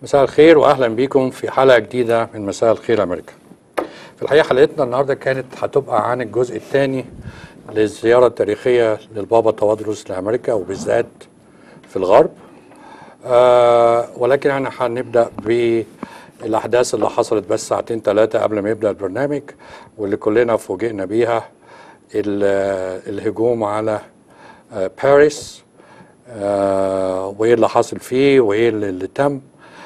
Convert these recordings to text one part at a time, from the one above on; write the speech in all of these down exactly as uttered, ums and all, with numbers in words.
مساء الخير واهلا بيكم في حلقه جديده من مساء الخير امريكا. في الحقيقه حلقتنا النهارده كانت هتبقى عن الجزء الثاني للزياره التاريخيه للبابا توادرس لامريكا وبالذات في الغرب. آه ولكن احنا هنبدا بالاحداث اللي حصلت بس ساعتين ثلاثه قبل ما يبدا البرنامج، واللي كلنا فوجئنا بيها، الهجوم على آه باريس، آه وايه اللي حصل فيه وايه اللي, اللي تم.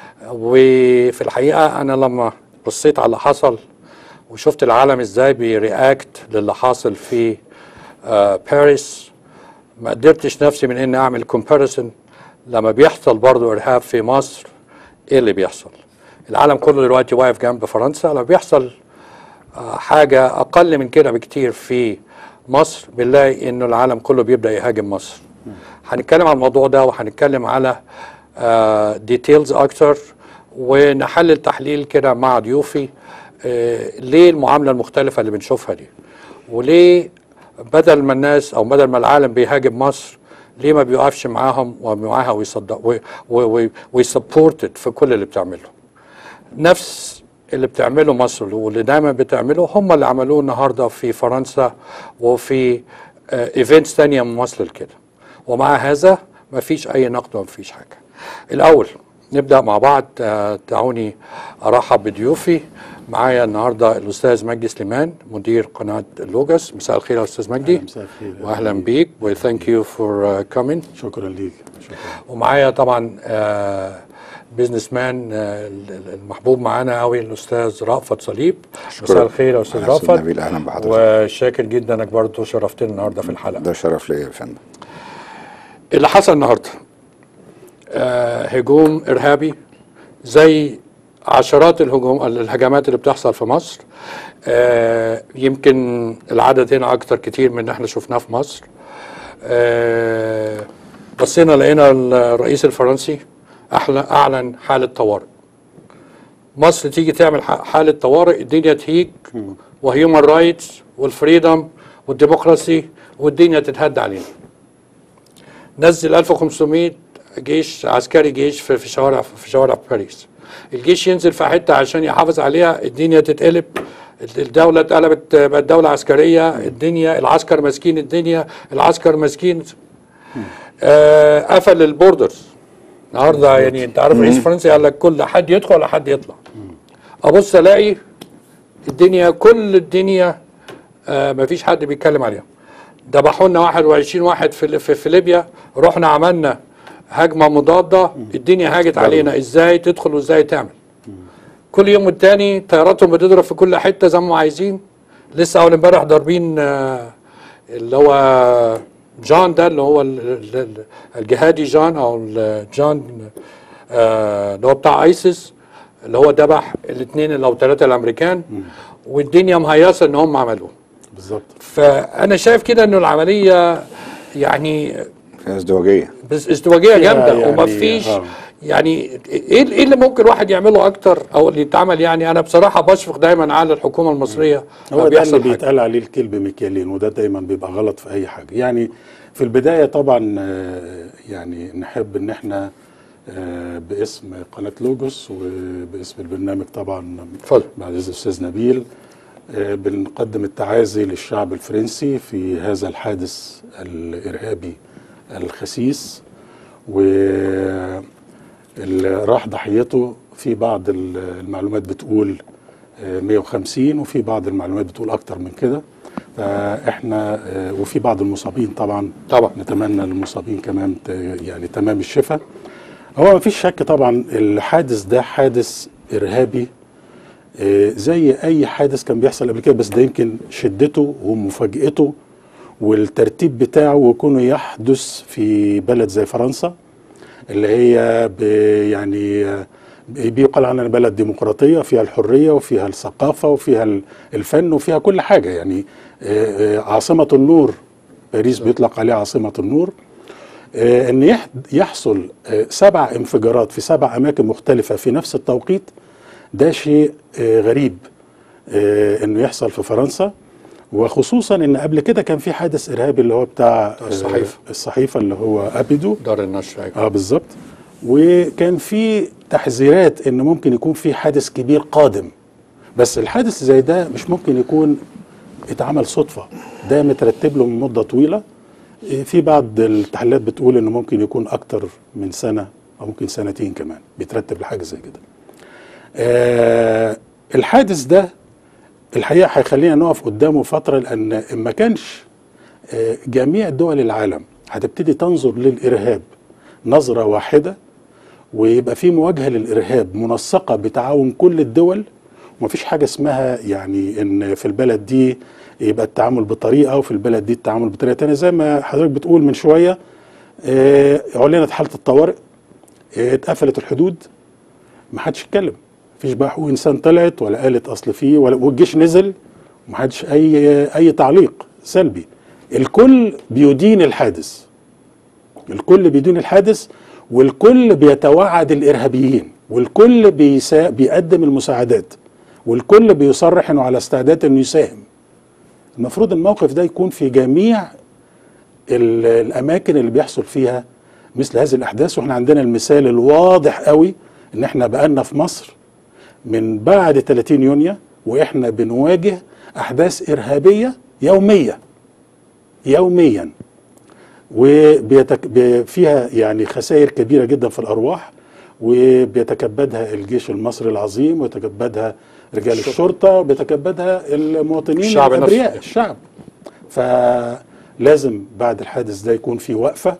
وفي الحقيقه انا لما بصيت على اللي حصل وشفت العالم ازاي بيرياكت للي حاصل في آه باريس، ما قدرتش نفسي من اني اعمل كومباريسون لما بيحصل برضو ارهاب في مصر. ايه اللي بيحصل؟ العالم كله دلوقتي واقف جنب فرنسا. لما بيحصل آه حاجه اقل من كده بكتير في مصر بنلاقي انه العالم كله بيبدا يهاجم مصر. هنتكلم على الموضوع ده وهنتكلم على آه ديتيلز اكتر، ونحلل تحليل كده مع ضيوفي آه ليه المعامله المختلفه اللي بنشوفها دي، وليه بدل ما الناس او بدل ما العالم بيهاجم مصر ليه ما بيوقفش معاهم ومعاها ويصدق ويسبورتد في كل اللي بتعمله. نفس اللي بتعمله مصر واللي دايما بتعمله هم اللي عملوه النهارده في فرنسا وفي ايفنتس ثانيه مماثله لكده، ومع هذا ما فيش اي نقد وما فيش حاجه. الاول نبدا مع بعض. دعوني ارحب بضيوفي. معايا النهارده الاستاذ مجدي سليمان مدير قناه لوجوس. مساء الخير يا استاذ مجدي. مساء الخير واهلا بيك وثانك يو فور كومينج. شكرا ليك. شكرا. ومعايا طبعا آه بيزنس مان آه المحبوب معانا قوي الاستاذ رأفت صليب. مساء الخير يا استاذ رأفت. اهلا بحضرتك وشاكر جدا انك برضه شرفتنا النهارده في الحلقه. ده شرف ليا يا فندم. اللي حصل النهارده آه هجوم ارهابي زي عشرات الهجوم الهجمات اللي بتحصل في مصر. آه يمكن العدد هنا اكتر كتير من اللي احنا شفناه في مصر. آه بصينا لقينا الرئيس الفرنسي اعلن حاله طوارئ. مصر تيجي تعمل حاله طوارئ الدنيا تهيج، وهيومن رايتس والفريدم والديمقراسي والدنيا تتهد علينا. نزل ألف وخمسمائة جيش عسكري جيش في في شوارع في شوارع باريس. الجيش ينزل في حته عشان يحافظ عليها، الدنيا تتقلب، الدوله اتقلبت بقت دوله عسكريه، الدنيا العسكر ماسكين الدنيا، العسكر ماسكين. آه قفل البوردرز النهارده. يعني انت عارف رئيس فرنسا قال لك كل حد يدخل ولا حد يطلع. ابص الاقي الدنيا كل الدنيا آه ما فيش حد بيتكلم عليها. ذبحوا لنا واحد وعشرين واحد في, في, في ليبيا، رحنا عملنا هجمه مضاده، الدنيا هاجت علينا ازاي تدخل وازاي تعمل. كل يوم والتاني طياراتهم بتضرب في كل حته زي ما عايزين. لسه اول امبارح ضاربين آه اللي هو جان ده اللي هو الجهادي جان او جان آه اللي هو بتاع ايسيس اللي هو ذبح الاثنين او ثلاثه الامريكان، والدنيا مهيصه ان هم عملوه بالظبط. فانا شايف كده انه العمليه يعني فيها ازدواجيه بس ازدواجيه جامده يعني وما فيش آه. يعني ايه ايه اللي ممكن واحد يعمله اكتر او اللي يتعمل. يعني انا بصراحه بشفق دايما على الحكومه المصريه. هو ده اللي بيتقال عليه الكلب مكيالين، وده دايما بيبقى غلط في اي حاجه. يعني في البدايه طبعا يعني نحب ان احنا باسم قناه لوجوس وباسم البرنامج طبعا بعد الاستاذ نبيل بنقدم التعازي للشعب الفرنسي في هذا الحادث الارهابي الخسيس، واللي راح ضحيته في بعض المعلومات بتقول مئة وخمسين وفي بعض المعلومات بتقول اكتر من كده. فاحنا وفي بعض المصابين طبعا طبعا نتمنى للمصابين كمان يعني تمام الشفاء. هو ما فيش شك طبعا الحادث ده حادث ارهابي زي اي حادث كان بيحصل قبل كده، بس ده يمكن شدته ومفاجئته والترتيب بتاعه وكونه يحدث في بلد زي فرنسا اللي هي يعني بيقال عنها بلد ديمقراطية فيها الحرية وفيها الثقافة وفيها الفن وفيها كل حاجة. يعني عاصمة النور باريس بيطلق عليها عاصمة النور. ان يحصل سبع انفجارات في سبع اماكن مختلفة في نفس التوقيت ده شيء غريب انه يحصل في فرنسا، وخصوصا ان قبل كده كان في حادث ارهابي اللي هو بتاع الصحيفه الصحيفه اللي هو ابيدو دار النشر. اه بالظبط. وكان في تحذيرات ان ممكن يكون في حادث كبير قادم، بس الحادث زي ده مش ممكن يكون اتعمل صدفة، ده مترتب له من مدة طويلة. في بعض التحليلات بتقول انه ممكن يكون اكتر من سنة او ممكن سنتين كمان بيترتب لحاجة زي كده. آه الحادث ده الحقيقة هيخلينا نقف قدامه فترة، لان ما كانش آه جميع دول العالم هتبتدي تنظر للإرهاب نظرة واحدة، ويبقى في مواجهة للإرهاب منسقة بتعاون كل الدول، ومفيش حاجة اسمها يعني ان في البلد دي يبقى التعامل بطريقة وفي البلد دي التعامل بطريقة تانية. زي ما حضرتك بتقول من شوية، اه اعلنت حالة الطوارئ، اه اتقفلت الحدود، ما حدش اتكلم، مفيش بقى حقوق انسان طلعت ولا قالت اصل فيه، ولا والجيش نزل وما حدش اي اي تعليق سلبي. الكل بيدين الحادث، الكل بيدين الحادث، والكل بيتوعد الارهابيين، والكل بيسا بيقدم المساعدات، والكل بيصرح انه على استعداد انه يساهم. المفروض الموقف ده يكون في جميع الاماكن اللي بيحصل فيها مثل هذه الاحداث. واحنا عندنا المثال الواضح قوي ان احنا بقالنا في مصر من بعد ثلاثين يونيو واحنا بنواجه احداث ارهابيه يوميه يوميا، وفيها يعني خسائر كبيره جدا في الارواح، وبيتكبدها الجيش المصري العظيم، ويتكبدها رجال الشرطه، وبيتكبدها المواطنين الشعب الابرياء، الشعب. فلازم بعد الحادث ده يكون في وقفه،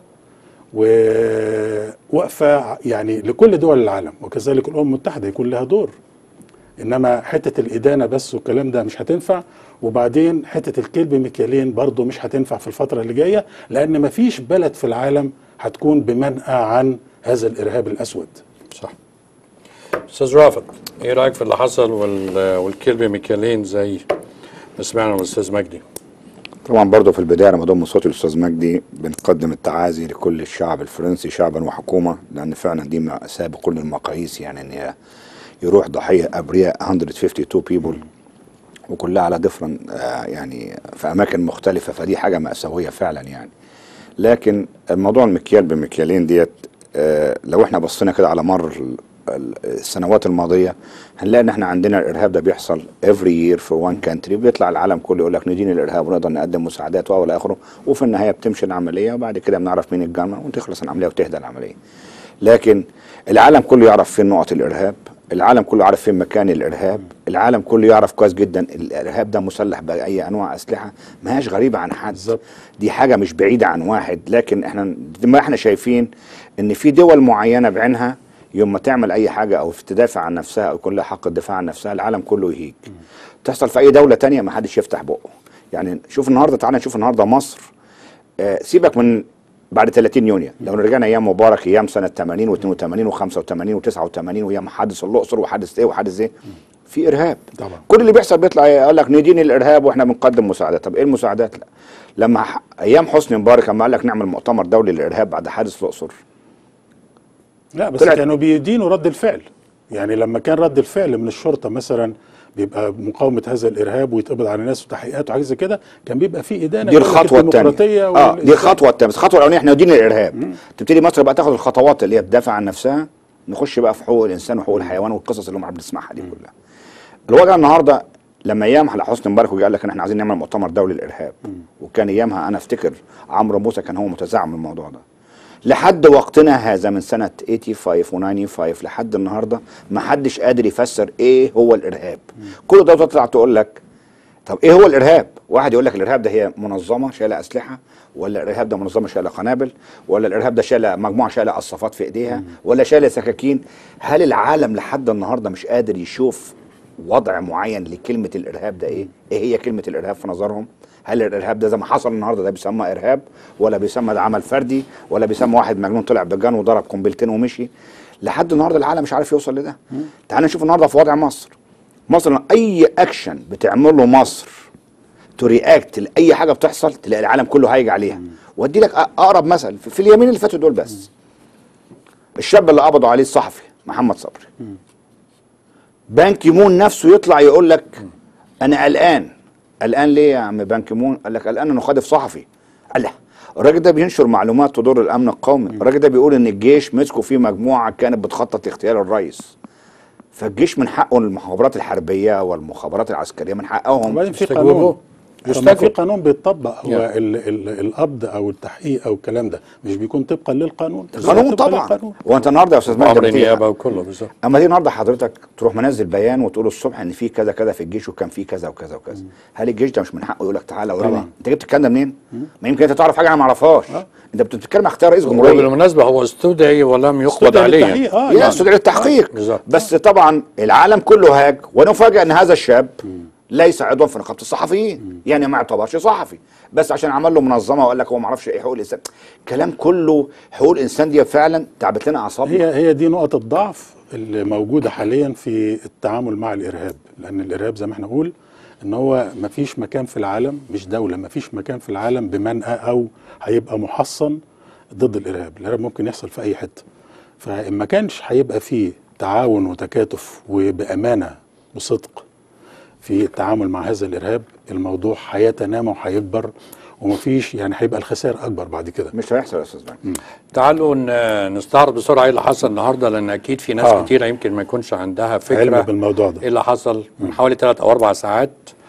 ووقفه يعني لكل دول العالم، وكذلك الامم المتحده يكون لها دور. انما حته الادانه بس والكلام ده مش هتنفع، وبعدين حته الكيل بمكيالين برضه مش هتنفع في الفتره اللي جايه، لان مفيش بلد في العالم هتكون بمنأى عن هذا الارهاب الاسود. صح. استاذ رافت، ايه رايك في اللي حصل وال... والكيل بمكيالين زي ما سمعنا من الاستاذ مجدي؟ طبعا برضه في البدايه لما ضم صوت الاستاذ مجدي بنقدم التعازي لكل الشعب الفرنسي شعبا وحكومه، لان فعلا دي مأساة بكل المقاييس، يعني ان يروح ضحيه ابرياء مئة وخمسة وخمسين بيبول وكلها على دفرن آه يعني في اماكن مختلفه، فدي حاجه مأساويه فعلا يعني. لكن الموضوع المكيال بمكيالين ديت آه لو احنا بصينا كده على مر السنوات الماضيه هنلاقي ان احنا عندنا الارهاب ده بيحصل every year في one country، بيطلع العالم كله يقول لك ندين الارهاب ونقدر نقدم مساعدات والى اخره، وفي النهايه بتمشي العمليه وبعد كده بنعرف مين الجرمى وتخلص العمليه وتهدى العمليه. لكن العالم كله يعرف فين نقط الارهاب، العالم كله يعرف فين مكان الارهاب، العالم كله يعرف كويس جدا الارهاب ده مسلح باي انواع اسلحه، ما هيش غريبه عن حد، دي حاجه مش بعيده عن واحد. لكن احنا ما احنا شايفين ان في دول معينه بعينها يوم ما تعمل اي حاجه او تدافع عن نفسها او يكون لها حق الدفاع عن نفسها العالم كله يهيج. تحصل في اي دوله تانية ما حدش يفتح بقه. يعني شوف النهارده، تعالى نشوف النهارده مصر، آه سيبك من بعد ثلاثين يونيو، لو رجعنا ايام مبارك، ايام سنه ثمانين واثنين وثمانين وخمسة وثمانين وتسعة وثمانين وايام حادث الاقصر وحادث ايه وحادث ايه، في ارهاب طبعا. كل اللي بيحصل بيطلع يقول لك ندين الارهاب واحنا بنقدم مساعدات. طب ايه المساعدات؟ لا، لما ايام حسني مبارك لما قال لك نعمل مؤتمر دولي للارهاب بعد حادث الاقصر، لا بس كانوا بيدينوا رد الفعل. يعني لما كان رد الفعل من الشرطه مثلا بيبقى مقاومه هذا الارهاب ويتقبض على ناس وتحقيقات وحاجه زي كده، كان بيبقى في ادانه. دي الخطوه الثانيه. اه دي الخطوه الثانيه. بس الخطوه الاولانيه احنا ندين الارهاب. مم. تبتدي مصر بقى تاخد الخطوات اللي هي تدافع عن نفسها، نخش بقى في حقوق الانسان وحقوق الحيوان والقصص اللي هم بنسمعها دي كلها. الوضع النهارده لما ايام على حسني مبارك وقال لك ان احنا عايزين نعمل مؤتمر دولي للارهاب، وكان ايامها انا افتكر عمرو موسى كان هو متزعم الموضوع ده، لحد وقتنا هذا من سنة خمسة وثمانين و خمسة وتسعين لحد النهاردة ما حدش قادر يفسر ايه هو الارهاب. مم. كل ده تطلع تقول لك طب ايه هو الارهاب؟ واحد يقول لك الارهاب ده هي منظمة شايلة اسلحة، ولا الارهاب ده منظمة شايلة قنابل، ولا الارهاب ده شايلة مجموعة شايلة قصافات في ايديها، مم. ولا شايلة سكاكين. هل العالم لحد النهاردة مش قادر يشوف وضع معين لكلمة الارهاب ده ايه؟ ايه هي كلمة الارهاب في نظرهم؟ هل الارهاب ده زي ما حصل النهارده ده بيسمى ارهاب، ولا بيسمى ده عمل فردي، ولا بيسمى واحد مجنون طلع بجان وضرب قنبلتين ومشي؟ لحد النهارده العالم مش عارف يوصل لده. تعال نشوف النهارده في وضع مصر. مصر اي اكشن بتعمله مصر ترياكت لاي حاجه بتحصل تلاقي العالم كله هايج عليها. وادي لك اقرب مثل في اليومين اللي فاتوا دول بس، الشاب اللي قبضوا عليه الصحفي محمد صبري، بان كيمون نفسه يطلع يقول لك انا قلقان. قلقان ليه يا عم بان كيمون؟ قال لك قلقان انه خاطف صحفي. قال له الراجل ده بينشر معلومات تضر الامن القومي، الراجل ده بيقول ان الجيش مسكوا فيه مجموعه كانت بتخطط لاغتيال الرئيس. فالجيش من حقه، المخابرات الحربيه والمخابرات العسكريه من حقهم وبعدين في يستجوبوا. قانون، يستجوب. في قانون بيتطبق. هو يعني. ال ال القبض او التحقيق او الكلام ده مش بيكون طبقا للقانون. القانون طبقاً طبعا. للقانون. هو انت النهارده يا استاذ مجدي امر لما تيجي- نيابه وكله بالظبط. اما دي النهارده حضرتك تروح منزل بيان وتقول الصبح ان في كذا كذا في الجيش وكان في كذا وكذا وكذا، هل الجيش ده مش من حقه يقول لك تعالى وريني طبعا. انت جبت الكلام ده منين؟ ما يمكن انت تعرف حاجه انا ما اعرفهاش. آه. انت بتتكلم عن اختيار رئيس جمهوريه. وبالمناسبه هو استدعي ولم يقبض استدعي عليه. للتحقيق. اه يا يعني. استدعي للتحقيق. آه، بالظبط. بس طبعا العالم كله هاج، ونفاجئ ان هذا الشاب ليس عضوا في نقابه الصحفيين، يعني ما اعتبرش صحفي، بس عشان عمل له منظمه وقال لك هو ما اعرفش ايه حقوق الانسان. كلام كله حقوق الانسان دي فعلا تعبت لنا اعصابنا. هي هي دي نقطة ضعف اللي موجودة حاليا في التعامل مع الإرهاب، لأن الإرهاب زي ما احنا نقول إن هو ما فيش مكان في العالم، مش دولة، ما فيش مكان في العالم بمنأى أو هيبقى محصن ضد الإرهاب. الإرهاب ممكن يحصل في أي حتة، فإن ما كانش هيبقى فيه تعاون وتكاتف وبأمانة وصدق في التعامل مع هذا الإرهاب، الموضوع هيتنامى وهيكبر، ومفيش يعني هيبقى الخسائر أكبر بعد كده. مش هيحصل يا استاذ مجدي. تعالوا ن- نستعرض بسرعه ايه اللي حصل النهارده، لان اكيد في ناس آه. كتيره يمكن ما يكونش عندها فكره علم بالموضوع ده. ايه اللي حصل. من حوالي ثلاث او اربع ساعات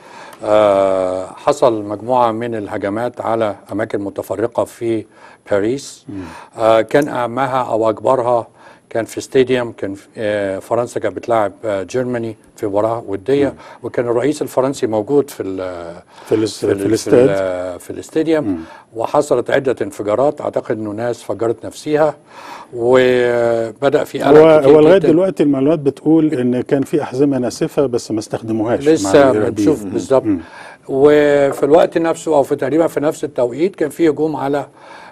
آه حصل مجموعه من الهجمات على اماكن متفرقه في باريس. آه كان اهمها او اكبرها كان في ستاديوم، كان في آه فرنسا كانت بتلاعب آه جيرماني في مباراه وديه، وكان الرئيس الفرنسي موجود في ال في, الاس- في, في ال- الاستاد. في, ال- في الاستاديوم. وحصلت عده انفجارات، اعتقد انه ناس فجرت نفسها وبدا في قلق هو كتير هو لغايه جداً. دلوقتي المعلومات بتقول ان كان في احزمه ناسفه بس ما استخدموهاش مع لسه الإرهابيين. بنشوف بالظبط. وفي الوقت نفسه او في تقريبا في نفس التوقيت كان في هجوم على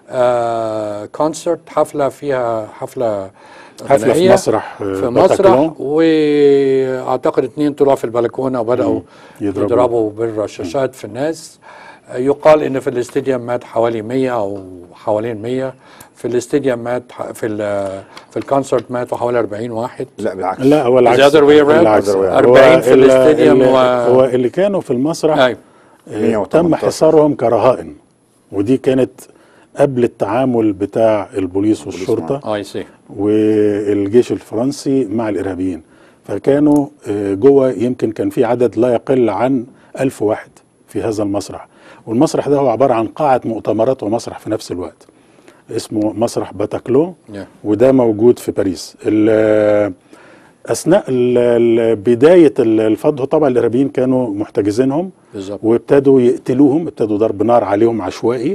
آه كونسرت، حفله فيها حفله حفلة في غنائية مسرح، آه، في باتاكلون. مسرح، واعتقد اتنين طلعوا في البلكونه وبداوا يضربوا. يضربوا بالرشاشات في الناس. آه، يقال ان في الاستديوم مات حوالي مية او حوالين مية، في الاستديوم مات ح- في ال- في الكونسرت ماتوا حوالي أربعين واحد. لا بالعكس. لا هو العكس. The other way around. العكس. The other way around. هو أربعين في ال- الاستاديوم ال- و- هو اللي كانوا في المسرح أيوة. آه، مية تم وتمنتاشر. حصارهم كرهائن، ودي كانت قبل التعامل بتاع البوليس والشرطه اي سي. والجيش الفرنسي مع الارهابيين. فكانوا آه، جوه يمكن كان في عدد لا يقل عن ألف واحد في هذا المسرح، والمسرح ده هو عباره عن قاعه مؤتمرات ومسرح في نفس الوقت، اسمه مسرح باتاكلون. Yeah. وده موجود في باريس. ال- اثناء ال- ال- بدايه ال- الفض طبعا الارهابيين كانوا محتجزينهم بالظبط. وابتدوا يقتلوهم، ابتدوا ضرب نار عليهم عشوائي.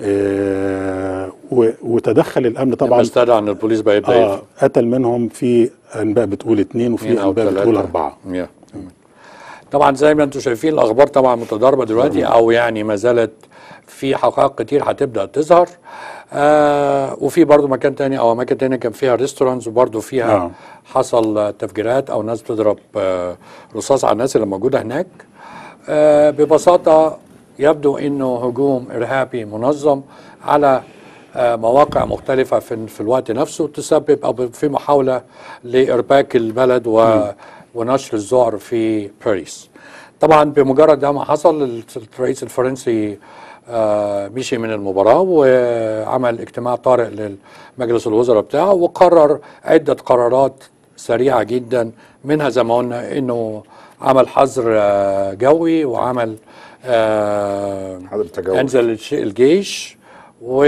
آه، و- وتدخل الامن طبعا. استدعى ان البوليس بقت ضعيف. اه قتل منهم، في انباء بتقول اتنين وفي اتنين أو انباء تلاتة. بتقول اربعه. يا. طبعا زي ما انتم شايفين الاخبار طبعا متضاربه دلوقتي، او يعني ما زالت في حقائق كتير هتبدا تظهر. آه وفي برضو مكان تاني او اماكن تانية كان فيها ريستورانتس وبرضو فيها آه. حصل آه، تفجيرات او ناس بتضرب آه رصاص على الناس اللي موجوده هناك. آه ببساطه يبدو انه هجوم ارهابي منظم على آه، مواقع مختلفة في, في الوقت نفسه تسبب أو في محاولة لإرباك البلد و ونشر الذعر في باريس. طبعا بمجرد ده ما حصل الرئيس الفرنسي آه، مشي من المباراة وعمل اجتماع طارئ لمجلس الوزراء بتاعه، وقرر عدة قرارات سريعة جدا، منها زي ما قلنا انه عمل حظر آه، جوي، وعمل آه، حظر تجول. انزل الش- الجيش و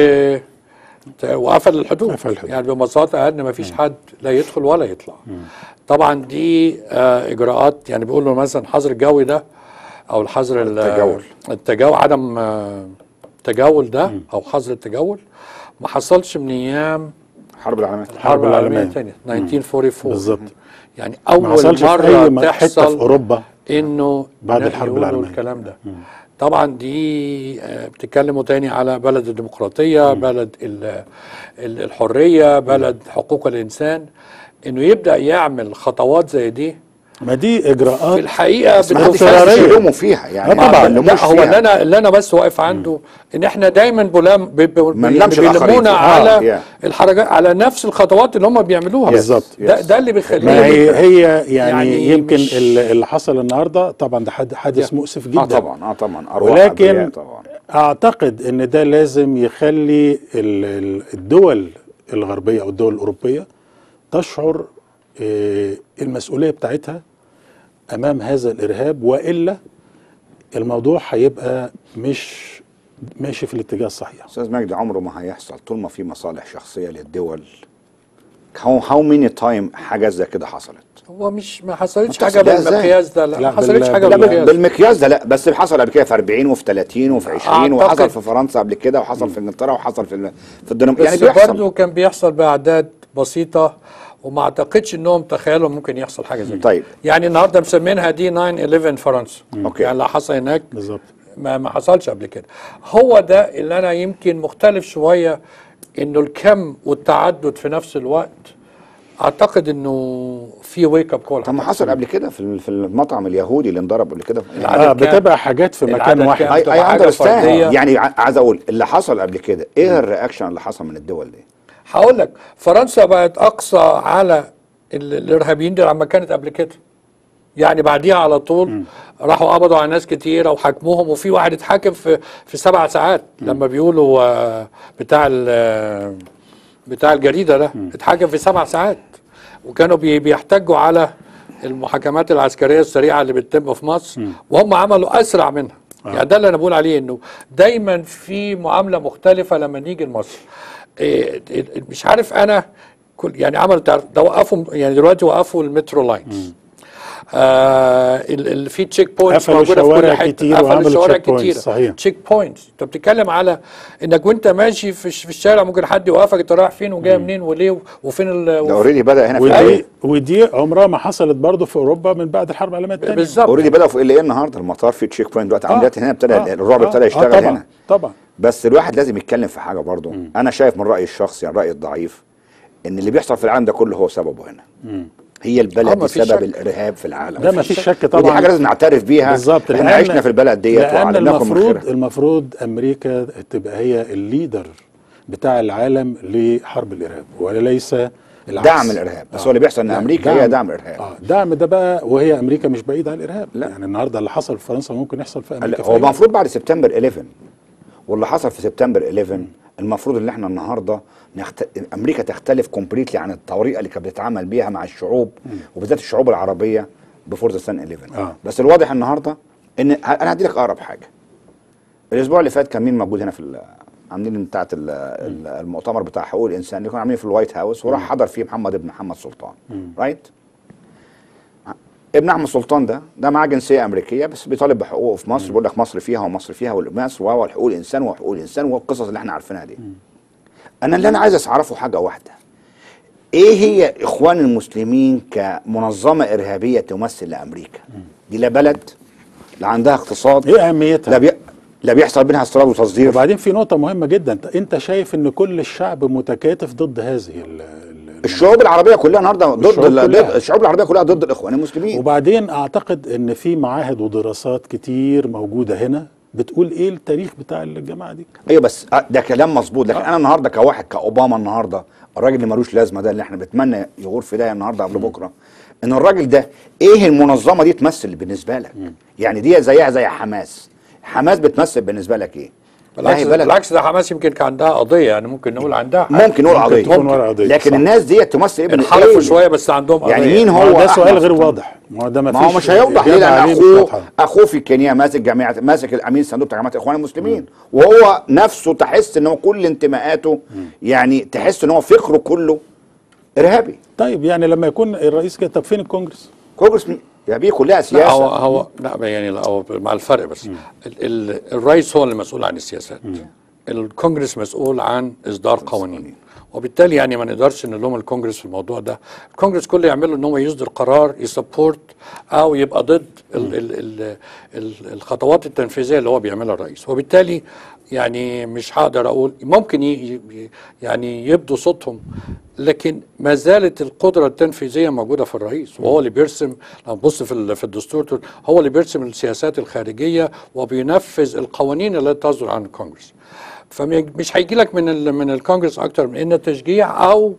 وقفل الحدود. قفل الحدود. يعني ببساطه ان ما فيش حد لا يدخل ولا يطلع. طبعا دي آه اجراءات، يعني بيقولوا مثلا الحظر الجوي ده او الحظر ال- التجول. التجول عدم آه، التجول ده او حظر التجول ما حصلش من ايام الحرب العالميه الحرب العالميه العالمية. الثانيه ألف وتسعمية وأربعة وأربعين. بالظبط. يعني ما اول حصلش في اي مره م- حته في تحصل اوروبا انه بعد لا الحرب يقولوا العالمية. الكلام ده. طبعا دي آه، بتتكلموا تاني على بلد الديمقراطيه، بلد ال- ال- الحريه، بلد حقوق الانسان، انه يبدا يعمل خطوات زي دي. ما دي في اجراءات الحقيقه بس ما حدش اضطرارية. عايز يلوموا فيها يعني آه ما طبعاً. بنلوموش لا هو فيها. اللي انا اللي انا بس واقف عنده ان احنا دايما بلام ب- ب- ما يعني نلامش الآخرين بيلمونا فيها. على آه. الحركات، على نفس الخطوات اللي هم بيعملوها. بالظبط. ده ده اللي ما بيخلينا هي هي يعني, يعني يمكن مش- ال- اللي حصل النهارده طبعا ده حد- حادث مؤسف جدا. اه طبعا اه طبعا ارواح أبرياء ولكن طبعا. اعتقد ان ده لازم يخلي ال- ال- الدول الغربيه او الدول الاوروبيه تشعر آه، المسؤوليه بتاعتها امام هذا الارهاب، والا الموضوع هيبقى مش ماشي في الاتجاه الصحيح. استاذ مجدي عمره ما هيحصل طول ما في مصالح شخصيه للدول. هاو هاو ميني تايم حاجه زي كده حصلت؟ هو مش ما حصلتش ما حاجه بتحصل ده بالمقياس ده، لا, لا، ما حصلتش بال- حاجه بال- لا بالمقياس. بالمقياس ده لا، بس حصل قبل كده في أربعين وفي ثلاثين وفي عشرين، أعتقد- وحصل في فرنسا قبل كده، وحصل في انجلترا، وحصل في في الدنمارك، بس يعني بيحصل. برضه كان بيحصل باعداد بسيطه، وما اعتقدش انهم تخيلوا ممكن يحصل حاجه زي كده. طيب. يعني النهارده مسمينها دي تسعة إحداشر فرنسا. أوكي. يعني اللي حصل هناك بالظبط. ما ما حصلش قبل كده. هو ده اللي انا يمكن مختلف شويه، انه الكم والتعدد في نفس الوقت. اعتقد انه في ويك اب كول. طب ما حصل قبل كده في في المطعم اليهودي اللي انضرب قبل كده. العدد اه كام؟ بتبقى حاجات في مكان العدد واحد. كام؟ اي بتبقى اي حاجة اندرستاند فردية. يعني ع- عايز اقول اللي حصل قبل كده ايه الرياكشن اللي حصل من الدول دي؟ هقول لك، فرنسا بقت اقصى على ال- الارهابيين دي عما كانت قبل كده. يعني بعديها على طول راحوا قبضوا على ناس كتيره وحاكموهم، وفي واحد اتحاكم في في سبع ساعات لما بيقولوا آه، بتاع ال- بتاع الجريده ده اتحاكم في سبع ساعات، وكانوا بي- بيحتجوا على المحاكمات العسكريه السريعه اللي بتتم في مصر، وهم عملوا اسرع منها. يعني ده اللي انا بقول عليه، انه دايما في معامله مختلفه لما نيجي لمصر. إيه، إيه، مش عارف انا كل يعني عملوا تعرف- ده وقفوا، يعني دلوقتي وقفوا المترو لاينز. آه ال ال في تشيك بوينتس قفلوا موجوده في كل شوارع حته، كتير قفلوا وعملوا شوارع check points، كتير. صحيح. تشيك بوينتس، انت بتتكلم على انك وانت ماشي في, الش- في الشارع ممكن حد يوقفك، انت رايح فين وجاي منين وليه وفين ال ده وف- اوريدي بدا هنا في ودي ال ودي عمرها ما حصلت برضه في اوروبا من بعد الحرب العالميه الثانيه. بالظبط. اوريدي بداوا في ال ايه النهارده المطار في تشيك بوينت دلوقتي. آه. عمليات هنا ابتدى آه. الرعب ابتدى آه. يشتغل آه طبعا. هنا. طبعا. بس الواحد لازم يتكلم في حاجه برضه. انا شايف من رايي الشخصي، يعني رايي الضعيف، ان اللي بيحصل في العالم ده كله هو سببه هنا. هي آه، البلد ما دي فيش سبب شك. الارهاب في العالم. ده ما فيش شك طبعا. ودي حاجه لازم نعترف بيها. بالظبط. احنا لأن- عشنا في البلد ديت لان وعلمناكم من المفروض خيرها. المفروض امريكا تبقى هي الليدر بتاع العالم لحرب الارهاب وليس العكس. دعم الارهاب، بس هو اللي بيحصل ان لا، امريكا هي دعم الارهاب. اه دعم ده بقى، وهي امريكا مش بعيده عن الارهاب. لا. يعني النهارده اللي حصل في فرنسا ممكن يحصل في امريكا. هلا في هو أي وقت. المفروض بعد سبتمبر إحداشر واللي حصل في سبتمبر إحداشر المفروض ان احنا النهارده نخت... امريكا تختلف كومبليتلي عن الطريقه اللي كانت بتتعامل بيها مع الشعوب وبالذات الشعوب العربيه بفور ذا سان إحداشر. آه. بس الواضح النهارده ان انا هدي لك اقرب حاجه. الاسبوع اللي فات كان مين موجود هنا في ال... عاملين بتاعه ال... ال- المؤتمر بتاع حقوق الانسان اللي كانوا عاملين في الوايت هاوس، وراح حضر فيه محمد ابن محمد سلطان. رايت؟ ابن احمد سلطان ده ده معاه جنسيه امريكيه بس بيطالب بحقوقه في مصر، بيقول لك مصر فيها ومصر فيها والماس وحقوق الانسان وحقوق الانسان والقصص اللي احنا عارفينها دي. انا اللي انا عايز اعرفه حاجه واحده. ايه هي اخوان المسلمين كمنظمه ارهابيه تمثل لامريكا؟ دي لا بلد، لا عندها اقتصاد، ايه اهميتها؟ لا بي... لا بيحصل بينها استيراد وتصدير. وبعدين في نقطه مهمه جدا، انت- انت شايف ان كل الشعب متكاتف ضد هذه ال ال- الشعوب العربيه كلها النهارده ضد الشعوب ال- كلها. ضد الشعوب العربيه كلها ضد الاخوان المسلمين. وبعدين اعتقد ان في معاهد ودراسات كتير موجوده هنا بتقول ايه التاريخ بتاع الجماعه دي. ايوه بس آه، ده كلام مظبوط، لكن انا النهارده كواحد كاوباما النهارده الراجل اللي ملوش لازمه ده اللي احنا بنتمنى يغور في ده النهارده قبل بكره، ان الراجل ده ايه المنظمه دي تمثل بالنسبه لك؟ يعني دي زيها زي حماس. حماس بتمثل بالنسبه لك ايه؟ لا بالعكس هي بلد بالعكس ده حماس يمكن كان عندها قضيه، يعني ممكن نقول عندها حاجة. ممكن نقول ممكن قضيه، تكون ورا قضية، لكن صح. الناس دي تمثل ايه؟ انحرفوا إيه؟ شويه بس عندهم قضيه. يعني مين ما هو ده سؤال أحمد غير سلطان؟ واضح. ما هو ده ما ما هو فيش مش هيوضح ليه، إجابة لان عليه مش اخوه واضحة. اخوه في كينيا ماسك جامعه ماسك الامين الصندوق بتاع جامعه الاخوان المسلمين، وهو نفسه تحس ان هو كل انتماءاته يعني تحس ان هو فكره كله ارهابي. طيب يعني لما يكون الرئيس كده، طب فين الكونجرس؟ كونجرس مين؟ يا بيه كلها لا سياسه. هو هو لا يعني لا هو مع الفرق بس ال ال الرئيس هو اللي مسؤول عن السياسات. الكونجرس مسؤول عن اصدار قوانين، وبالتالي يعني ما نقدرش نلوم الكونجرس في الموضوع ده. الكونجرس كل اللي يعمله ان هو يصدر قرار يسبورت او يبقى ضد ال ال ال ال الخطوات التنفيذيه اللي هو بيعملها الرئيس، وبالتالي يعني مش هقدر اقول ممكن ي يعني يبدوا صوتهم، لكن ما زالت القدره التنفيذيه موجوده في الرئيس، وهو اللي بيرسم. لو نبص في في الدستور هو اللي بيرسم السياسات الخارجيه وبينفذ القوانين التي تصدر عن الكونجرس. فمش هيجي لك من ال من الكونجرس اكتر من ان تشجيع او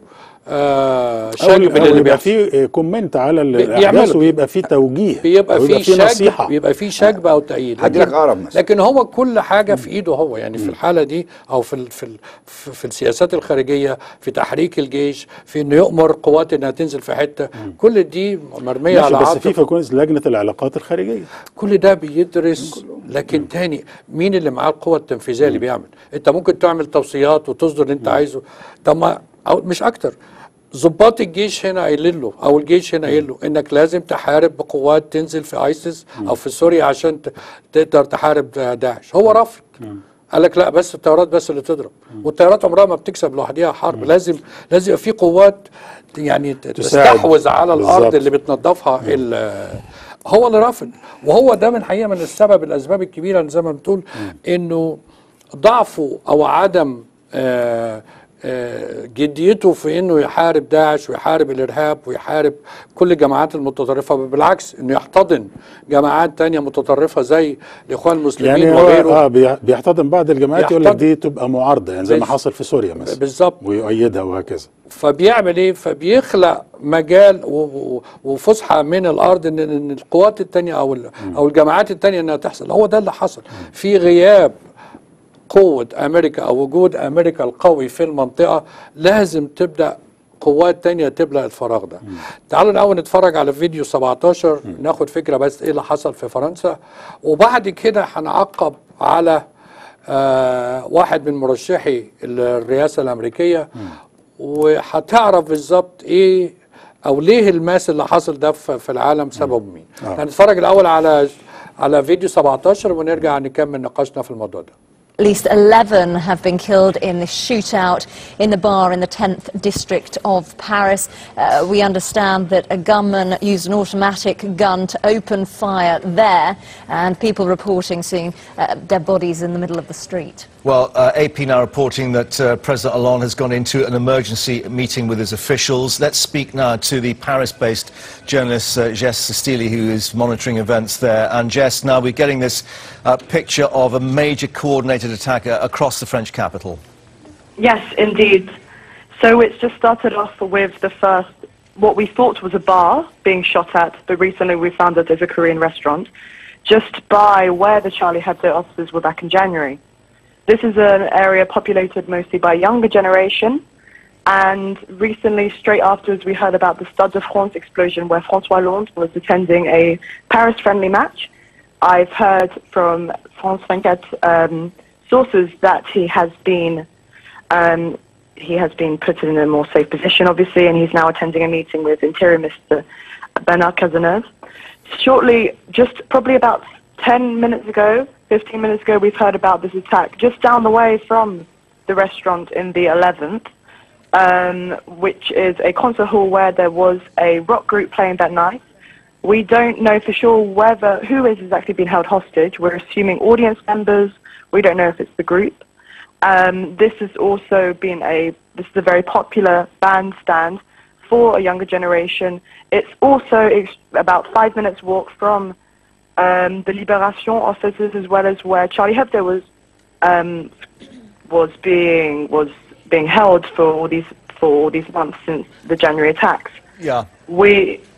آه شجب اللي اللي بيبقى بيحصل. فيه كومنت على الاحداث ويبقى فيه توجيه، بيبقى فيه شجب، نصيحه، بيبقى فيه شجب او تأييد. هدي لك اقرب مثلا. لكن هو كل حاجه في ايده هو، يعني في الحاله دي او في ال في ال في السياسات الخارجيه، في تحريك الجيش، في انه يؤمر قوات انها تنزل في حته، كل دي مرميه على بس عاتق. في كونس لجنه العلاقات الخارجيه كل ده بيدرس. لكن تاني مين اللي معاه القوة التنفيذية اللي بيعمل؟ انت ممكن تعمل توصيات وتصدر اللي انت عايزه، طب ما او مش اكتر. ضباط الجيش هنا قايلين له او الجيش هنا قايل له انك لازم تحارب بقوات تنزل في ايسيس او في سوريا عشان تقدر تحارب داعش. هو رفض، قال لك لا بس الطيارات بس اللي تضرب، والطيارات عمرها ما بتكسب لوحدها حرب، لازم لازم يبقى في قوات يعني تستحوذ على الارض بالزبط. اللي بتنظفها. هو اللي رافض، وهو ده من حقيقة من السبب الأسباب الكبيرة اللي زي ما بتقول إنه ضعفه أو عدم آآ آآ جديته في إنه يحارب داعش ويحارب الإرهاب ويحارب كل الجماعات المتطرفة، بالعكس إنه يحتضن جماعات تانية متطرفة زي الإخوان المسلمين يعني وغيره. اه بيحتضن بعض الجماعات، يقول لك دي تبقى معارضة، يعني زي ما حصل في سوريا مثلا بالظبط، ويؤيدها وهكذا. فبيعمل ايه؟ فبيخلق مجال وفسحه من الارض ان ان القوات الثانيه او او الجماعات الثانيه انها تحصل. هو ده اللي حصل في غياب قوه امريكا او وجود امريكا القوي في المنطقه. لازم تبدا قوات تانية تملأ الفراغ ده. تعالوا الاول نتفرج على فيديو سبعتاشر ناخد فكره بس ايه اللي حصل في فرنسا، وبعد كده هنعقب على آه واحد من مرشحي الرئاسه الامريكيه، وهتعرف بالظبط ايه او ليه الماس اللي حصل ده في العالم سببه مين. آه. هنتفرج الاول على على فيديو سبعتاشر ونرجع نكمل نقاشنا في الموضوع ده. At least eleven have been killed in this shootout in the bar in the tenth district of Paris. Uh, we understand that a gunman used an automatic gun to open fire there, and people reporting seeing uh, dead bodies in the middle of the street. Well, uh, A P now reporting that uh, President Hollande has gone into an emergency meeting with his officials. Let's speak now to the Paris-based journalist uh, Jess Sestili, who is monitoring events there. And Jess, now we're getting this uh, picture of a major coordinated attack uh, across the French capital. Yes, indeed. So it's just started off with the first, what we thought was a bar being shot at, but recently we found that there's a Korean restaurant just by where the Charlie Hebdo officers were back in January. This is an area populated mostly by younger generation, and recently, straight afterwards, we heard about the Stade de France explosion where François Hollande was attending a Paris-friendly match. I've heard from France twenty-four um, sources that he has been um, he has been put in a more safe position, obviously, and he's now attending a meeting with Interior Minister Bernard Cazeneuve. Shortly, just probably about ten minutes ago, fifteen minutes ago, we've heard about this attack just down the way from the restaurant in the eleventh, um, which is a concert hall where there was a rock group playing that night. We don't know for sure whether who is exactly being held hostage. We're assuming audience members. We don't know if it's the group. Um, this has also been a this is a very popular bandstand for a younger generation. It's also ex about five minutes walk from Um, the Libération offices, as well as where Charlie Hebdo was um, was being was being held for all these for all these months since the January attacks. Yeah, we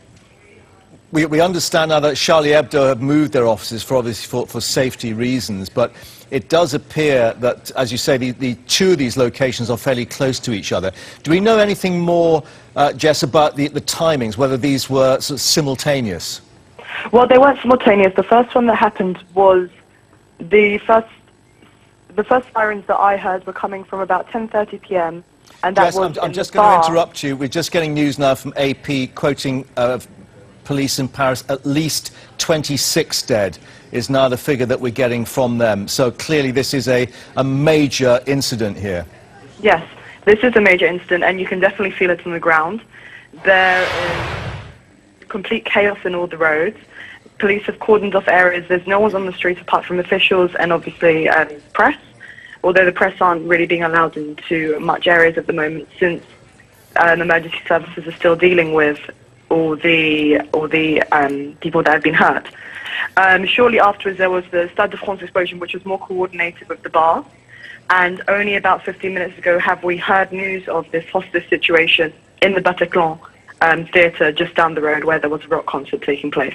we we understand now that Charlie Hebdo have moved their offices for obviously for, for safety reasons, but it does appear that, as you say, the, the two of these locations are fairly close to each other. Do we know anything more, uh, Jess, about the the timings, whether these were sort of simultaneous? Well, they weren't simultaneous. The first one that happened was the first, the first sirens that I heard were coming from about ten thirty p m and that yes, was I'm, I'm in just the going bar. to interrupt you. We're just getting news now from A P quoting uh, police in Paris, at least twenty-six dead is now the figure that we're getting from them. So clearly this is a, a major incident here. Yes, this is a major incident, and you can definitely feel it on the ground. There is complete chaos in all the roads. Police have cordoned off areas. There's no one on the streets apart from officials and obviously um, press, although the press aren't really being allowed into much areas at the moment since um, emergency services are still dealing with all the, all the um, people that have been hurt. Um, shortly afterwards, there was the Stade de France explosion, which was more coordinated with the bar. And only about fifteen minutes ago have we heard news of this hostage situation in the Bataclan um, theatre just down the road where there was a rock concert taking place.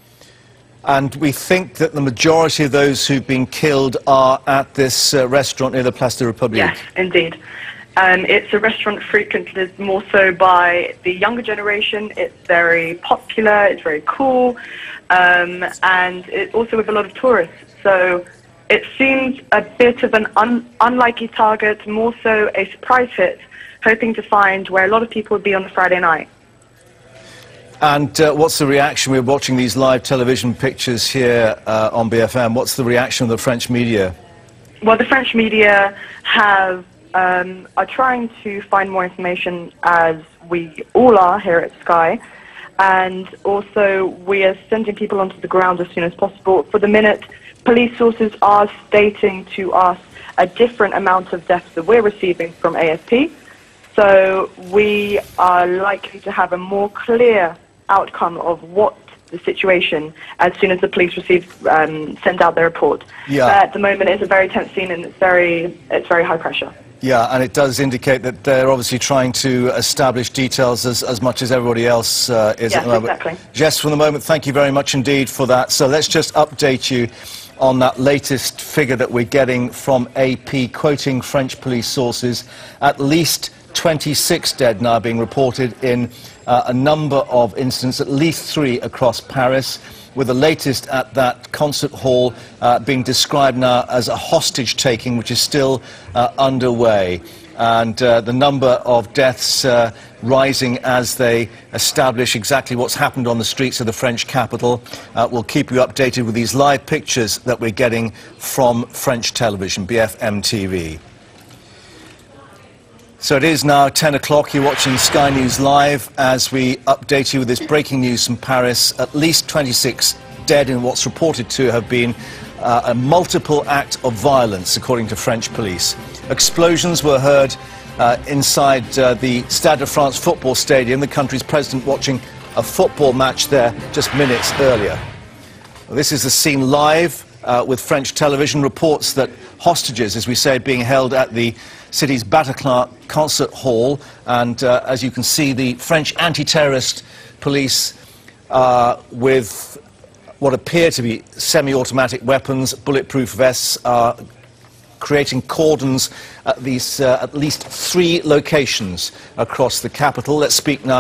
And we think that the majority of those who've been killed are at this uh, restaurant near the Place de République. Yes, indeed. Um, it's a restaurant frequented more so by the younger generation. It's very popular, it's very cool, um, and it also with a lot of tourists. So it seems a bit of an un unlikely target, more so a surprise hit, hoping to find where a lot of people would be on a Friday night. And uh, what's the reaction? We're watching these live television pictures here uh, on B F M. What's the reaction of the French media? Well, the French media have um, are trying to find more information, as we all are here at Sky. And also, we are sending people onto the ground as soon as possible. For the minute, police sources are stating to us a different amount of deaths that we're receiving from A F P. So we are likely to have a more clear outcome of what the situation as soon as the police receive um, send out their report. Yeah. But at the moment, it's a very tense scene, and it's very it's very high pressure. Yeah, and it does indicate that they're obviously trying to establish details as, as much as everybody else uh, is Yes, at the moment. exactly. Jess, from the moment, thank you very much indeed for that. So let's just update you on that latest figure that we're getting from A P, quoting French police sources. At least twenty-six dead now being reported in uh, a number of incidents, at least three across Paris, with the latest at that concert hall uh, being described now as a hostage-taking, which is still uh, underway. And uh, the number of deaths uh, rising as they establish exactly what's happened on the streets of the French capital. Uh, we'll keep you updated with these live pictures that we're getting from French television, B F M T V. So it is now ten o'clock. You're watching Sky News Live as we update you with this breaking news from Paris. At least twenty-six dead in what's reported to have been uh, a multiple act of violence, according to French police. Explosions were heard uh, inside uh, the Stade de France football stadium, the country's president watching a football match there just minutes earlier. Well, this is the scene live uh, with French television. Reports that hostages, as we say, being held at the city's Bataclan concert hall, and uh, as you can see, the French anti-terrorist police uh, with what appear to be semi-automatic weapons, bulletproof vests, are creating cordons at these uh, at least three locations across the capital. Let's speak now.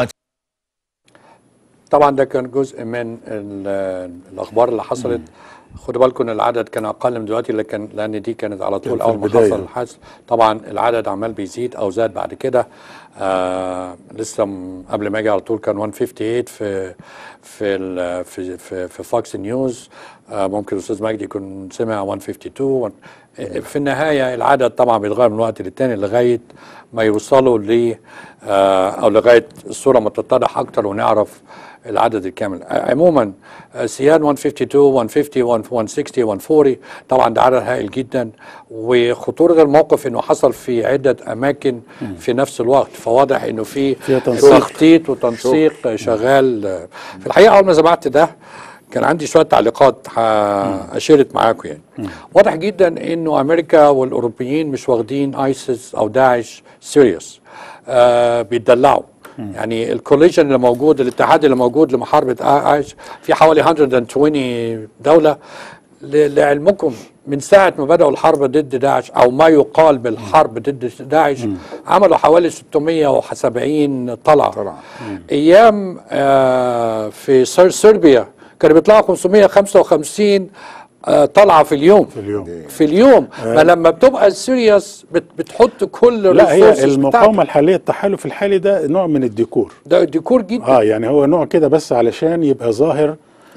طبعا ده كان جزء من الاخبار اللي حصلت. خدوا بالكم العدد كان اقل من دلوقتي، لكن لان دي كانت على طول اول ما حصل الحادث. طبعا العدد عمال بيزيد او زاد بعد كده. آه لسه قبل ما اجي على طول كان مئة وثمانية وخمسين في في في في, في فوكس نيوز. آه ممكن الاستاذ مجدي يكون سمع مئة واثنين وخمسين. في النهايه العدد طبعا بيتغير من وقت للتاني لغايه ما يوصلوا ل آه او لغايه الصوره ما تتضح اكتر ونعرف العدد الكامل. عموما سيان مئة واثنين وخمسين، مئة وخمسين، مئة وأربعين طبعا ده عدد هائل جدا، وخطوره الموقف انه حصل في عده اماكن في نفس الوقت، فواضح انه في تخطيط وتنسيق شغال. في الحقيقه اول ما سمعت ده كان عندي شويه تعليقات اشيرت معاكم. يعني واضح جدا انه امريكا والاوروبيين مش واخدين ايسيس او داعش سيريوس، آه بيتدلعوا. يعني الكوليجن اللي موجود، الاتحاد اللي موجود لمحاربه داعش في حوالي مئة وعشرين دوله. لعلمكم من ساعه ما بداوا الحرب ضد داعش او ما يقال بالحرب ضد داعش عملوا حوالي ستمئة وسبعين طلعه. ايام آه في صربيا كانوا بيطلعوا خمسمئة وخمسة وخمسين طلعه في اليوم في اليوم في اليوم آه. ما لما بتبقى سيريس بت بتحط كل لا هي المقاومه الحاليه، التحالف الحالي ده نوع من الديكور، ده ديكور جدا. اه يعني هو نوع كده بس علشان يبقى ظاهر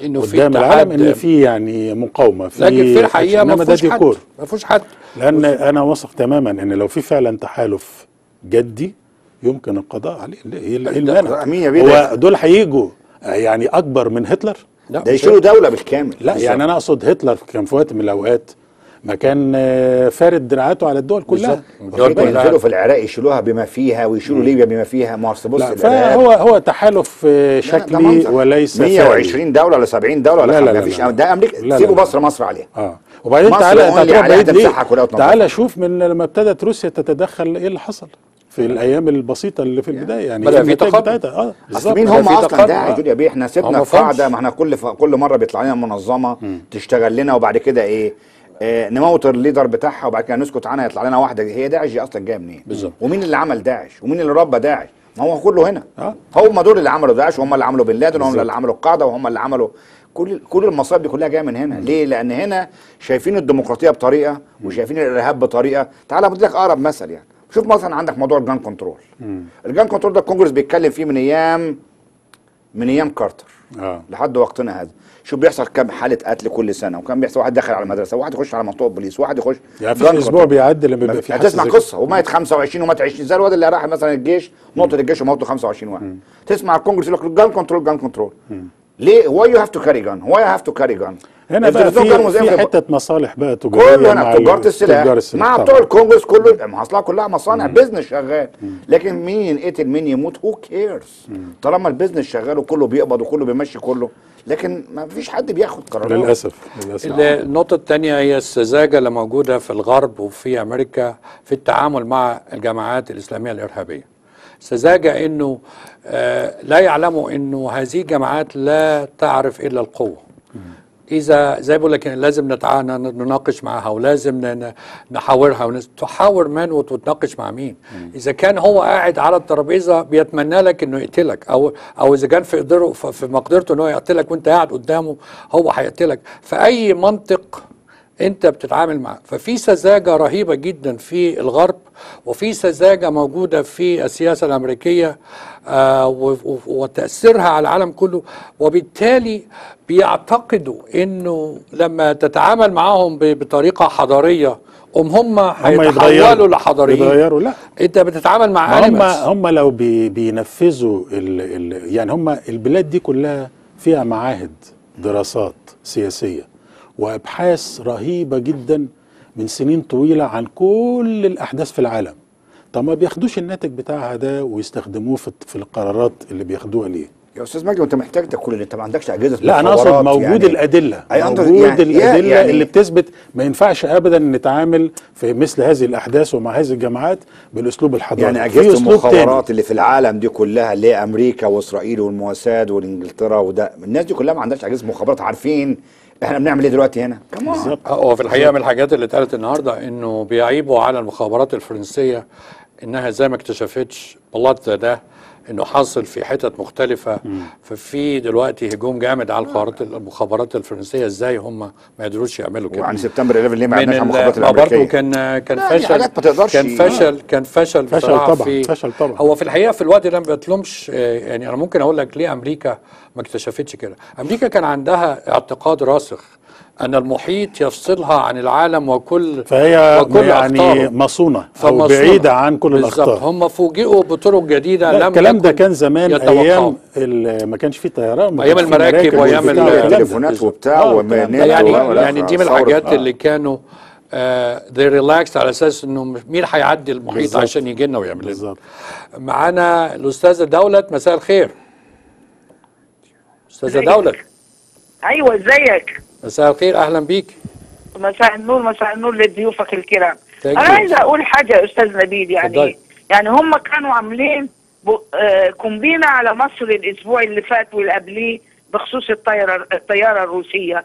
إنه في قدام العالم اتحاد. ان في يعني مقاومه في، لكن في الحقيقه ما إنما ده فيهوش حد، ديكور. ما فيهوش حد. لان انا واثق تماما ان لو في فعلا تحالف جدي يمكن القضاء عليه. ايه ده- المانع؟ مين يا بيه هو ده؟ دول هيجوا يعني اكبر من هتلر؟ لا ده مش يشيلوا دوله بالكامل. لا بالظبط. يعني انا اقصد هتلر كان في وقت من الاوقات ما كان آه، فارد دراعاته على الدول كلها. بالظبط. الدول كلها. ينزلوا في العراق يشيلوها بما فيها ويشيلوا ليبيا بما فيها. ما اصل بص لا الإرهاب- فهو هو تحالف آه، لا، ده شكلي منظر. وليس مية وعشرين دوله ولا سبعين دوله ولا لا، لا، خمسة. لا، مفيش لا. ده امريكا. لا، سيبوا لا. مصر مصر عليها. اه وبعدين مصر تعالى only هتروح عليها بعيد ليه؟ تمسحها كلها وتنظفها. تعالى شوف من لما ابتدت روسيا تتدخل ايه اللي حصل في الايام البسيطه اللي في البدايه يعني بدأ إيه في النتائج تقدم. بتاعتها. اه اصل بالظبط. مين ده هم في اصلا تقدم. داعش دول يا بيه؟ احنا هم سيبنا ما في قاعده، فهمش. ما احنا كل ف... كل مره بيطلع لنا منظمه تشتغل لنا وبعد كده ايه آه نموت الليدر بتاعها وبعد كده نسكت عنها يطلع لنا واحده. هي داعش دي اصلا جايه منين؟ بالظبط. ومين اللي عمل داعش؟ ومين اللي ربى داعش؟ ما هو كله هنا. آه. هم دول اللي عملوا داعش، وهم اللي عملوا بن لادن، وهم اللي عملوا القاعده، وهم اللي عملوا كل كل المصائب دي كلها جايه من هنا. ليه؟ لان هنا شايفين الديمقراطيه بطريقه وشايفين الارهاب بطريقه. تعالى بدي لك اقرب مثل يعني. شوف مثلا عندك موضوع الجان كنترول. الجان كنترول ده الكونجرس بيتكلم فيه من ايام من ايام كارتر اه لحد وقتنا هذا. شوف بيحصل كم حاله قتل كل سنه، وكان بيحصل واحد داخل على المدرسه، وواحد يخش على منطقه بوليس، وواحد يخش يعني جان في اسبوع كنترول. بيعدي لما بيبقى في حادثة هتسمع زي كده. قصه ومات خمسة وعشرين ومات عشرين زي الواد اللي راح مثلا الجيش نقطه الجيش وموته خمسة وعشرين واحد. تسمع الكونجرس يقول لك جان كنترول جان كنترول. ليه؟ واي يو هاف تو كاري جان؟ واي هاف تو كاري جان؟ هنا بقى في في حته مصالح بقى تجاريه كله هنا مع تجاره ال- السلاح تجار السلاح مع طبعاً. بتوع الكونجرس كله. ما اصلها كلها مصانع بيزنس شغال. لكن مين ينقتل مين يموت هو كيرز؟ طالما البيزنس شغال وكله بيقبض وكله بيمشي كله. لكن ما فيش حد بياخد قرارات. للاسف للاسف. النقطة الثانية هي السذاجة اللي موجودة في الغرب وفي أمريكا في التعامل مع الجماعات الإسلامية الإرهابية. سذاجة إنه آه لا يعلموا إنه هذه الجماعات لا تعرف إلا القوة. إذا زي بقول لك لازم نتع... نناقش معها ولازم ن... نحاورها ونس... تحاور من وتتناقش مع مين؟ إذا كان هو قاعد على الترابيزة بيتمنى لك إنه يقتلك أو أو إذا كان في قدره في مقدرته إنه يقتلك وأنت قاعد قدامه هو هيقتلك. فأي منطق انت بتتعامل معاه. ففي سذاجه رهيبه جدا في الغرب وفي سذاجه موجوده في السياسه الامريكيه آه وتاثيرها على العالم كله، وبالتالي بيعتقدوا انه لما تتعامل معاهم بطريقه حضاريه هم هم هيتحولوا لحضاريين. يتغيروا لا انت بتتعامل مع هم انيمالز. هم لو بي بينفذوا ال ال يعني هم البلاد دي كلها فيها معاهد دراسات سياسيه وابحاث رهيبه جدا من سنين طويله عن كل الاحداث في العالم. طب ما بياخدوش الناتج بتاعها ده ويستخدموه في في القرارات اللي بياخدوها ليه؟ يا استاذ مجدي وانت محتاج ده كل اللي انت ما عندكش اجهزه لا انا اقصد مخابرات موجود يعني. الادله أي أنت- موجود يعني- الادله يعني اللي بتثبت ما ينفعش ابدا نتعامل في مثل هذه الاحداث ومع هذه الجماعات بالاسلوب الحضاري. يعني في اجهزه أسلوب المخابرات تاني. اللي في العالم دي كلها اللي هي امريكا واسرائيل والموساد والانجلترا وده الناس دي كلها ما عندهاش اجهزه مخابرات عارفين احنا بنعمل ايه دلوقتي هنا. كمان هو في الحقيقه من الحاجات اللي اتقالت النهارده انه بيعيبوا على المخابرات الفرنسيه انها زي ما اكتشفتش بلاط ده انه حاصل في حتت مختلفه. ففي دلوقتي هجوم جامد على المخابرات المخابرات الفرنسيه ازاي هم ما يقدروش يعملوا كده. وعن سبتمبر حداشر ليه ما من عندناش على ال- المخابرات ما برضه الامريكيه؟ كان كان لا، دي فشل حاجات ما تقدرش- كان فشل كان فشل فشل بصراحة طبعاً، في فشل طبعاً. هو في الحقيقه في الوقت ده ما بيطلمش آه، يعني انا ممكن اقول لك ليه امريكا ما اكتشفتش كده. امريكا كان عندها اعتقاد راسخ ان المحيط يفصلها عن العالم وكل فهي وكل يعني أخطاره. مصونه او فمصونة. بعيده عن كل بالظبط. الاخطار. هم فوجئوا بطرق جديده لا لم الكلام ده يكن كان زمان يتوقعوا. ايام ال- ما كانش فيه طيران ما أيام كانش فيه المراكب مراكب وأيام وبتاع ال- والكلام ده. تليفونات وبتاع آه، ونت الكلام ده. يعني ولا- يعني دي من ثورة- الحاجات آه. اللي كانوا ذي ريلاكس على اساس انه مين هيعدي المحيط بالظبط. عشان يجي لنا ويعمل لنا. بالظبط. معانا الاستاذه دولت. مساء الخير استاذه ازيك؟ دولت. ايوه ازيك؟ مساء الخير اهلا بيك. مساء النور مساء النور لضيوفك الكرام. Thank انا you. عايزه اقول حاجه يا استاذ نبيل يعني اتفضلي. يعني هم كانوا عاملين ب- آه، كومبينه على مصر الاسبوع اللي فات واللي قبليه بخصوص الطياره الطياره الروسيه،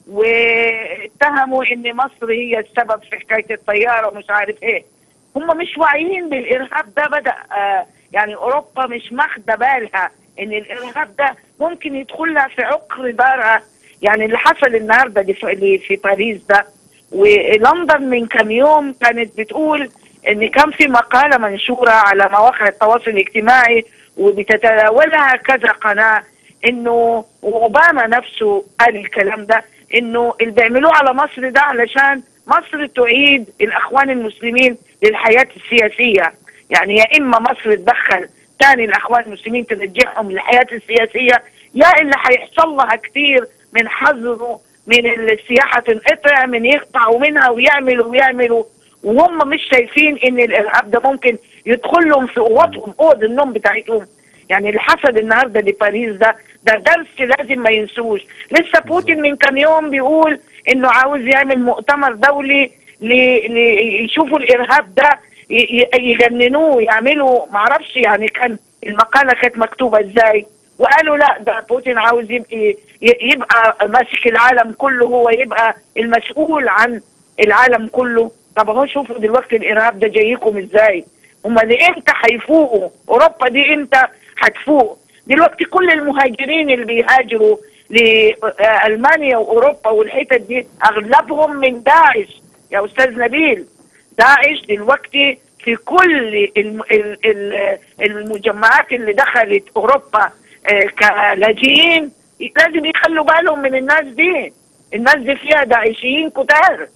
واتهموا ان مصر هي السبب في حكايه الطياره ومش عارف ايه. هم مش واعيين بالارهاب ده. بدا آه، يعني اوروبا مش ماخده بالها ان الارهاب ده ممكن يدخل لها في عقر دارها. يعني اللي حصل النهارده دي في اللي في باريس ده، ولندن من كام يوم كانت بتقول ان كان في مقاله منشوره على مواقع التواصل الاجتماعي وبتتداولها كذا قناه انه واوباما نفسه قال الكلام ده، انه اللي بيعملوه على مصر ده علشان مصر تعيد الاخوان المسلمين للحياه السياسيه. يعني يا اما مصر تدخل تاني الاخوان المسلمين ترجعهم للحياه السياسيه، يا اللي هيحصل لها كتير من حظره من السياحه تنقطع، من يقطعوا منها ويعملوا ويعملوا وهم مش شايفين ان الارهاب ده ممكن يدخل لهم في اوضهم، اوض النوم بتاعتهم. يعني اللي حصل النهارده لباريس ده ده درس لازم ما ينسوش. لسه بوتين من كام يوم بيقول انه عاوز يعمل مؤتمر دولي ليشوفوا الارهاب ده يجننوه يعملوا معرفش، يعني كان المقاله كانت مكتوبه ازاي، وقالوا لا ده بوتين عاوز يبقى يبقى ماسك العالم كله، هو يبقى المسؤول عن العالم كله. طب اهو شوفوا دلوقتي الارهاب ده جايكم ازاي. هما امتى هيفوقوا؟ اوروبا دي امتى هتفوق؟ دلوقتي كل المهاجرين اللي بيهاجروا لألمانيا واوروبا والحتت دي اغلبهم من داعش يا استاذ نبيل. داعش دلوقتي في كل المجمعات اللي دخلت اوروبا كلاجئين لازم يخلوا بالهم من الناس دي. الناس دي فيها داعشيين كتار،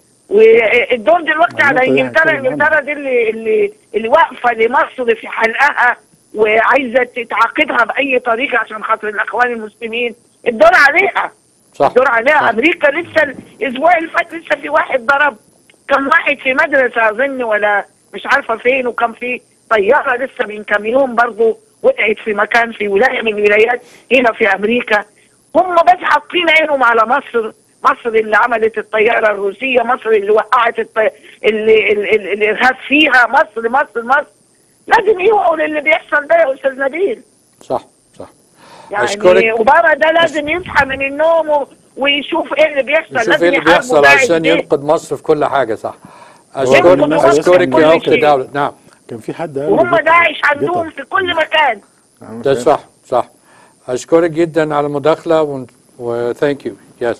والدور دلوقتي على انجلترا. انجلترا دي اللي اللي, اللي واقفه لمصر في حلقها وعايزه تعاقبها باي طريقه عشان خاطر الاخوان المسلمين. الدور عليها صح. الدور عليها. صح. امريكا لسه الاسبوع اللي فات لسه في واحد ضرب، كان واحد في مدرسه اظن ولا مش عارفه فين، وكان في طياره لسه من كام يوم برضه وقعت في مكان في ولايه من الولايات هنا في امريكا. هم بس حاطين عينهم على مصر. مصر اللي عملت الطياره الروسيه، مصر اللي وقعت الطي... اللي ال... ال... الارهاب فيها، مصر مصر مصر. لازم يوقعوا للي بيحصل ده يا استاذ نبيل. صح صح. يعني أشكرك. اوباما ده لازم يصحى من النوم و... ويشوف ايه اللي بيحصل. يشوف لازم ايه اللي بيحصل عشان ينقذ مصر في كل حاجه. صح. اشكرك اشكرك يا اخت دولة. نعم. كان في حد قال وهم داعش عندهم في كل مكان. ده صح صح. اشكرك جدا على المداخله و ثانك يو. يس.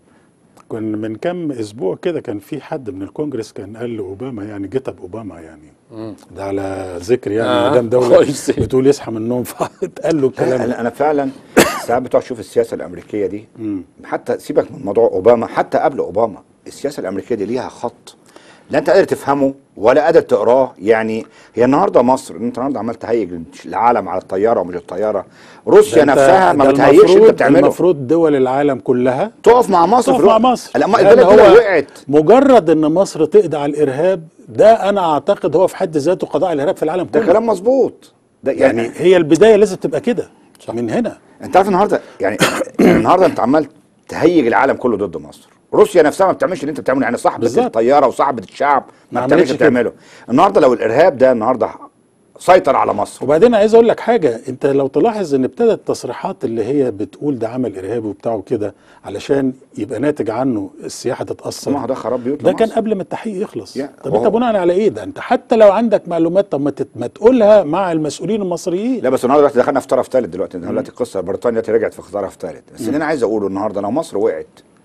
كان من كام اسبوع كده كان في حد من الكونجرس كان قال لاوباما، يعني جتب اوباما يعني مم. ده على ذكر يعني آه. مدام دوله بتقول يصحى من النوم فاتقال له الكلام. انا انا فعلا ساعات بتوع اشوف السياسه الامريكيه دي مم. حتى سيبك من موضوع اوباما، حتى قبل اوباما السياسه الامريكيه دي ليها خط لا انت قادر تفهمه ولا قادر تقراه. يعني هي النهارده مصر، انت النهارده عمال تهيج العالم على الطياره ومش الطياره. روسيا نفسها ما بتهيجش اللي بتعمله. المفروض دول العالم كلها تقف مع مصر، تقف مع مصر. البلد دي لو وقعت مجرد ان مصر تقضي على الارهاب ده انا اعتقد هو في حد ذاته قضاء على الارهاب في العالم كله. ده كلام مظبوط. ده يعني, يعني هي البدايه لازم تبقى كده من هنا. انت عارف النهارده يعني النهارده انت عمال تهيج العالم كله ضد مصر. روسيا نفسها ما بتعملش اللي انت بتعمله، يعني صاحبه الطياره وصاحبه الشعب ما بتعملش اللي بتعمله. النهارده لو الارهاب ده النهارده سيطر على مصر. وبعدين عايز اقول لك حاجه، انت لو تلاحظ ان ابتدت التصريحات اللي هي بتقول ده عمل ارهابي وبتاعه كده علشان يبقى ناتج عنه السياحه تتاثر. ما هو ده خراب بيوت ده كان قبل ما التحقيق يخلص. طب انت بناء على ايه ده؟ انت حتى لو عندك معلومات طب ما, ما تقولها مع المسؤولين المصريين. لا بس النهارده دلوقتي دخلنا في طرف ثالث دلوقتي. دلوقتي القصه بريطانيا دلوقتي رجعت في طرف ثالث. بس اللي انا عايز اقوله النهارده لو مصر وقعت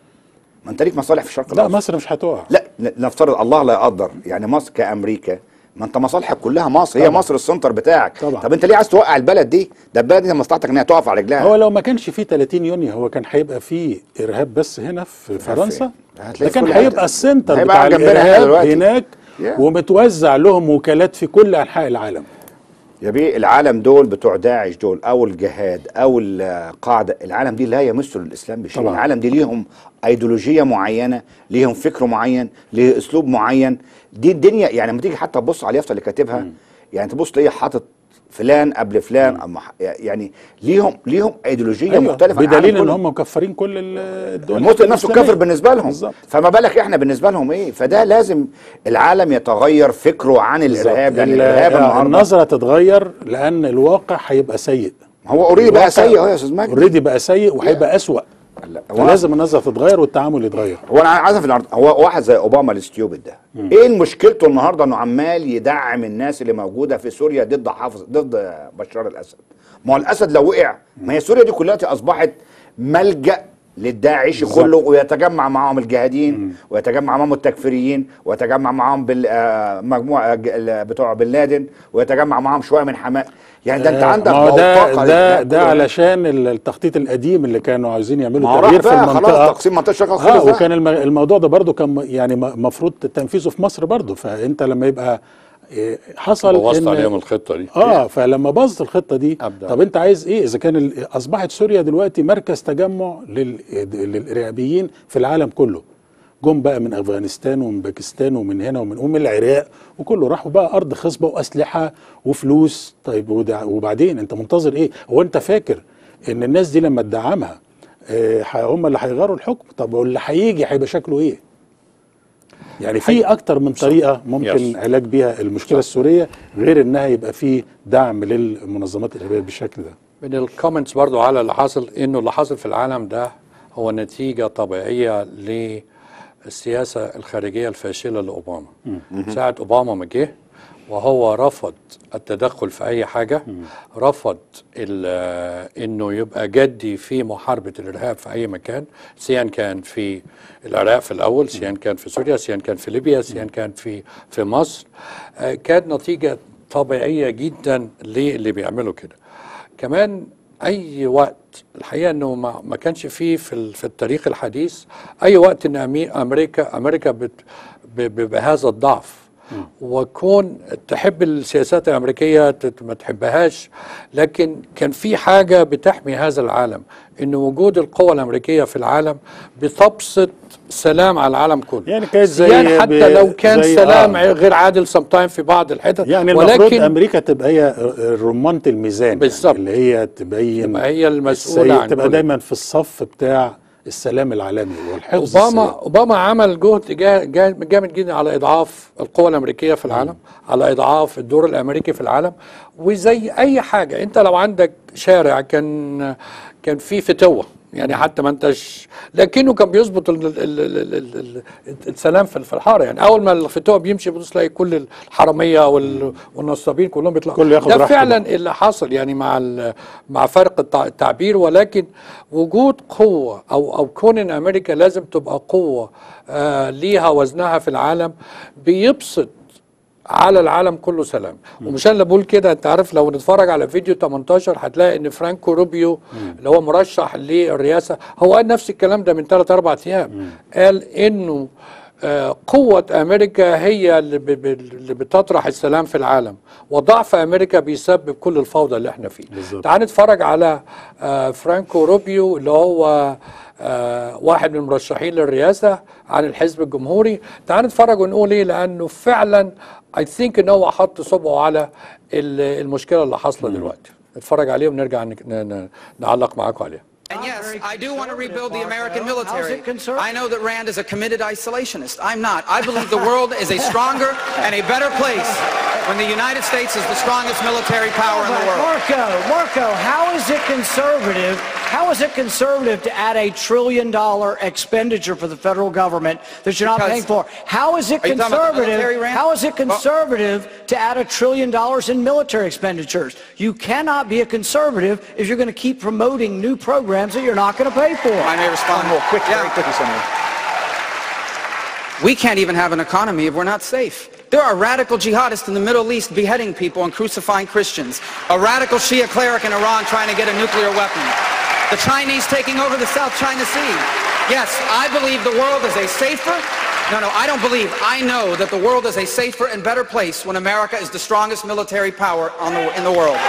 ما انت ليك مصالح في الشرق الاوسط. لا مصر مش هتقع. لا نفترض الله لا يقدر، يعني مصر كامريكا ما انت مصالحك كلها مصر. طبعا. هي مصر السنتر بتاعك. طبعا. طب انت ليه عايز توقع البلد دي؟ ده البلد دي مصلحتك ان هي تقف على رجلها. هو لو ما كانش فيه ثلاثين يونيو هو كان هيبقى فيه ارهاب بس هنا في فرنسا. ده كان هيبقى السنتر بتاع الارهاب هناك yeah. ومتوزع لهم وكالات في كل انحاء العالم. يا بيه العالم دول بتوع داعش دول او الجهاد او القاعده، العالم دي لا يمثل الاسلام بشيء. طبعا. العالم دي ليهم ايديولوجيه معينه، ليهم فكر معين، ليه اسلوب معين. دي الدنيا يعني لما تيجي حتى تبص على اليافطه اللي كاتبها م. يعني تبص تلاقيه حاطط فلان قبل فلان أما يعني ليهم ليهم ايديولوجيه أيوة. مختلفه. بدليل ان هم مكفرين كل الدول. المسلم نفسه كافر بالنسبه لهم بالزبط. فما بالك احنا بالنسبه لهم ايه؟ فده لازم العالم يتغير فكره عن الارهاب. لان الارهاب النظره تتغير لان الواقع هيبقى سيء. هو اوريدي بقى سيء اهو يا استاذ مجدي. اوريدي بقى سيء وهيبقى اسوء. فلازم النظره تتغير والتعامل يتغير. هو انا عايز في الارض هو واحد زي اوباما الاستيوبد ده مم. ايه مشكلته النهارده انه عمال يدعم الناس اللي موجوده في سوريا ضد حافظ ضد بشار الاسد؟ ما هو الاسد لو وقع ما هي سوريا دي كلها اصبحت ملجأ للداعش كله، ويتجمع معهم الجهاديين ويتجمع معهم التكفيريين ويتجمع معهم بالمجموعه بتوع بن لادن ويتجمع معهم شويه من حماس. يعني ده انت عندك ده ده, ده علشان التخطيط القديم اللي كانوا عايزين يعملوا تغيير في المنطقه، خلاص تقسيم منطقه شغال اه وكان الموضوع ده برضو كان يعني المفروض تنفيذه في مصر برضو. فانت لما يبقى حصل بوظت عليهم الخطه دي اه فلما باظت الخطه دي أبدأ. طب انت عايز ايه؟ اذا كان اصبحت سوريا دلوقتي مركز تجمع للارهابيين في العالم كله، جم بقى من افغانستان ومن باكستان ومن هنا ومن ومن العراق، وكله راحوا بقى ارض خصبه واسلحه وفلوس. طيب وبعدين انت منتظر ايه؟ هو انت فاكر ان الناس دي لما تدعمها آه هم اللي هيغيروا الحكم؟ طب واللي هيجي هيبقى شكله ايه؟ يعني في اكتر من طريقه ممكن يس. علاج بيها المشكله صح. السوريه غير انها يبقى في دعم للمنظمات الارهابيه بالشكل ده. من الكومنتس برضو على اللي حصل، انه اللي حصل في العالم ده هو نتيجه طبيعيه للسياسه الخارجيه الفاشله لاوباما. ساعه اوباما ما جه وهو رفض التدخل في اي حاجه، رفض انه يبقى جدي في محاربه الارهاب في اي مكان، سواء كان في العراق في الاول، سواء كان في سوريا، سواء كان في ليبيا، سواء كان في في مصر. كانت نتيجه طبيعيه جدا للي بيعملوا كده. كمان اي وقت الحقيقه انه ما, ما كانش فيه في في التاريخ الحديث اي وقت ان امريكا امريكا بت بهذا الضعف وكون تحب السياسات الأمريكية ما تحبهاش، لكن كان في حاجة بتحمي هذا العالم، إن وجود القوى الأمريكية في العالم بتبسط سلام على العالم كله. يعني كانت زي يعني حتى لو كان سلام آه. غير عادل سمتايم في بعض الحتت، يعني المفروض أمريكا تبقى هي رمانة الميزان بالظبط، اللي هي تبين تبقى هي المسؤولة عن تبقى دايما في الصف بتاع السلام العالمي والحفظ. اوباما السلام. اوباما عمل جهد جامد جدا على اضعاف القوى الامريكيه في العالم، م. على اضعاف الدور الامريكي في العالم. وزي اي حاجه، انت لو عندك شارع كان كان فيه فتوه، يعني حتى ما انتش، لكنه كان بيظبط السلام في الحاره. يعني اول ما الفتوه بيمشي بتبص تلاقي كل الحراميه والنصابين كلهم بيطلعوا. كله ياخد ده فعلا بقى اللي حصل يعني مع مع فرق التعبير. ولكن وجود قوه او او كون ان امريكا لازم تبقى قوه آه ليها وزنها في العالم بيبسط على العالم كله سلام. ومش انا بقول كده، انت عارف لو نتفرج على فيديو تمنتاشر هتلاقي ان فرانكو روبيو مم. اللي هو مرشح للرئاسه هو قال نفس الكلام ده من ثلاث اربع ايام. مم. قال انه آه قوه امريكا هي اللي, ب اللي بتطرح السلام في العالم، وضعف امريكا بيسبب كل الفوضى اللي احنا فيه. تعال نتفرج على آه فرانكو روبيو اللي هو آه واحد من المرشحين للرئاسه عن الحزب الجمهوري. تعال نتفرج ونقول ايه، لانه فعلا I think ان هو حط صبعه على المشكله اللي حاصله دلوقتي. نتفرج عليه ونرجع نعلق معاكم عليها. And yes, I do want to rebuild the American military. I know that Rand is a committed isolationist. I'm not. I believe the world is a stronger and a better place when the United States is the strongest military power in the world. Marco, Marco, how is it conservative? How is it conservative to add a trillion dollar expenditure for the federal government that you're not paying for? How is it conservative? How is it conservative to add a trillion dollars in military expenditures? You cannot be a conservative if you're going to keep promoting new programs that you're not going to pay for. I may respond more quick, yeah. very quickly, Senator. We can't even have an economy if we're not safe. There are radical jihadists in the Middle East beheading people and crucifying Christians. A radical Shia cleric in Iran trying to get a nuclear weapon. The Chinese taking over the South China Sea. Yes, I believe the world is a safer, no, no, I don't believe, I know that the world is a safer and better place when America is the strongest military power on the, in the world.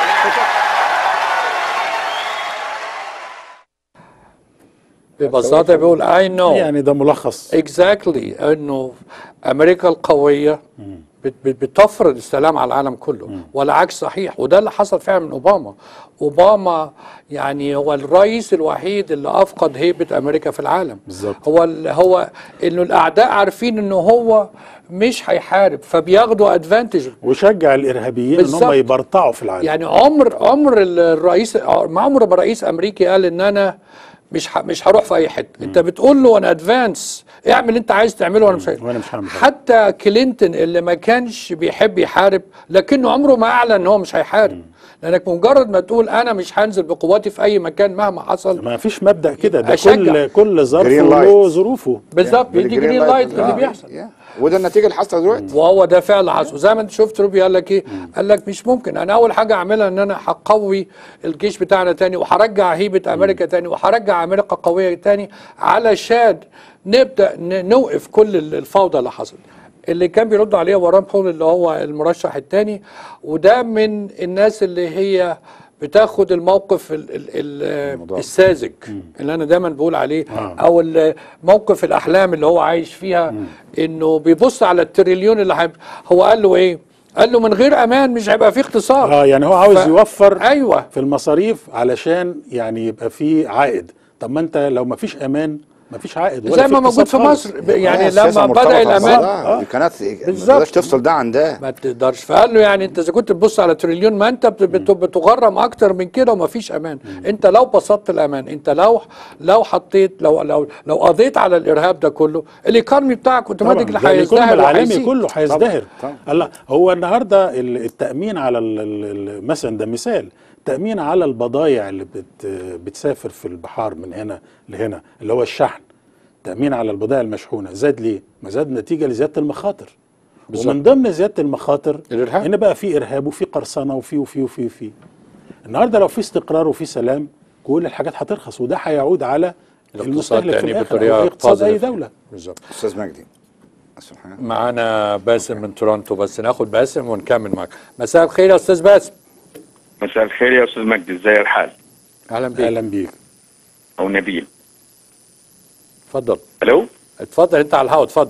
ببساطة بيقول I know يعني ده ملخص exactly انه امريكا القوية بتفرض السلام على العالم كله، والعكس صحيح. وده اللي حصل فعلا من اوباما. اوباما يعني هو الرئيس الوحيد اللي افقد هيبة امريكا في العالم. بالظبط. هو هو انه الاعداء عارفين انه هو مش هيحارب فبياخدوا ادفانتج، وشجع الارهابيين ان هم يبرطعوا في العالم. يعني عمر عمر الرئيس ما عمر ما رئيس امريكي قال ان انا مش ه... مش هروح في اي حته. انت بتقول له انا ادفانس اعمل اللي انت عايز تعمله وانا مش وانا مش هعمل. حتى كلينتون اللي ما كانش بيحب يحارب لكنه عمره ما اعلن ان هو مش هيحارب، لانك مجرد ما تقول انا مش هنزل بقواتي في اي مكان مهما حصل. ما فيش مبدأ كده، ده كل كل ظرف له ظروفه. بالظبط، بيدي جرين لايت اللي بيحصل، وده النتيجه اللي حصلت دلوقتي، وهو ده فعل حصل. زي ما انت شفت روبي قال لك ايه؟ قال لك مش ممكن، انا اول حاجه اعملها ان انا هقوي الجيش بتاعنا تاني، وهرجع هيبه امريكا تاني، وهرجع امريكا قويه تاني علشان نبدا نوقف كل الفوضى اللي حصلت. اللي كان بيرد عليه ورام بول اللي هو المرشح الثاني، وده من الناس اللي هي بتاخد الموقف ال ال ال الساذج اللي انا دايما بقول عليه، آه. او موقف الاحلام اللي هو عايش فيها، مم. انه بيبص على التريليون اللي حب. هو قال له ايه؟ قال له من غير امان مش هيبقى فيه اقتصاد. اه يعني هو عاوز ف... يوفر ايوه في المصاريف علشان يعني يبقى فيه عائد. طب ما انت لو ما فيش امان ما فيش عائد زي ما موجود في مصر يعني لما بدا الامان اه كانت ما تقدرش تفصل ده عن ده، ما تقدرش. فقال له يعني انت اذا كنت تبص على تريليون ما انت بتغرم اكتر من كده وما فيش امان. مم. انت لو بسطت الامان، انت لو لو حطيت لو لو لو قضيت على الارهاب ده كله، الايكونومي بتاعك اوتوماتيكلي هيزدهر، العالمي كله هيزدهر. الله هو النهارده التامين على مثلا ده مثال، تأمين على البضائع اللي بت بتسافر في البحار من هنا لهنا اللي هو الشحن، تأمين على البضائع المشحونة زاد ليه؟ ما زاد نتيجة لزيادة المخاطر. بالزبط. ومن ضمن زيادة المخاطر الإرهاب، إن بقى في إرهاب وفي قرصنة وفي وفي وفي وفي النهارده لو في استقرار وفي سلام كل الحاجات هترخص، وده هيعود على المستهلك في الآخر أو اقتصاد أي دولة. بالظبط. أستاذ مجدي معانا باسم من تورونتو، بس ناخد باسم ونكمل معاك. مساء الخير يا أستاذ باسم. مساء الخير يا استاذ مجدي، ازاي الحال؟ اهلا بيك. اهلا بيك. او نبيل. اتفضل. الو. اتفضل انت على الهواء، اتفضل.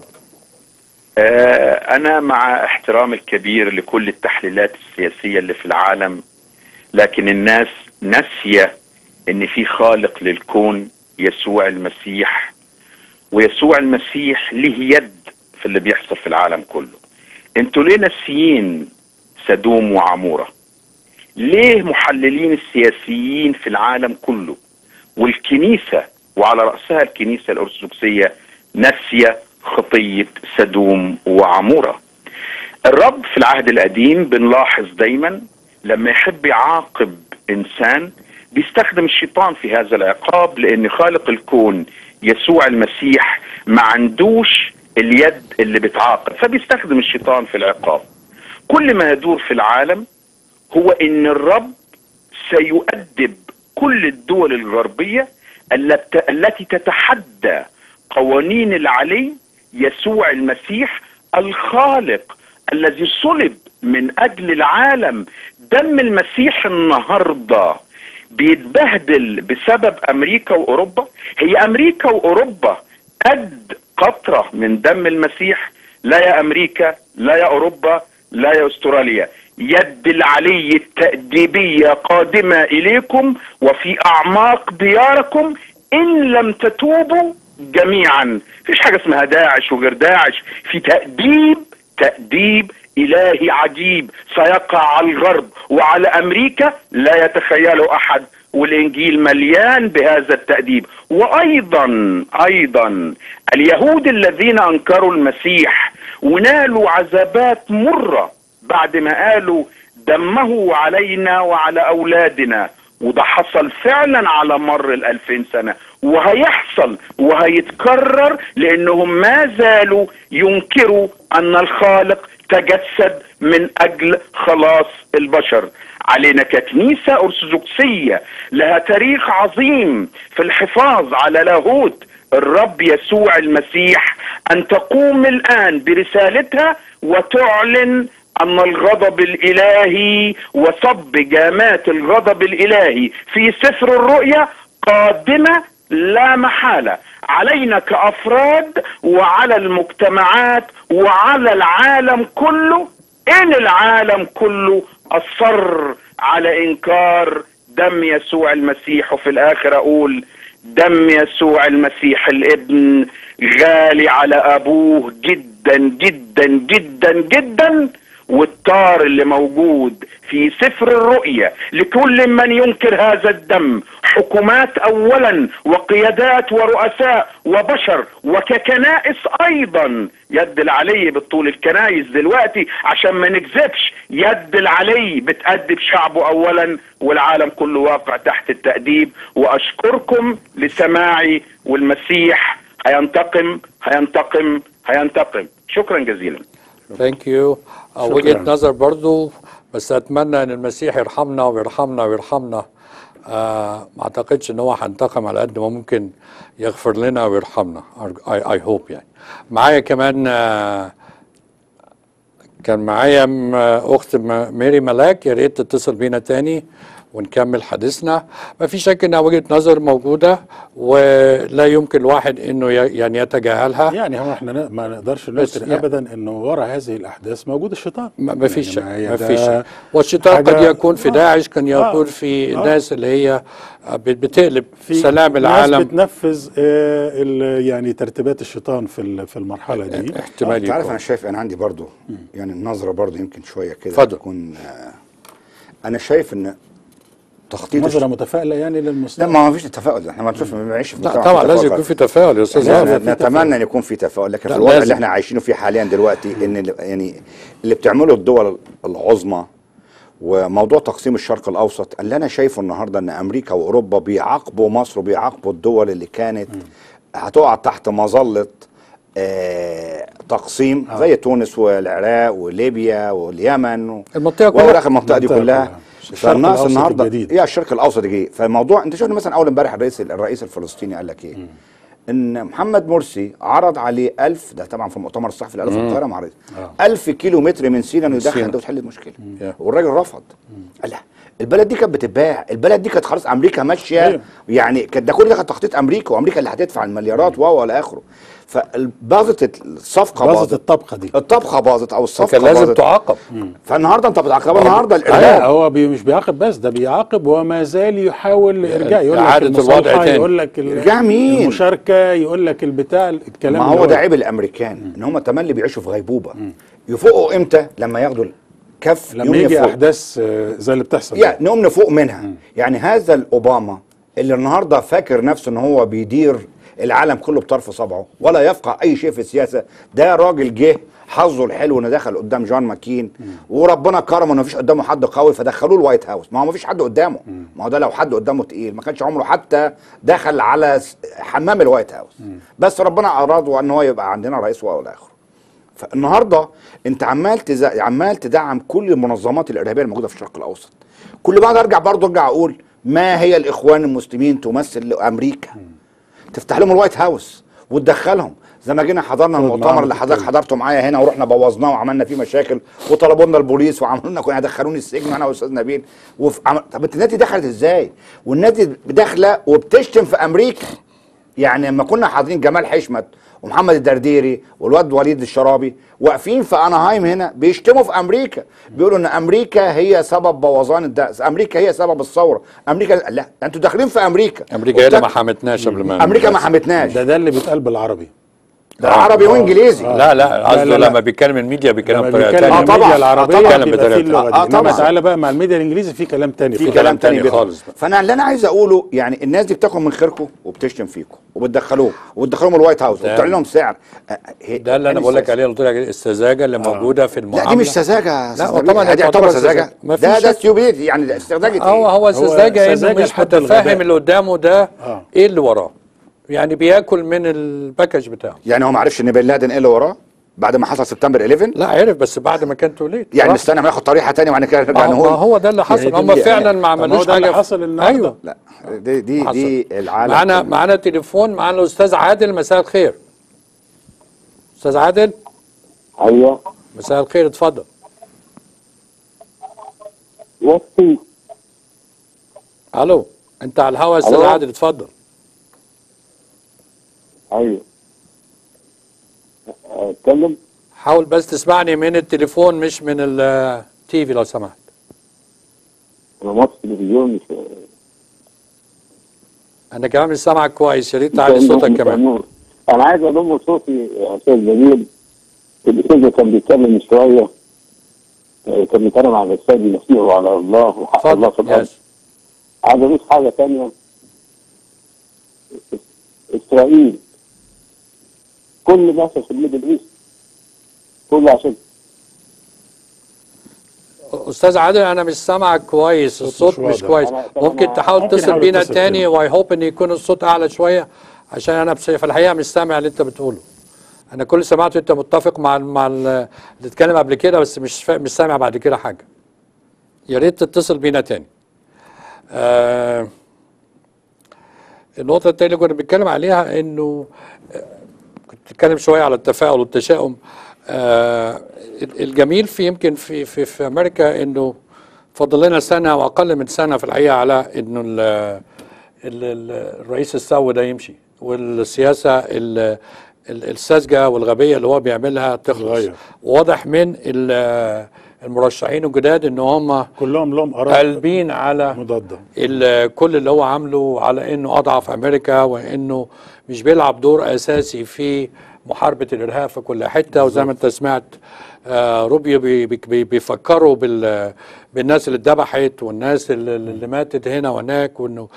آه انا مع احترام الكبير لكل التحليلات السياسيه اللي في العالم، لكن الناس ناسيه ان في خالق للكون يسوع المسيح، ويسوع المسيح له يد في اللي بيحصل في العالم كله. انتوا ليه ناسيين سدوم وعموره؟ ليه محللين السياسيين في العالم كله والكنيسة وعلى رأسها الكنيسة الأرثوذكسية ناسية خطية سدوم وعمورة؟ الرب في العهد القديم بنلاحظ دايما لما يحب يعاقب إنسان بيستخدم الشيطان في هذا العقاب، لأن خالق الكون يسوع المسيح ما عندوش اليد اللي بتعاقب، فبيستخدم الشيطان في العقاب. كل ما يدور في العالم هو ان الرب سيؤدب كل الدول الغربية التي تتحدى قوانين العلي يسوع المسيح الخالق الذي صلب من اجل العالم. دم المسيح النهاردة بيتبهدل بسبب امريكا واوروبا. هي امريكا واوروبا قد قطرة من دم المسيح؟ لا يا امريكا، لا يا اوروبا، لا يا استراليا. يد العلي التأديبية قادمة إليكم وفي أعماق دياركم إن لم تتوبوا جميعا. فيش حاجة اسمها داعش وغير داعش، في تأديب تأديب إلهي عجيب سيقع على الغرب وعلى أمريكا لا يتخيله أحد، والإنجيل مليان بهذا التأديب. وأيضا أيضا اليهود الذين أنكروا المسيح ونالوا عذابات مرة بعد ما قالوا دمه علينا وعلى أولادنا، وده حصل فعلا على مر الألفين سنة، وهيحصل وهيتكرر لأنهم ما زالوا ينكروا أن الخالق تجسد من أجل خلاص البشر. علينا ككنيسة أرثوذكسية لها تاريخ عظيم في الحفاظ على لاهوت الرب يسوع المسيح أن تقوم الآن برسالتها وتعلن أن الغضب الإلهي وصب جامات الغضب الإلهي في سفر الرؤيا قادمة لا محالة علينا كأفراد وعلى المجتمعات وعلى العالم كله، إن العالم كله أصر على إنكار دم يسوع المسيح. وفي الآخر أقول دم يسوع المسيح الابن غالي على أبوه جدا جدا جدا جدا، والطار اللي موجود في سفر الرؤيا لكل من ينكر هذا الدم كحكومات اولا وقيادات ورؤساء وبشر وككنائس ايضا. يد العلي بتطول الكنائس دلوقتي عشان ما نكذبش، يد العلي بتأدب شعبه اولا والعالم كله واقع تحت التأديب. واشكركم لسماعي، والمسيح هينتقم هينتقم هينتقم. شكرا جزيلا. ثانك يو. وجهة نظر برضو، بس اتمنى ان المسيح يرحمنا ويرحمنا ويرحمنا. آه ما اعتقدش ان هو هينتقم على قد ما ممكن يغفر لنا ويرحمنا. اي هوب يعني. معايا كمان آه كان معايا اخت ميري ملاك، يا ريت تتصل بينا تاني ونكمل حديثنا. ما في شك انها وجهة نظر موجودة ولا يمكن الواحد انه يعني يتجاهلها. يعني هو احنا ما نقدرش ننكر يعني ابدا انه وراء هذه الاحداث موجود الشيطان. ما فيش شك، ما فيش شك. والشيطان قد يكون في داعش، كان يكون آه في آه الناس اللي هي بتقلب في سلام العالم، ناس بتنفذ آه يعني ترتيبات الشيطان في في المرحلة دي. احتمال يكون. تعرف انا شايف، انا عندي برضو يعني النظرة برضو يمكن شوية كده تكون آه انا شايف ان تخطيط نظرة متفائلة يعني للمستقبل. لا ما فيش تفاؤل، احنا ما نشوف بنعيش في مجتمع طبعا لازم يكون في تفاؤل يا استاذ. نتمنى ان يكون في تفاؤل، لكن في الوضع اللي احنا عايشينه فيه حاليا دلوقتي ان يعني اللي بتعمله الدول العظمى وموضوع تقسيم الشرق الاوسط، اللي انا شايفه النهارده ان امريكا واوروبا بيعاقبوا مصر وبيعاقبوا الدول اللي كانت هتقع تحت مظله آه تقسيم آه. زي تونس والعراق وليبيا واليمن المنطقه كلها، المنطقه دي كلها. فالناس النهارده ايه الشرق الاوسط الجديد. فالموضوع انت شفت مثلا اول امبارح الرئيس الرئيس الفلسطيني قال لك ايه؟ م. ان محمد مرسي عرض عليه ألف، ده طبعا في المؤتمر الصحفي اللي قاله في القاهره مع الرئيس، ألف كيلو متر من سيناء انه يدخل ده وتحل المشكله. والراجل رفض. قال لا، البلد دي كانت بتتباع، البلد دي كانت خلاص امريكا ماشيه. أيوه. يعني كانت ده كل ده كان تخطيط امريكا، وامريكا اللي هتدفع المليارات و الى اخره. فباظت الصفقه، باظت الطبخه دي، الطبخه باظت او الصفقه كان لازم تعاقب. فالنهارده انت بتعاقبها النهارده الارهاب. هو بي مش بيعاقب بس، ده بيعاقب وما زال يحاول ارجاع، يقول لك الوضع تاني، يقول لك ارجاع مين؟ المشاركه، يقول لك البتاع الكلام. ما هو ده عيب الامريكان ان هم تملي بيعيشوا في غيبوبه. يفوقوا امتى؟ لما ياخدوا كف لما يجي احداث زي اللي بتحصل يعني نقوم نفوق منها. م. يعني هذا الاوباما اللي النهارده فاكر نفسه ان هو بيدير العالم كله بطرف صبعه ولا يفقه اي شيء في السياسه، ده راجل جه حظه الحلو انه دخل قدام جون ماكين م. وربنا كرمه انه مفيش قدامه حد قوي فدخلوه الوايت هاوس. ما هو مفيش حد قدامه، م. ما هو ده لو حد قدامه تقيل ما كانش عمره حتى دخل على حمام الوايت هاوس. م. بس ربنا اراد ان هو يبقى عندنا رئيس والى اخره. فالنهارده انت عمال تز... عمال تدعم كل المنظمات الارهابيه الموجوده في الشرق الاوسط. كل بعد ارجع برضه ارجع اقول ما هي الاخوان المسلمين تمثل امريكا؟ تفتح لهم الوايت هاوس وتدخلهم زي ما جينا حضرنا المؤتمر اللي حضرتك حضرته معايا هنا ورحنا بوظناه وعملنا فيه مشاكل وطلبوا لنا البوليس وعملوا لنا كنا هيدخلوني السجن انا واستاذ نبيل وف... عم... طب انت الناس دي دخلت ازاي؟ والناس دي داخله وبتشتم في امريكا. يعني لما كنا حاضرين جمال حشمت ومحمد الدرديري والواد وليد الشرابي واقفين في اناهايم هنا بيشتموا في امريكا، بيقولوا ان امريكا هي سبب بوظان الدأس، امريكا هي سبب الثوره، امريكا لا انتوا داخلين في امريكا. امريكا هي اللي ما حمتناش قبل ما امريكا ما حمتناش. ده ده اللي بيتقال بالعربي. ده عربي وانجليزي. لا لا قصده لما بيتكلم الميديا بيتكلم بطريقه ثانيه. اه طبعا الميديا العربيه بيتكلم بطريقه ثانيه. اه طبعا تعالى بقى مع الميديا الانجليزي في كلام ثاني، في كلام ثاني خالص. فانا اللي انا عايز اقوله يعني الناس دي بتاخد من خيركم وبتشتم فيكم وبتدخلوه وبتدخلوهم الوايت هاوس وبتعلن لهم سعر. ده اللي انا بقول لك عليه، قلت لك السذاجه اللي موجوده في المعامله. لا دي مش سذاجه. لا طبعا دي تعتبر سذاجه. ده ده ستيوبيد يعني سذاجه. هو هو السذاجه انه مش متفاهم اللي قدامه ده ايه اللي وراه. يعني بياكل من الباكج بتاعه. يعني هو ما عرفش ان بن لادن ايه اللي وراه بعد ما حصل سبتمبر إحداشر؟ لا عرف بس بعد ما كان توليت. يعني استنى ما ياخد طريحه ثانيه وبعد كده نرجع نقول. هو ده اللي حصل. هم فعلا ما عملوش حاجه. حصل النهارده. ايوه. لا دي دي حصل. دي العالم. معانا معانا تليفون، معانا الاستاذ عادل. مساء الخير. استاذ عادل. ايوه مساء الخير، اتفضل. وصي. الو انت على الهوا يا استاذ عادل، اتفضل. ايوه اتكلم. حاول بس تسمعني من التليفون مش من التي في لو سمحت. انا ماتش تلفزيون مش. انا كمان مش سامعك كويس، يا ريت تعلي صوتك كمان. انا عايز اضم صوتي يا استاذ جميل. الاستاذ كان بيتكلم من شويه، كان بيتكلم على السيد المسيح وعلى الله وحق الله في الارض. عايز اضيف حاجه ثانيه. اسرائيل، كل اللي بيحصل في الميدل ايست كله عشان. استاذ عادل انا مش سامعك كويس، الصوت مش كويس. ممكن تحاول تتصل بينا تاني، واي هوب ان يكون الصوت اعلى شويه، عشان انا في الحقيقه مش سامع اللي انت بتقوله. انا كل سمعته انت متفق مع مع اللي اتكلم قبل كده، بس مش مش سامع بعد كده حاجه. يا ريت تتصل بينا تاني. آه النقطه الثانيه اللي كنا بنتكلم عليها انه كنت بتتكلم شويه على التفاؤل والتشاؤم. آه الجميل في يمكن في في في امريكا انه فضل لنا سنه واقل من سنه في الحقيقه على انه ال ال الرئيس السوي ده يمشي، والسياسه الساذجه والغبيه اللي هو بيعملها تخلص. واضح من المرشحين الجداد ان هم كلهم لهم اراء قلبين على مضاده، كل اللي هو عامله على انه اضعف امريكا، وانه مش بيلعب دور اساسي في محاربه الارهاب في كل حته. وزي ما انت سمعت آه روبيو بي بي بيفكروا بال بالناس اللي اتذبحت والناس اللي, اللي ماتت هنا وهناك، وانه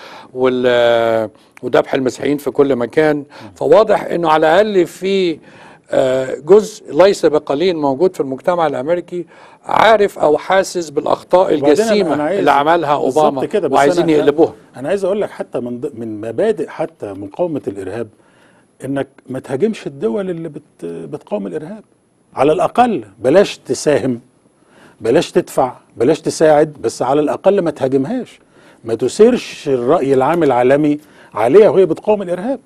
وال وذبح المسيحيين في كل مكان. فواضح انه على الاقل في آه جزء ليس بقليل موجود في المجتمع الامريكي عارف او حاسس بالاخطاء الجسيمه اللي عملها اوباما وعايزين يقلبوها. انا عايز اقول لك حتى من من مبادئ حتى مقاومه الارهاب انك ما تهاجمش الدول اللي بت بتقاوم الارهاب. على الاقل بلاش تساهم، بلاش تدفع، بلاش تساعد، بس على الاقل ما تهاجمهاش، ما تثيرش الراي العام العالمي عليها وهي بتقاوم الارهاب.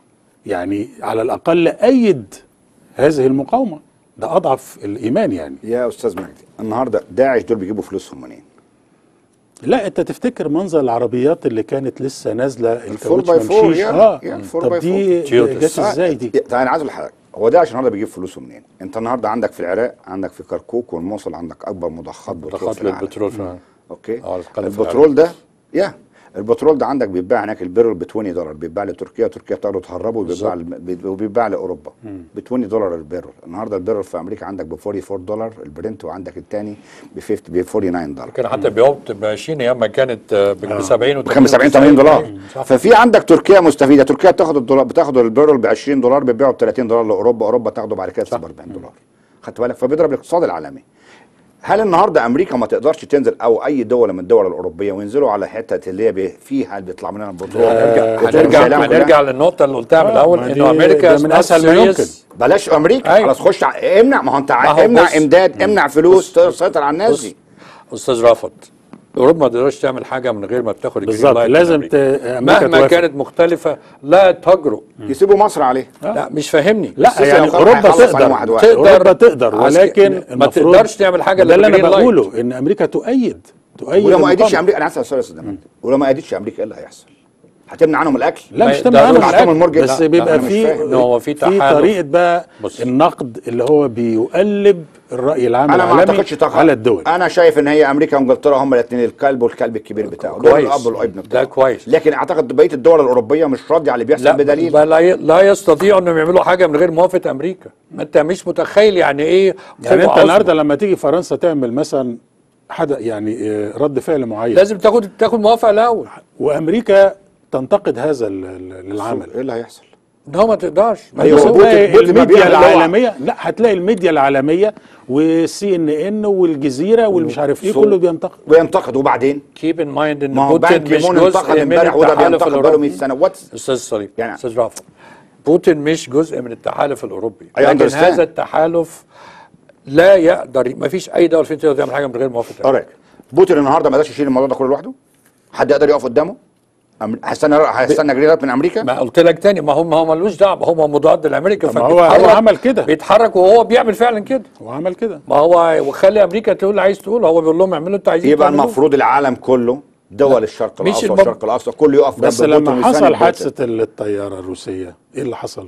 يعني على الاقل ايد هذه المقاومه، ده اضعف الايمان. يعني يا استاذ مجدي، النهارده داعش دول بيجيبوا فلوسهم منين؟ لا انت تفتكر منظر العربيات اللي كانت لسه نازله الفور باي فور يعني اه يعني طب دي جت ازاي دي؟ طيب انا عايز اقول لحضرتك، هو داعش النهارده بيجيب فلوسه منين؟ انت النهارده عندك في العراق، عندك في كركوك والموصل، عندك اكبر مضخات بترول في العالم. للبترول فعلا. اوكي. البترول ده يا البترول ده عندك بيتباع هناك البرل ب عشرين دولار، بيتباع لتركيا، تركيا تقدر تهربه، وبيتباع وبيتباع لاوروبا ب عشرين دولار البرل. النهارده البرل في امريكا عندك ب أربعة وأربعين دولار البرنت، وعندك الثاني ب تسعة وأربعين دولار. كان حتى بيوقت ب عشرين ايام ما كانت ب سبعين و سبعين ثمانين دولار. ففي عندك تركيا مستفيده، تركيا بتاخد الدولار، بتاخد البرل ب عشرين دولار، بتبيعه ب ثلاثين دولار لاوروبا، اوروبا تاخده بعد كده ب سبعة وأربعين دولار. خدت بالك؟ فبيضرب الاقتصاد العالمي. هل النهارده امريكا ما تقدرش تنزل او اي دوله من الدول الاوروبيه وينزلوا على حته اللي هي فيها اللي بيطلع منها البترول؟ هنرجع هنرجع للنقطه اللي قلتها من الاول، انه امريكا من اسهل ما يمكن. بلاش امريكا خلاص، خش امنع. ما هو انت امنع امداد، امنع فلوس تسيطر على الناس دي. استاذ رافض، اوروبا ما تقدرش تعمل حاجه من غير ما بتاخد بالظبط، لازم مهما كانت مختلفه لا تجرؤ. يسيبوا مصر عليه. لا مش فاهمني. لا يعني اوروبا تقدر اوروبا تقدر ولكن ما تقدرش تعمل حاجه. ده اللي انا بقوله، ان امريكا تؤيد تؤيد ولو ما ايدتش امريكا، انا عايز اسال سؤال، ولو ما ايدتش امريكا ايه اللي هيحصل؟ هتمنع عنهم الاكل؟ لا مش تمنع عنهم الاكل، بس بيبقى في في طريقه بقى النقد اللي هو بيقلب الراي العام انا العالمي ما اعتقدش على الدول. انا شايف ان هي امريكا وانجلترا هم الاثنين الكلب والكلب الكبير بتاعه، دول الاب والابن بتاعه. ده كويس. لكن اعتقد بقيه الدول الاوروبيه مش راضيه على اللي بيحصل، بدليل لا لا يستطيعوا انهم يعملوا حاجه من غير موافقه امريكا. ما انت مش متخيل يعني ايه. يعني انت النهارده لما تيجي فرنسا تعمل مثلا حدا يعني رد فعل معين، لازم تاخد تاخد موافقه الاول، وامريكا تنتقد هذا العمل. ايه اللي هيحصل؟ ان هو ما تقدرش. هتلاقي الميديا العالميه، لا هتلاقي الميديا العالميه والسي ان ان والجزيره والمش عارف ايه كله بينتقد وينتقد. وبعدين كيب ان مايند ان بوتين مش جزء من التحالف الاوروبي. مية سنه وات استاذ صليب، يعني استاذ رافع، بوتين مش جزء من التحالف الاوروبي، لكن هذا التحالف لا يقدر، ما فيش اي دوله فين تقدر تعمل حاجه من غير موافقه امريكا. بوتين النهارده ما قدرش يشيل الموضوع ده كله لوحده؟ حد يقدر يقف قدامه؟ هستنى هستنى جريرات من امريكا؟ ما قلت لك تاني، ما هم هو ملوش دعوه، هو مضاد لامريكا. ما هو هو عمل كده، بيتحرك وهو بيعمل فعلا كده. هو عمل كده، ما هو وخلي امريكا تقول اللي عايز تقول، هو بيقول لهم اعملوا انتوا عايزين. يبقى المفروض العالم كله، دول الشرق الاوسط والشرق الاوسط كله يقف جنب بس لما حصل حادثه الطياره الروسيه ايه اللي حصل؟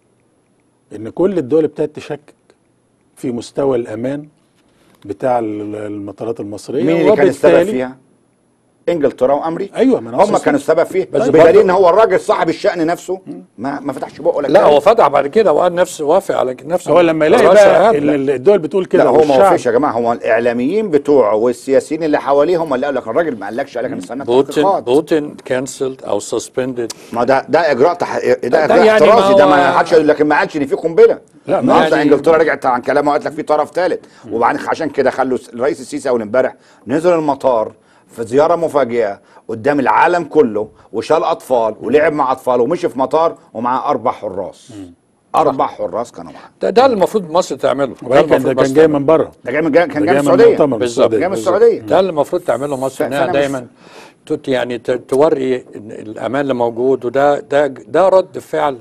ان كل الدول ابتدت تشكك في مستوى الامان بتاع المطارات المصريه. مين اللي كان السبب فيها؟ انجلترا وامريكا. ايوه هم كانوا السبب فيه، بس بدليل ان هو الراجل صاحب الشأن نفسه ما ما فتحش بقه. لا هو فتح بعد كده وقال نفسه وافق على نفسه. هو لما يلاقي بقى الدول بتقول كده. لا هو ما وافقش يا جماعه، هو الاعلاميين بتوعه والسياسيين اللي حواليه هم اللي قالوا لك الراجل ما قالكش قال لك نستنى بوتين بوتين كانسلد او سسبندد. ما ده ده اجراء تح... ده اجراء يعني احترازي، ده ما حدش لكن ما قالش ان في قنبله. لا النهارده يعني انجلترا رجعت عن كلامها وقالت لك في طرف ثالث، وبعدين عشان كده خلوا الرئيس السيسي اول امبارح نزل المطار في زياره مفاجئه قدام العالم كله وشال اطفال ولعب مع اطفال ومشي في مطار ومعاه اربع حراس. اربع حراس كانوا معاه. ده ده المفروض مصر تعمله. ده كان كان جاي من بره. ده جاي من كان جاي من السعوديه. بالظبط جاي من السعوديه. ده اللي المفروض تعمله مصر، انها دايما يعني توري الامان اللي موجود، وده ده ده رد فعل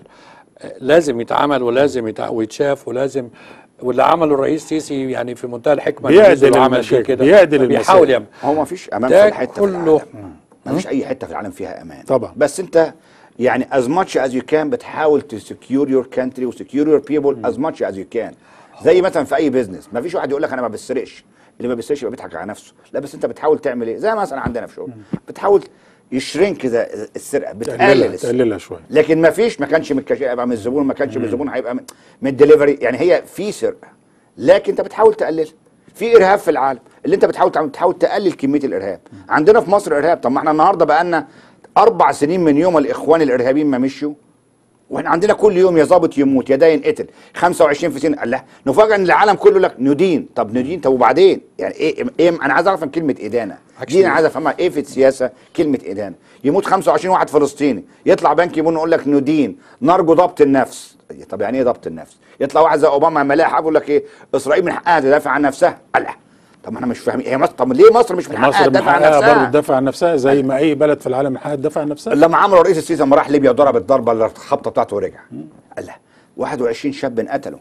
لازم يتعمل ولازم ويتشاف ولازم، واللي عمله الرئيس السيسي يعني في منتهى الحكمه بيعدل المشاكل، بيعدل بيحاول يعمل. هو ما فيش امان في الحته كله، ما فيش اي حته في العالم فيها امان طبعا، بس انت يعني as much as you can بتحاول to secure your country و secure your people as much as you can. زي مثلا في اي بيزنس ما فيش واحد يقول لك انا ما بسرقش، اللي ما بيسرقش يبقى بيضحك على نفسه، لا بس انت بتحاول تعمل ايه؟ زي مثلا عندنا في شغل بتحاول يشرين كده السرقه، بتقلل تقللها شويه، لكن ما فيش ما كانش من الكاشير هيبقى من الزبون، ما كانش من الزبون هيبقى من, من الدليفري، يعني هي في سرقه لكن انت بتحاول تقللها. في ارهاب في العالم اللي انت بتحاول تعمل، بتحاول تقلل كميه الارهاب. عندنا في مصر ارهاب، طب ما احنا النهارده بقى لنا اربع سنين من يوم الاخوان الارهابيين ما مشوا واحنا عندنا كل يوم يا ظابط يموت يا ده ينقتل، خمسة وعشرين في سنه. الله نفاجئ ان العالم كله لك ندين، طب ندين طب وبعدين يعني ايه, إيه انا عايز اعرف كلمه ادانه دي، انا عايز افهمها ايه في السياسه كلمه ادانه. يموت خمسة وعشرين واحد فلسطيني، يطلع بان كي مون يقول لك ندين نرجو ضبط النفس. طب يعني ايه ضبط النفس؟ يطلع واحد زي اوباما لما يلاقي حاجه يقول لك ايه اسرائيل من حقها تدافع عن نفسها. الله طب ما احنا مش فاهمين هي مصر، طب ليه مصر مش من حقها تدافع عن نفسها؟ برضه تدافع عن نفسها زي ما اي بلد في العالم من حقها تدافع عن نفسها. لما عملوا رئيس السيسي لما راح ليبيا ضرب الضربه الخبطه بتاعته ورجع. الله واحد وعشرين شاب انقتلوا،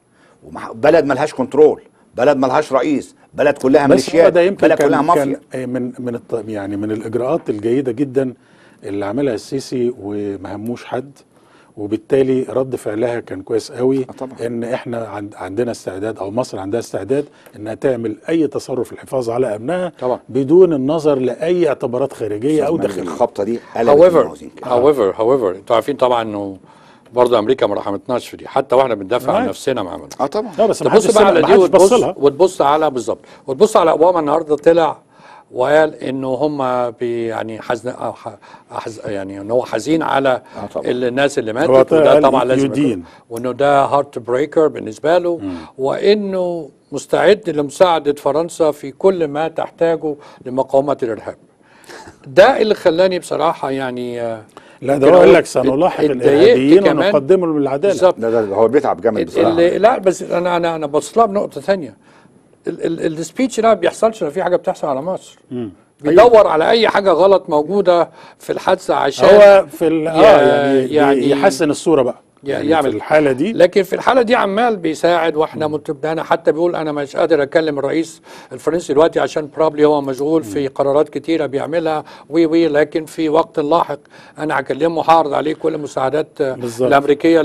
بلد ملهاش كنترول، بلد ملهاش رئيس، بلد كلها ميليشيات، بلد كلها مافيا. من من يعني من الاجراءات الجيده جدا اللي عملها السيسي وما هموش حد، وبالتالي رد فعلها كان كويس قوي. طبعا. ان احنا عند عندنا استعداد او مصر عندها استعداد انها تعمل اي تصرف للحفاظ على امنها طبعا بدون النظر لاي اعتبارات خارجيه او داخليه. الخبطه دي however however however انتوا عارفين طبعا انه برضه امريكا ما رحمتناش في دي، حتى واحنا بندافع عن نفسنا ما عملوش. اه طبعا. لا بس تبص بقى على دي وتبص وتبص على بالظبط وتبص على اوباما النهارده طلع وقال انه هم بي يعني حزن حز يعني ان هو حزين على آه الناس اللي ماتت، وده طبعا لازم يكون، وانه ده هارت بريكر بالنسبه له، مم. وانه مستعد لمساعده فرنسا في كل ما تحتاجه لمقاومه الارهاب. ده اللي خلاني بصراحه يعني لا ده هو قال لك سنلاحق الارهابيين ونقدم لهم العداله. لا ده هو بيتعب جامد بصراحه. لا بس انا انا انا بص لها بنقطه ثانيه، السبيتش ده ما بيحصلش لو في حاجه بتحصل على مصر. مم. بيدور أيوة. على اي حاجه غلط موجوده في الحادثه عشان هو في اه يعني, يعني يحسن الصوره بقى يعني يعمل في الحاله دي، لكن في الحاله دي عمال بيساعد. واحنا متبدأنا حتى بيقول انا مش قادر اكلم الرئيس الفرنسي دلوقتي عشان بروبلي هو مشغول في قرارات كتيره بيعملها وي وي لكن في وقت لاحق انا هكلمه هعرض عليه كل المساعدات الامريكيه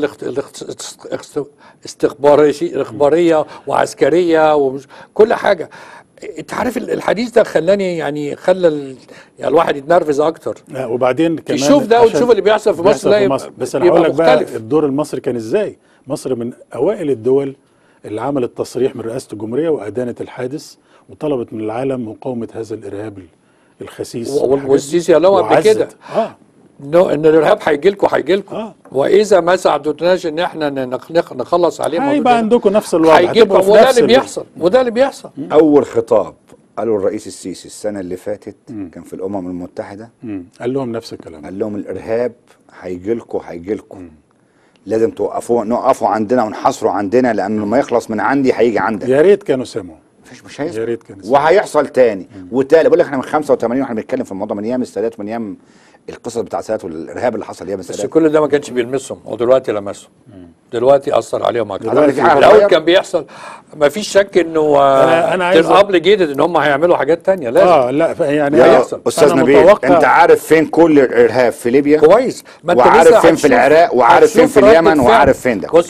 الاستخباريه اخباريه وعسكريه وكل حاجه. انت عارف الحديث ده خلاني يعني خلى يعني الواحد يتنرفز اكتر. لا وبعدين كمان تشوف ده وتشوف اللي بيحصل في مصر. في مصر. بس انا هقول لك بقى الدور المصري كان ازاي. مصر من اوائل الدول اللي عملت تصريح من رئاسه الجمهوريه وادانت الحادث وطلبت من العالم مقاومه هذا الارهاب الخسيس. والسيسي قال لهم قبل كده اه انه ان الارهاب هيجي لكم هيجي لكم آه. واذا ما ساعدتناش ان احنا نخلص عليه هيبقى عندكم نفس الوضع. هيجيبوا وده اللي بيحصل وده اللي بيحصل. اول خطاب قالوا الرئيس السيسي السنه اللي فاتت مم. كان في الامم المتحده مم. قال لهم نفس الكلام، قال لهم الارهاب هيجي لكم هيجي لكم لازم توقفوا نقفوا عندنا ونحاصروا عندنا لانه لما يخلص من عندي هيجي عندك. يا ريت كانوا سمعوا. مفيش مش هيسمع. يا ريت كانوا سمعوا. وهيحصل تاني وتالي. بقول لك احنا من خمسة وثمانين واحنا بنتكلم في الموضوع من ايام السادات ومن ايام القصص بتاع السادات والارهاب اللي حصل ايام السادات. بس كل ده ما كانش بيلمسهم ودلوقتي لمسهم. دلوقتي اثر عليهم اكتر. الاول كان بيحصل ما فيش شك انه انا اوبليجيتد ان هم هيعملوا حاجات ثانيه لازم. اه لا يعني هيحصل. استاذ نبيل انت عارف فين كل الارهاب في ليبيا؟ كويس. ما انت وعارف فين في العراق وعارف فين في اليمن وعارف فين ده. بص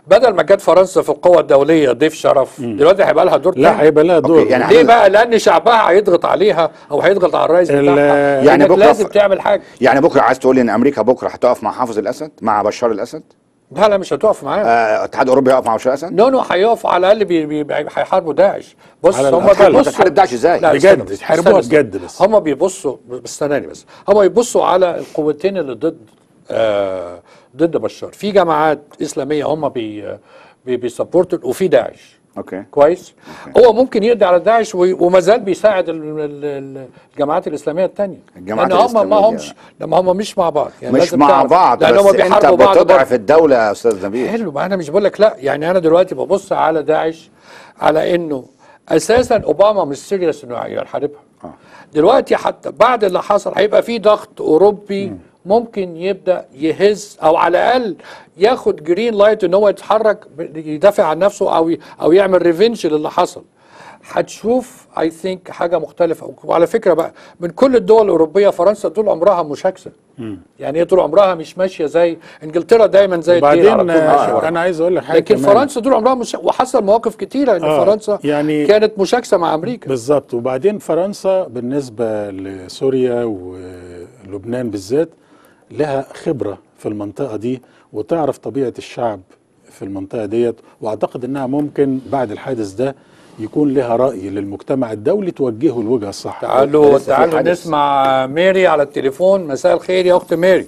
بدل ما كانت فرنسا في القوى الدوليه ضيف شرف، دلوقتي هيبقى لها دور تاني. لا هيبقى لها دور. يعني ليه بقى؟ لان شعبها هيضغط عليها او هيضغط على الرئيس بتاعها. يعني بكره لازم تعمل حاجه. يعني بكره عايز تقول لي ان امريكا بكره هتقف مع حافظ الاسد، مع بشار الاسد؟ لا لا مش هتقف معاه. الاتحاد آه الاوروبي هيقف مع بشار الاسد؟ نو نو هيقفوا على الاقل بي بي هيحاربوا داعش. بص هم بيبصوا هتحارب داعش ازاي؟ بجد يحاربوها بجد. بس هم بيبصوا استناني بس هم بيبصوا على القوتين اللي ضد آه ضد بشار. في جماعات اسلاميه هم بي بي بيسبورتوا وفي داعش. اوكي كويس. أوكي. هو ممكن يقضي على داعش وما زال بيساعد الجماعات الاسلاميه الثانيه. الجماعات لان هم ما همش لما هم مش مع بعض يعني مش مع بعض بس هم انت بتضعف الدوله يا استاذ نبيل. حلو. ما انا مش بقول لك لا، يعني انا دلوقتي ببص على داعش على انه اساسا اوباما مش سيريس انه يحاربها. آه. دلوقتي حتى بعد اللي حصل هيبقى في ضغط اوروبي م. ممكن يبدا يهز او على الاقل ياخد جرين لايت ان هو يتحرك يدافع عن نفسه او او يعمل ريفنج للي حصل. هتشوف اي ثينك حاجه مختلفه. وعلى فكره بقى من كل الدول الاوروبيه فرنسا طول عمرها مشاكسه. يعني هي طول عمرها مش ماشيه زي انجلترا دايما زي الدين على طول ماشيه. انا عايز اقول لك حاجه لكن كمان. فرنسا طول عمرها مش... وحصل مواقف كتيره ان آه فرنسا يعني كانت مشاكسه مع امريكا. بالظبط. وبعدين فرنسا بالنسبه لسوريا ولبنان بالذات لها خبره في المنطقه دي وتعرف طبيعه الشعب في المنطقه ديت، واعتقد انها ممكن بعد الحادث ده يكون لها رأي للمجتمع الدولي توجهه الوجهة الصح. تعالوا تعالوا نسمع ميري على التليفون. مساء الخير يا أخت ميري.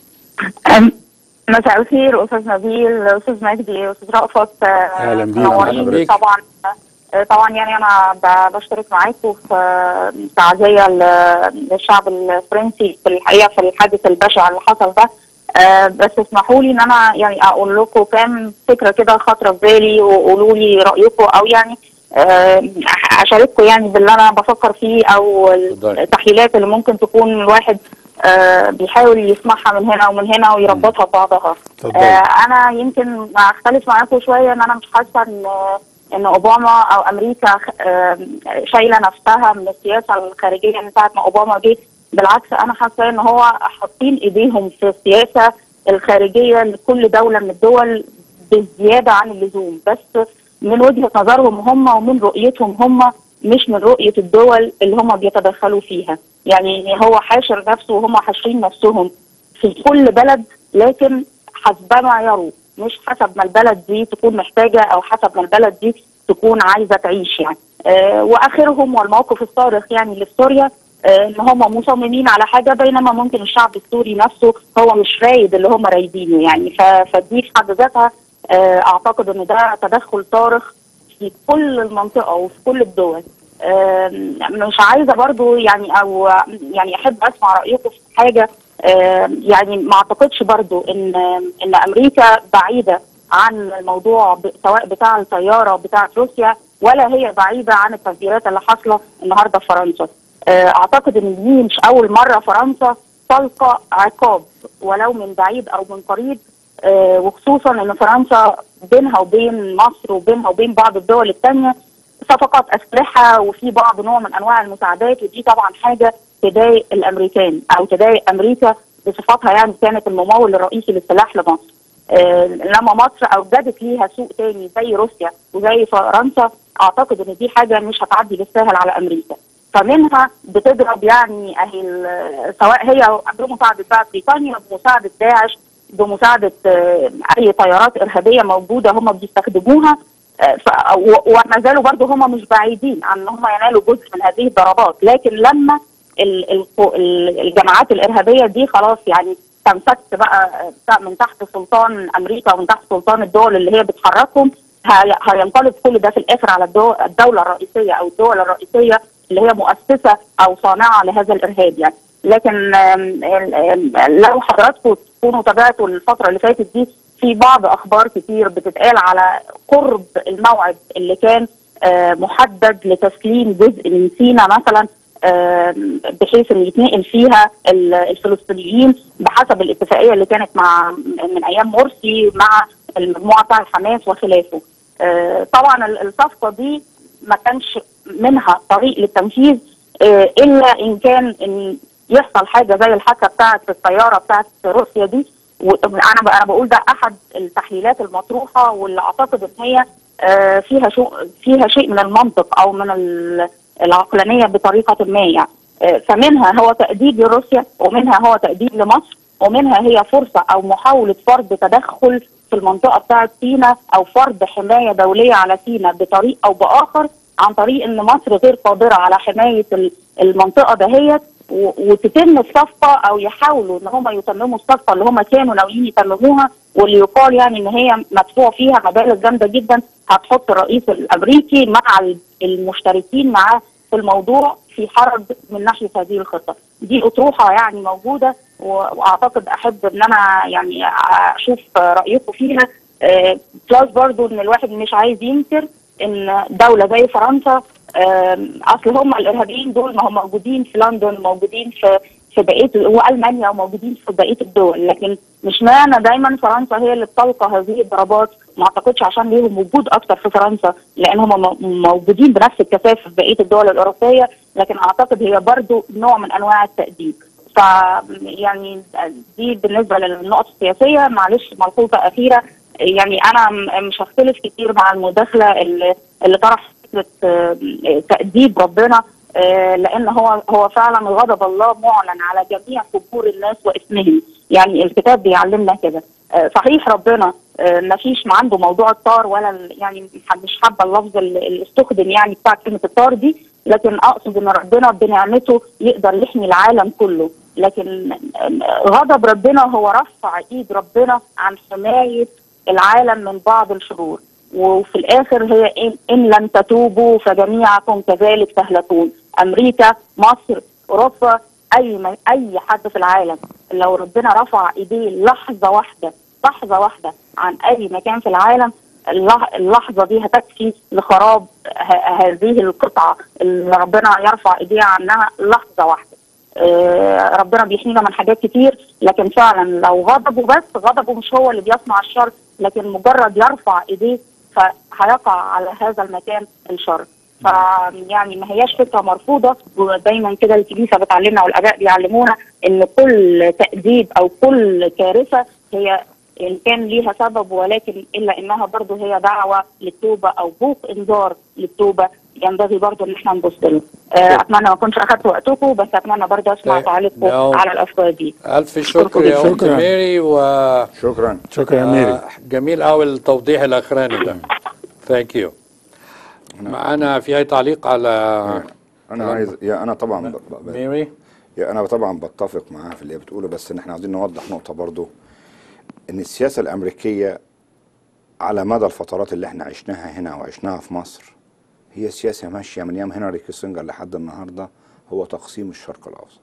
مساء الخير أستاذ نبيل، أستاذ مجدي، أستاذ رأفت. أهلا بيك. طبعا طبعا يعني أنا بشترك معاكم في تعزية للشعب الفرنسي في الحقيقة في الحادث البشع اللي حصل ده. أه بس اسمحوا لي ان انا يعني اقول لكم كام فكره كده خاطره في بالي وقولوا لي رايكم او يعني أه اشارككم يعني باللي انا بفكر فيه او التحليلات اللي ممكن تكون الواحد أه بيحاول يسمعها من هنا ومن هنا ويربطها ببعضها. أه انا يمكن اختلف معاكم شويه ان انا مش حاسه ان ان اوباما او امريكا أه شايله نفسها من السياسه الخارجيه من ساعه ما اوباما جه. بالعكس انا حاسه ان هو حاطين ايديهم في السياسه الخارجيه لكل دوله من الدول بالزياده عن اللزوم، بس من وجهه نظرهم هم ومن رؤيتهم هم مش من رؤيه الدول اللي هم بيتدخلوا فيها. يعني هو حاشر نفسه وهم حاشرين نفسهم في كل بلد لكن حسبما يروا، مش حسب ما البلد دي تكون محتاجه او حسب ما البلد دي تكون عايزه تعيش يعني. آه واخرهم والموقف الصارخ يعني اللي في سوريا ان هم مصممين على حاجه بينما ممكن الشعب السوري نفسه هو مش رايد اللي هم رايدينه يعني. فدي في حد ذاتها اعتقد ان ده تدخل صارخ في كل المنطقه وفي كل الدول. مش عايزه برضو يعني او يعني احب اسمع رايكم في حاجه. يعني ما اعتقدش برضو ان ان امريكا بعيده عن الموضوع سواء بتاع الطياره بتاعه روسيا ولا هي بعيده عن التفجيرات اللي حاصله النهارده في فرنسا. اعتقد ان دي مش اول مره فرنسا تلقى عقاب ولو من بعيد او من قريب، وخصوصا ان فرنسا بينها وبين مصر وبينها وبين بعض الدول الثانيه صفقات اسلحه وفي بعض نوع من انواع المساعدات، ودي طبعا حاجه تضايق الامريكان او تضايق امريكا بصفتها يعني كانت الممول الرئيسي للسلاح لمصر. لما مصر اوجدت ليها سوق تاني زي روسيا وزي فرنسا اعتقد ان دي حاجه مش هتعدي بالسهل على امريكا. فمنها بتضرب يعني اهي سواء هي بمساعده بقى بريطانيا بمساعده داعش بمساعده اي طيارات ارهابيه موجوده هم بيستخدموها، وما زالوا برضه هم مش بعيدين عن ان هم ينالوا جزء من هذه الضربات. لكن لما الجماعات الارهابيه دي خلاص يعني تمسكت بقى من تحت سلطان امريكا ومن تحت سلطان الدول اللي هي بتحركهم، هينقلب كل ده في الاخر على الدوله الرئيسيه او الدول الرئيسيه اللي هي مؤسسه او صانعه لهذا الارهاب يعني. لكن لو حضراتكم تكونوا تابعتوا الفتره اللي فاتت دي في بعض اخبار كتير بتتقال على قرب الموعد اللي كان محدد لتسليم جزء من سيناء مثلا بحيث ان يتنقل فيها الفلسطينيين بحسب الاتفاقيه اللي كانت مع من ايام مرسي مع المجموعه بتاع الحماس وخلافه. طبعا الصفقه دي ما كانش منها طريق للتنفيذ الا ان كان ان يحصل حاجه زي الحادثه بتاعه الطياره بتاعه روسيا دي وانا انا بقول ده احد التحليلات المطروحه واللي اعتقد ان هي فيها شو فيها شيء من المنطق او من العقلانيه بطريقه ما يعني. فمنها هو تأديب لروسيا، ومنها هو تأديب لمصر، ومنها هي فرصه او محاوله فرض تدخل في المنطقه بتاعه سيناء او فرض حمايه دوليه على سيناء بطريق او باخر، عن طريق ان مصر غير قادره على حمايه المنطقه دهيت، وتتم الصفقه او يحاولوا ان هم يتمموا الصفقه اللي هم كانوا ناويين يتمموها، واللي يقال يعني ان هي مدفوع فيها مبالغ جامده جدا هتحط الرئيس الامريكي مع المشتركين معاه في الموضوع في حرج من ناحيه هذه الخطه. دي اطروحه يعني موجوده، واعتقد احب ان انا يعني اشوف رايكم فيها. بلس برضو ان الواحد مش عايز ينكر ان دوله زي فرنسا، اصل هم الارهابيين دول ما هم موجودين في لندن، موجودين في في بقيه والمانيا، وموجودين في بقيه الدول، لكن مش معنى دايما فرنسا هي اللي بتلقى هذه الضربات. ما اعتقدش عشان ليهم وجود اكتر في فرنسا، لان هم موجودين بنفس الكثافه في بقيه الدول الاوروبيه، لكن اعتقد هي برضو نوع من انواع التأديب. ف يعني دي بالنسبه للنقط السياسيه. معلش ملحوظه اخيره، يعني انا مش هختلف كتير مع المداخله اللي, اللي طرح تأديب ربنا، لان هو هو فعلا غضب الله معلن على جميع فجور الناس واسمهم. يعني الكتاب بيعلمنا كده. صحيح ربنا ما فيش ما عنده موضوع الطار، ولا يعني مش حابه اللفظ اللي استخدم يعني بتاع كلمه الطار دي، لكن اقصد ان ربنا بنعمته يقدر يحمي العالم كله. لكن غضب ربنا هو رفع ايد ربنا عن حمايه العالم من بعض الشرور، وفي الاخر هي إن, ان لم تتوبوا فجميعكم كذلك تهلكون. امريكا، مصر، اوروبا، اي اي حد في العالم لو ربنا رفع ايديه لحظه واحده لحظه واحده عن اي مكان في العالم، اللحظه دي هتكفي لخراب هذه القطعه اللي ربنا يرفع ايديه عنها لحظه واحده. ربنا بيحمينا من حاجات كتير، لكن فعلا لو غضبه بس غضبه مش هو اللي بيصنع الشر، لكن مجرد يرفع ايديه فهيقع على هذا المكان الشر. فيعني ما هياش فكره مرفوضه، ودايما كده الكنيسه بتعلمنا والاباء بيعلمونا ان كل تأديب او كل كارثه هي ان كان ليها سبب، ولكن الا انها برضه هي دعوه للتوبه او بوق انذار للتوبه، ينبغي برضه ان احنا نبص له. اتمنى ما اكونش اخذت وقتكم، بس اتمنى برضه اسمع تعليقكم على الافكار دي. الف شكر يا اخت ميري، و شكرا شكرا يا ميري. جميل قوي التوضيح الاخراني ده. ثانك يو. معانا في اي تعليق على انا عايز يا انا طبعا ميري يا انا طبعا بتفق معاها في اللي هي بتقوله، بس ان احنا عايزين نوضح نقطه برضه، ان السياسه الامريكيه على مدى الفترات اللي احنا عشناها هنا وعشناها في مصر هي سياسه ماشيه من ايام هنري كيسنجر لحد النهارده، هو تقسيم الشرق الاوسط.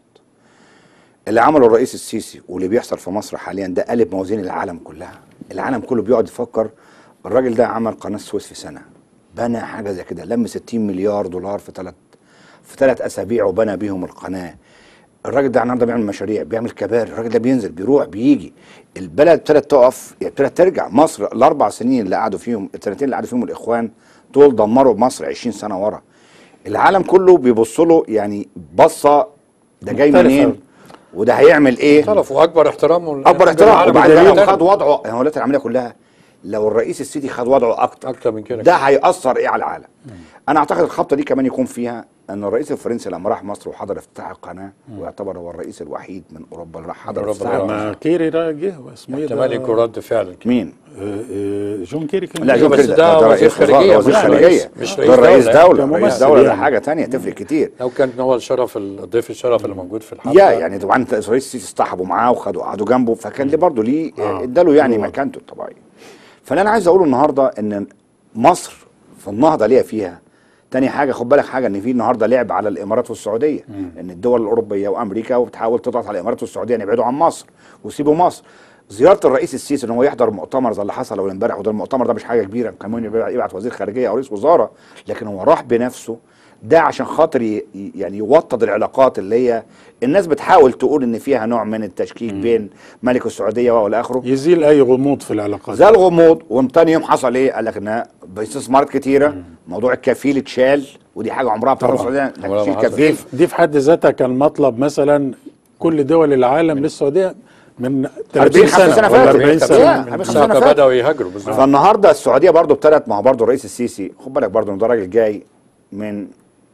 اللي عمله الرئيس السيسي واللي بيحصل في مصر حاليا ده قلب موازين العالم كلها. العالم كله بيقعد يفكر. الراجل ده عمل قناه السويس في سنه، بنى حاجه زي كده، لم ستين مليار دولار في ثلاث في ثلاث اسابيع وبنى بيهم القناه. الراجل ده النهارده بيعمل مشاريع، بيعمل كباري، الراجل ده بينزل بيروح بيجي. البلد ابتدت تقف، ابتدت ترجع. مصر الاربع سنين اللي قعدوا فيهم، السنتين اللي قعدوا فيهم الاخوان دول دمروا مصر عشرين سنه ورا. العالم كله بيبص له يعني بصه ده جاي منين وده هيعمل ايه. طرف واكبر احترام اكبر احترام. وبعدين خد وضعه الولايات العالميه كلها. لو الرئيس السيسي خد وضعه اكتر اكتر من كده ده هيأثر ايه على العالم. مم. انا اعتقد الخبطه دي كمان يكون فيها ان الرئيس الفرنسي لما راح مصر وحضر افتتاح القناه، ويعتبر هو الرئيس الوحيد من اوروبا اللي راح حضر افتتاح القناه. كيري ده جه اسمه ايه ده؟ احتمال يكون رد فعل. مين؟ آه جون كيري كان. لا جون كيري ده رئيس خارجيه، وزير خارجيه، مش رئيس دوله. رئيس دوله ده حاجه ثانيه تفرق كتير. لو كان هو الشرف الضيف الشرف اللي موجود في الحلقه. يا يعني طبعا الرئيس السيسي اصطحبوا معاه وخدوا قعدوا جنبه، فكان ده برضه ليه اداله يعني مكانته الطبيعيه. فاللي انا عايز اقوله النهارده ان مصر في النهضه ليها فيها. تاني حاجه خد بالك حاجه، ان في النهارده لعب على الامارات والسعوديه، مم. ان الدول الاوروبيه وامريكا وبتحاول تضغط على الامارات والسعوديه ان يبعدوا عن مصر ويسيبوا مصر. زياره الرئيس السيسي ان هو يحضر مؤتمر زي اللي حصل اول امبارح، وده المؤتمر ده مش حاجه كبيره، كمان يبعت وزير خارجيه او رئيس وزاره، لكن هو راح بنفسه ده عشان خاطر يعني يوطد العلاقات اللي هي الناس بتحاول تقول ان فيها نوع من التشكيك مم. بين ملك السعوديه والى اخره، يزيل اي غموض في العلاقات. زال غموض. وثاني يوم حصل ايه؟ قال لك ان باستثمارات كتيره، مم. موضوع الكفيل اتشال، ودي حاجه عمرها في السعوديه تشيل كفيل. دي في حد ذاتها كان مطلب مثلا كل دول العالم للسعوديه من ثلاثين سنه ولا أربعين سنه من ساعه بداوا يهاجروا بالظبط. فالنهارده السعوديه برضو ابتدت، ما هو برضو الرئيس السيسي خد بالك برضو ان ده راجل جاي من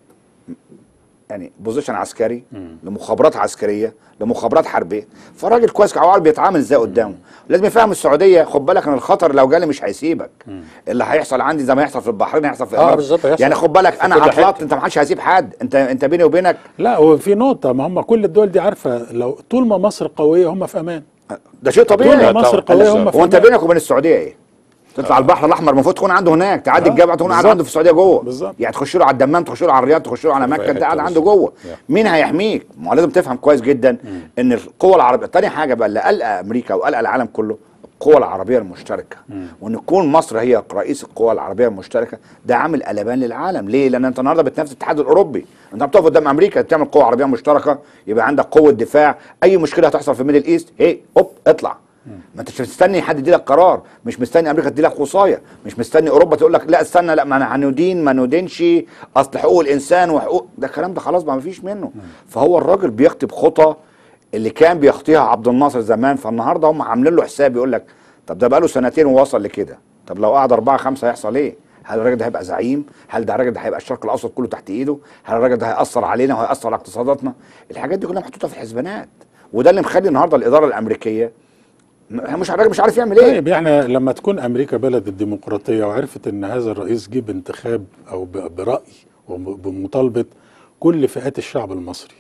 يعني بوزيشن عسكري لمخابرات عسكريه لمخابرات حربيه، فالراجل كويس عارف بيتعامل ازاي قدامه. لازم يفهم السعوديه خد بالك ان الخطر لو جالي مش هيسيبك. مم. اللي هيحصل عندي زي ما يحصل في البحرين هيحصل في اه بالظبط. يعني خد بالك انا عطلت، انت ما حدش هيسيب حد، انت انت بيني وبينك. لا وفي نقطه، ما هم كل الدول دي عارفه لو طول ما مصر قويه هم في امان. ده شيء طبيعي. طول ما مصر قويه هم في امان. وانت بينك وبين السعوديه ايه؟ تطلع آه. البحر الاحمر المفروض تكون عنده هناك، تعدي آه. الجبل تكون قاعد عنده في السعوديه جوه بالظبط. يعني تخش له على الدمام، تخش له على الرياض، تخش له على مكه، انت قاعد عنده جوه. مين هيحميك؟ ما هو لازم تفهم كويس جدا مم. ان القوى العربيه. تاني حاجه بقى اللي قلق امريكا وقلق العالم كله القوى العربيه المشتركه، مم. وان تكون مصر هي رئيس القوى العربيه المشتركه، ده عامل قلبان للعالم. ليه؟ لان انت النهارده بتنافس الاتحاد الاوروبي، انت بتقف قدام امريكا تعمل قوه عربيه مشتركه، يبقى عندك قوه دفاع، اي مشكله هتحصل في الميدل ايست هي هوب اطلع. ما انتش مستني حد يدي لك قرار، مش مستني امريكا تدي لك وصايه، مش مستني اوروبا تقول لك لا استنى، لا ما هندين ما ندينش، اصل حقوق الانسان وحقوق ده الكلام ده خلاص ما فيش منه. فهو الراجل بيخطي بخطى اللي كان بيخطيها عبد الناصر زمان، فالنهارده هم عاملين له حساب يقول لك طب ده بقى له سنتين ووصل لكده، طب لو قعد أربعة خمسة هيحصل ايه؟ هل الراجل ده هيبقى زعيم؟ هل ده الراجل ده هيبقى الشرق الاوسط كله تحت ايده؟ هل الراجل ده هيأثر علينا وهيأثر على اقتصاداتنا؟ الحاجات دي كلها محطوطه في الحسبانات، وده اللي مخلي النهارده الاداره الامريكيه مش الراجل مش عارف يعمل ايه. طيب احنا لما تكون امريكا بلد الديمقراطيه وعرفت ان هذا الرئيس جه بانتخاب او براي وبمطالبه كل فئات الشعب المصري،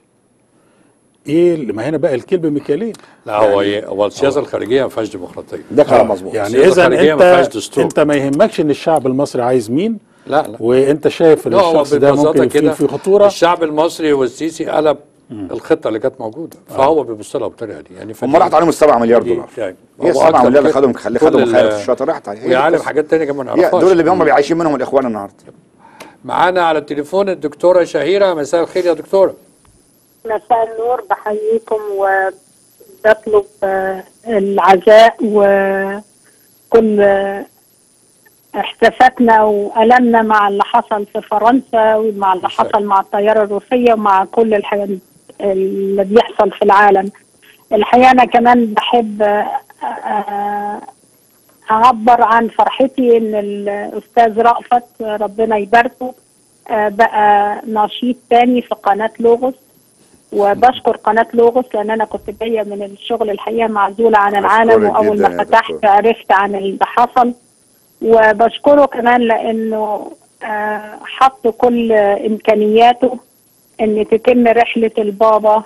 ايه ما هنا بقى الكلب مكيالين. لا هو يعني هو السياسه الخارجيه ما فيهاش ديمقراطيه، ده كلام مظبوط. يعني اذا انت انت ما يهمكش ان الشعب المصري عايز مين، لا لا وانت شايف ان الشخص ده ممكن يكون في خطوره. الشعب المصري والسيسي قلب مم. الخطه اللي كانت موجوده، فهو بيبص لها بالطريقه دي. يعني هم راحت عليهم السبعة مليار دولار، يعني هي السبعة مليار اللي خدهم خلي خدهم خيرة الشاطر راحت عليهم، ويعلم حاجات ثانيه كمان ما نعرفهاش. دول اللي هم بيعيشين منهم الاخوان النهارده. معانا على التليفون الدكتوره شهيره. مساء الخير يا دكتوره. مساء النور، بحييكم وبطلب العزاء وكل احساساتنا وألمنا مع اللي حصل في فرنسا ومع اللي حصل مع الطيارة الروسية ومع كل الحاجات اللي بيحصل في العالم. الحقيقة أنا كمان بحب أعبر عن فرحتي إن الأستاذ رأفت ربنا يباركه بقى نشيط تاني في قناة لوغوس، وبشكر قناة لوغوس لأن أنا كنت جاية من الشغل الحقيقة معزولة عن العالم، وأول ما فتحت عرفت عن اللي حصل. وبشكره كمان لأنه حط كل إمكانياته إن تتم رحلة البابا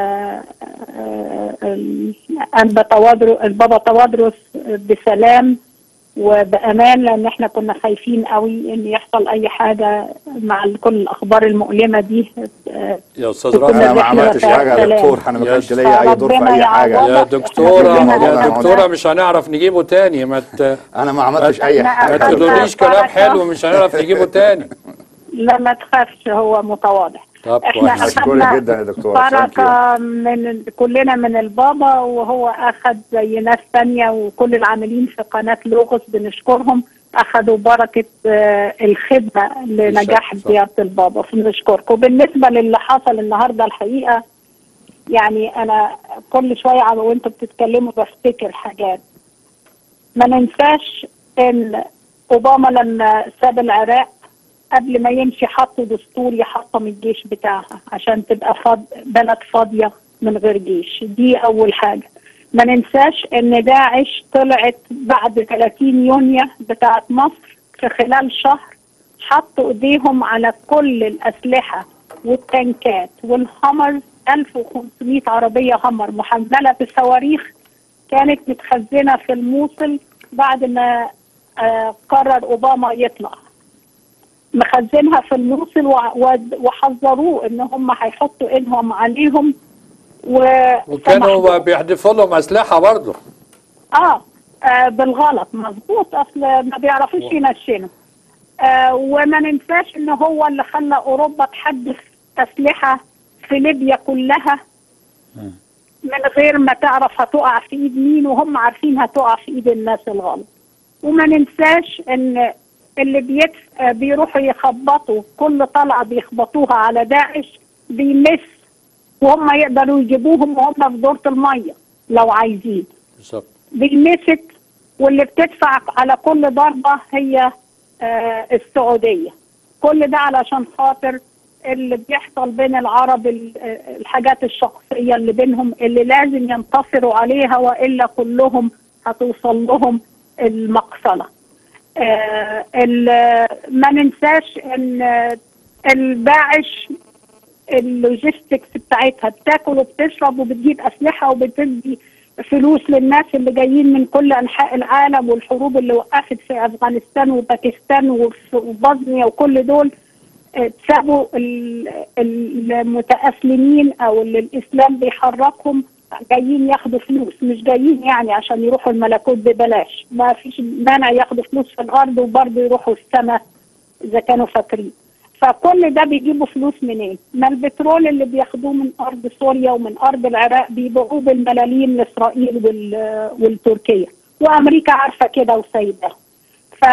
البابا توادرس بسلام وبأمان، لأن احنا كنا خايفين قوي إن يحصل أي حاجة مع كل الأخبار المؤلمة دي. يا أستاذ رافع أنا ما عملتش حاجة يا دكتور، أنا ما كانش ليا أي دور في أي حاجة يا دكتورة. يا دكتورة مش هنعرف نجيبه تاني، ما ت... أنا ما عملتش أي حاجة، ما تقوليش كلام حلو مش هنعرف نجيبه تاني. لا ما تخافش، هو متواضع. احنا اخدنا جدا يا دكتورة بركة من كلنا من البابا، وهو اخذ زي ناس تانية وكل العاملين في قناة لوغوس بنشكرهم، اخذوا بركة الخدمة لنجاح زيارة البابا، فبنشكركم. بالنسبة للي حصل النهاردة الحقيقة يعني انا كل شوية وانتوا بتتكلموا بفتكر حاجات. ما ننساش ان اوباما لما ساب العراق قبل ما يمشي حطوا دستور يحطم الجيش بتاعها عشان تبقى فاض... بلد فاضية من غير جيش. دي أول حاجة. ما ننساش إن داعش طلعت بعد ثلاثين يونيو بتاعت مصر في خلال شهر، حطوا إيديهم على كل الأسلحة والتنكات والهمر، ألف وخمسمائة عربية همر محملة بصواريخ كانت متخزنة في الموصل بعد ما آه قرر أوباما يطلع، مخزنها في الموصل وحذروه ان هم هيحطوا ايدهم عليهم و... وكانوا بيحدفوا لهم اسلحه برضه. آه, اه بالغلط مظبوط، اصل ما بيعرفوش ينشنوا. آه وما ننساش ان هو اللي خلى اوروبا تحدث اسلحه في ليبيا كلها من غير ما تعرف هتقع في ايد مين، وهم عارفين هتقع في ايد الناس الغلط. وما ننساش ان اللي بيتف... بيروحوا يخبطوا كل طلعة بيخبطوها على داعش بيمس، وهم يقدروا يجيبوهم وهم في دورة المية، لو عايزين. بالظبط. بيمسك واللي بتدفع على كل ضربة هي آه السعودية. كل ده علشان خاطر اللي بيحصل بين العرب، الحاجات الشخصية اللي بينهم اللي لازم ينتصروا عليها، وإلا كلهم هتوصل لهم المقصلة. آه ما ننساش ان الداعش اللوجيستكس بتاعتها بتاكل وبتشرب وبتجيب أسلحة وبتدي فلوس للناس اللي جايين من كل أنحاء العالم، والحروب اللي وقفت في أفغانستان وباكستان وبوسنيا وكل دول سابوا المتأسلمين أو اللي الإسلام بيحركهم جايين ياخدوا فلوس، مش جايين يعني عشان يروحوا الملكوت ببلاش. ما فيش مانع ياخدوا فلوس في الأرض وبرضه يروحوا السماء إذا كانوا فاكرين. فكل ده بيجيبوا فلوس منين؟ ما البترول اللي بياخدوه من أرض سوريا ومن أرض العراق بيبيعوه بالملاليم لإسرائيل والتركية، وأمريكا عارفة كده وسايباه. ف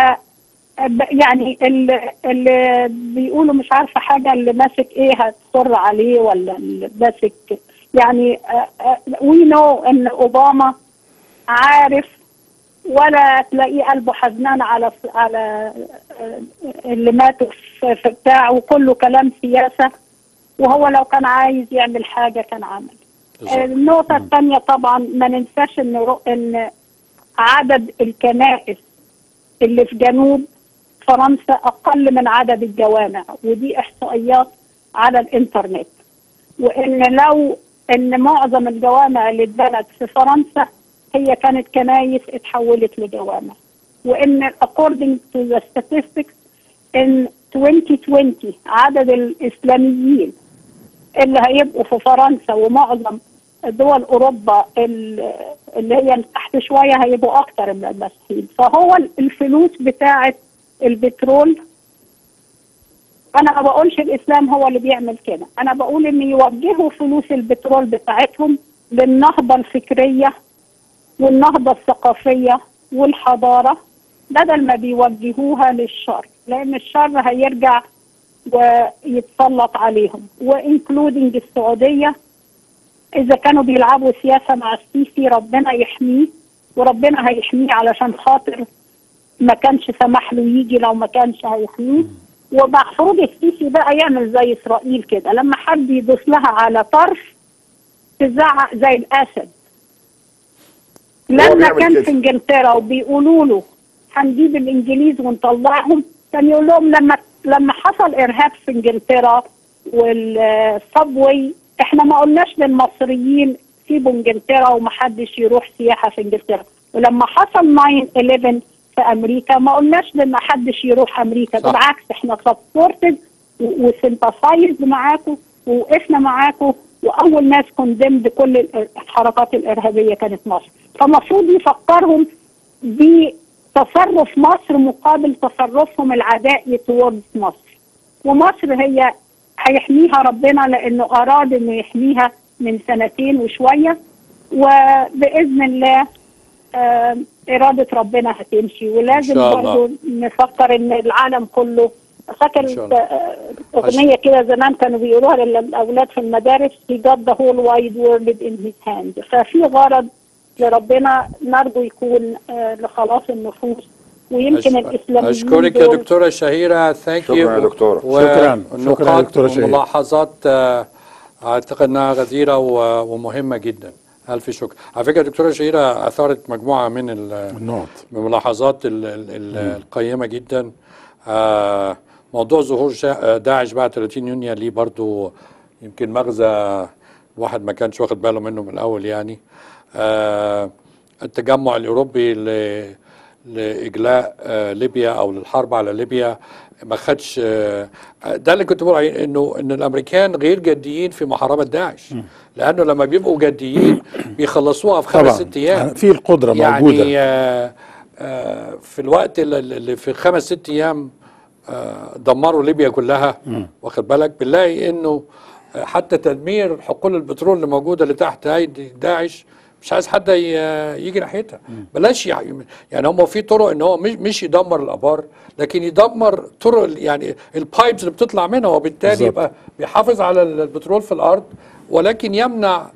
يعني اللي, اللي بيقولوا مش عارفة حاجة اللي ماسك ايه هتصر عليه، ولا اللي ماسك يعني وي نو ان اوباما عارف، ولا تلاقيه قلبه حزنان على على اللي ماتوا في بتاعه، وكله كلام سياسة. وهو لو كان عايز يعمل حاجة كان عمل. النقطة الثانية طبعا ما ننساش ان ان عدد الكنائس اللي في جنوب فرنسا أقل من عدد الجوامع، ودي إحصائيات على الإنترنت. وإن لو إن معظم الجوامع اللي اتبنت في فرنسا هي كانت كنايس اتحولت لجوامع، وإن according to the statistics in twenty twenty عدد الإسلاميين اللي هيبقوا في فرنسا ومعظم دول أوروبا اللي هي تحت شوية هيبقوا أكتر من المسيحيين. فهو الفلوس بتاعة البترول، أنا ما بقولش الإسلام هو اللي بيعمل كده، أنا بقول إن يوجهوا فلوس البترول بتاعتهم للنهضة الفكرية والنهضة الثقافية والحضارة، بدل ما بيوجهوها للشر، لأن الشر هيرجع ويتسلط عليهم. وإنكلودينج السعودية، إذا كانوا بيلعبوا سياسة مع السيسي ربنا يحميه، وربنا هيحميه علشان خاطر ما كانش سمح له يجي لو ما كانش هيحميه. ومفروض السيسي بقى يعمل زي إسرائيل كده، لما حد يدوس لها على طرف تزعق زي الأسد. لما كان في إنجلترا وبيقولوا له هنجيب الإنجليز ونطلعهم، كان يقول لهم لما لما حصل إرهاب في إنجلترا والصبوي احنا ما قلناش للمصريين سيبوا انجلترا ومحدش يروح سياحة في انجلترا. ولما حصل ناين إليفن في امريكا ما قلناش لمحدش يروح امريكا، بالعكس احنا سبورتد وسمباثايزد معاكم ووقفنا معاكم، واول ناس كوندمد كل الحركات الارهابية كانت مصر. فالمفروض يفكرهم بتصرف مصر مقابل تصرفهم العدائي توورد مصر. ومصر هي هيحميها ربنا لانه اراد انه يحميها من سنتين وشويه، وباذن الله آه اراده ربنا هتمشي. ولازم برضه نفكر ان العالم كله، فاكر اغنيه كده زمان كانوا بيقولوها للاولاد في المدارس، he got the whole wide world in his hand. ففي غرض لربنا نرجو يكون آه لخلاص النفوس. ويمكن الاسلاميين اشكرك يا دكتوره شهيره. ثانك يو. شكرا يا دكتوره. شكرا شكرا يا دكتوره شهيره. وملاحظات اعتقد انها غزيره ومهمه جدا. الف شكر. على فكره دكتوره شهيره اثارت مجموعه من النقط من الملاحظات ال ال القيمه جدا. آه موضوع ظهور داعش بعد ثلاثين يونيو ليه برضو يمكن مغزى الواحد ما كانش واخد باله منه من الاول. يعني آه التجمع الاوروبي ل لاجلاء آه ليبيا او للحرب على ليبيا ما خدش آه ده اللي كنت بقول عليه، انه ان الامريكان غير جديين في محاربه داعش، لانه لما بيبقوا جديين بيخلصوها في خمس ست ايام. في القدره يعني موجوده. آه آه في الوقت اللي في خمس ست ايام آه دمروا ليبيا كلها. واخد بالك، بنلاقي انه حتى تدمير حقول البترول اللي موجوده اللي تحت ايدي داعش مش عايز حد يجي ناحيتها. بلاش يعني يعني هم في طرق ان هو مش مش يدمر الابار، لكن يدمر طرق يعني البايبز اللي بتطلع منها، وبالتالي يبقى بيحافظ على البترول في الارض ولكن يمنع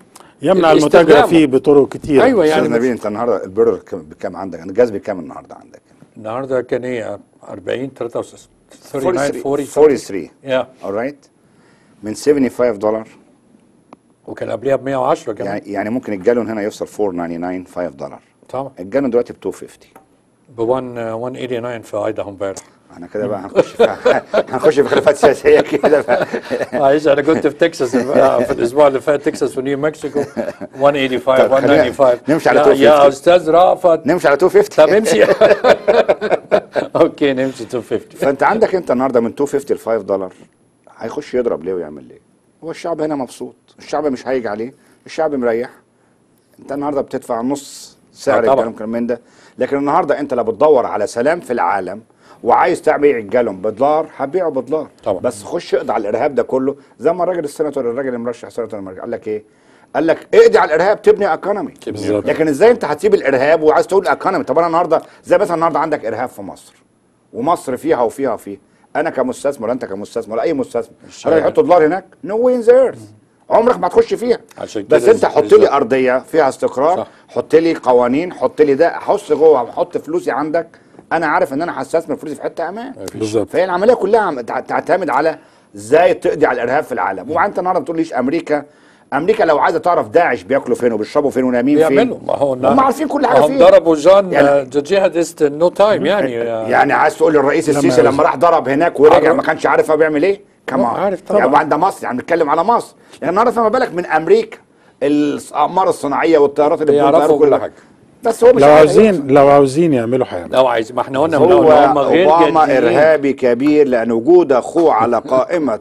يمنع المتاجره فيه بطرق كتير. ايوه يعني استاذ نبيل، انت النهارده البرجر بكام عندك؟ الجاز بكام النهارده عندك؟ النهارده كان ايه؟ أربعين ثلاثة وستين أربعة وأربعين يا alright من خمسة وسبعين دولار، وكان قبلها ب مية وعشرة كمان. يعني يعني ممكن الجالون هنا يوصل أربعمية وتسعة وتسعين خمسة دولار. طبعا الجالون دلوقتي ب مئتين وخمسين ب مية وتمانية في ايداهو امبارح. احنا كده بقى هنخش في هنخش في خلافات سياسيه كده. معلش انا كنت في تكساس في الاسبوع اللي فات، تكساس ونيو مكسيكو مية وخمسة وثمانين مية وخمسة وتسعين. نمشي على يا, مئتين وخمسين يا استاذ رأفت نمشي على مئتين وخمسين. طب امشي. اوكي نمشي مئتين وخمسين. فانت عندك انت النهارده من مئتين وخمسين ل خمسة دولار، هيخش يضرب ليه ويعمل ليه؟ هو الشعب هنا مبسوط، الشعب مش هيجي عليه، الشعب مريح. انت النهارده بتدفع نص سعر الجالون كمان من ده، لكن النهارده انت لو بتدور على سلام في العالم وعايز تبيع الجالون بدولار هتبيعه بدولار طبعا. بس خش اقضي على الارهاب ده كله، زي ما الراجل السيناتور الراجل المرشح سيناتور المرشح قال لك ايه؟ قال لك اقضي على الارهاب تبني ايكونومي. لكن ازاي انت هتسيب الارهاب وعايز تقول ايكونومي؟ طب انا النهارده زي مثلا النهارده عندك ارهاب في مصر، ومصر فيها وفيها وفيها، انا كمستثمر ولا انت كمستثمر ولا اي مستثمر هل يحطوا دولار هناك؟ نو وين ذيرز، عمرك ما هتخش فيها. بس انت حط لي ارضيه فيها استقرار، صح. حط لي قوانين، حط لي ده، احط جوه، احط فلوسي عندك، انا عارف ان انا هستثمر فلوسي في حته امان. بالظبط. فهي العمليه كلها تعتمد على ازاي تقضي على الارهاب في العالم. وانت النهارده بتقول ليش امريكا امريكا لو عايزه تعرف داعش بياكلوا فين وبيشربوا فين ونايمين فين بيعملوا، ما هو هم عارفين كل حاجه فين. هم ضربوا جان يعني جيهادست نو تايم يعني يعني عايز تقول الرئيس السيسي لما راح ضرب هناك ورجع ما كانش عارف هو بيعمل ايه؟ كمان عارف طبعا. يعني عند مصر، يعني بنتكلم على مصر، يعني النهارده فما بالك من امريكا، الاقمار الصناعيه والطيارات اللي بيعرفوا كل حاجه. بس هو مش لو عاوزين لو عاوزين يعملوا حاجه، لو عايز، ما احنا قلنا هو اوباما ارهابي كبير، لان وجود اخوه على قائمه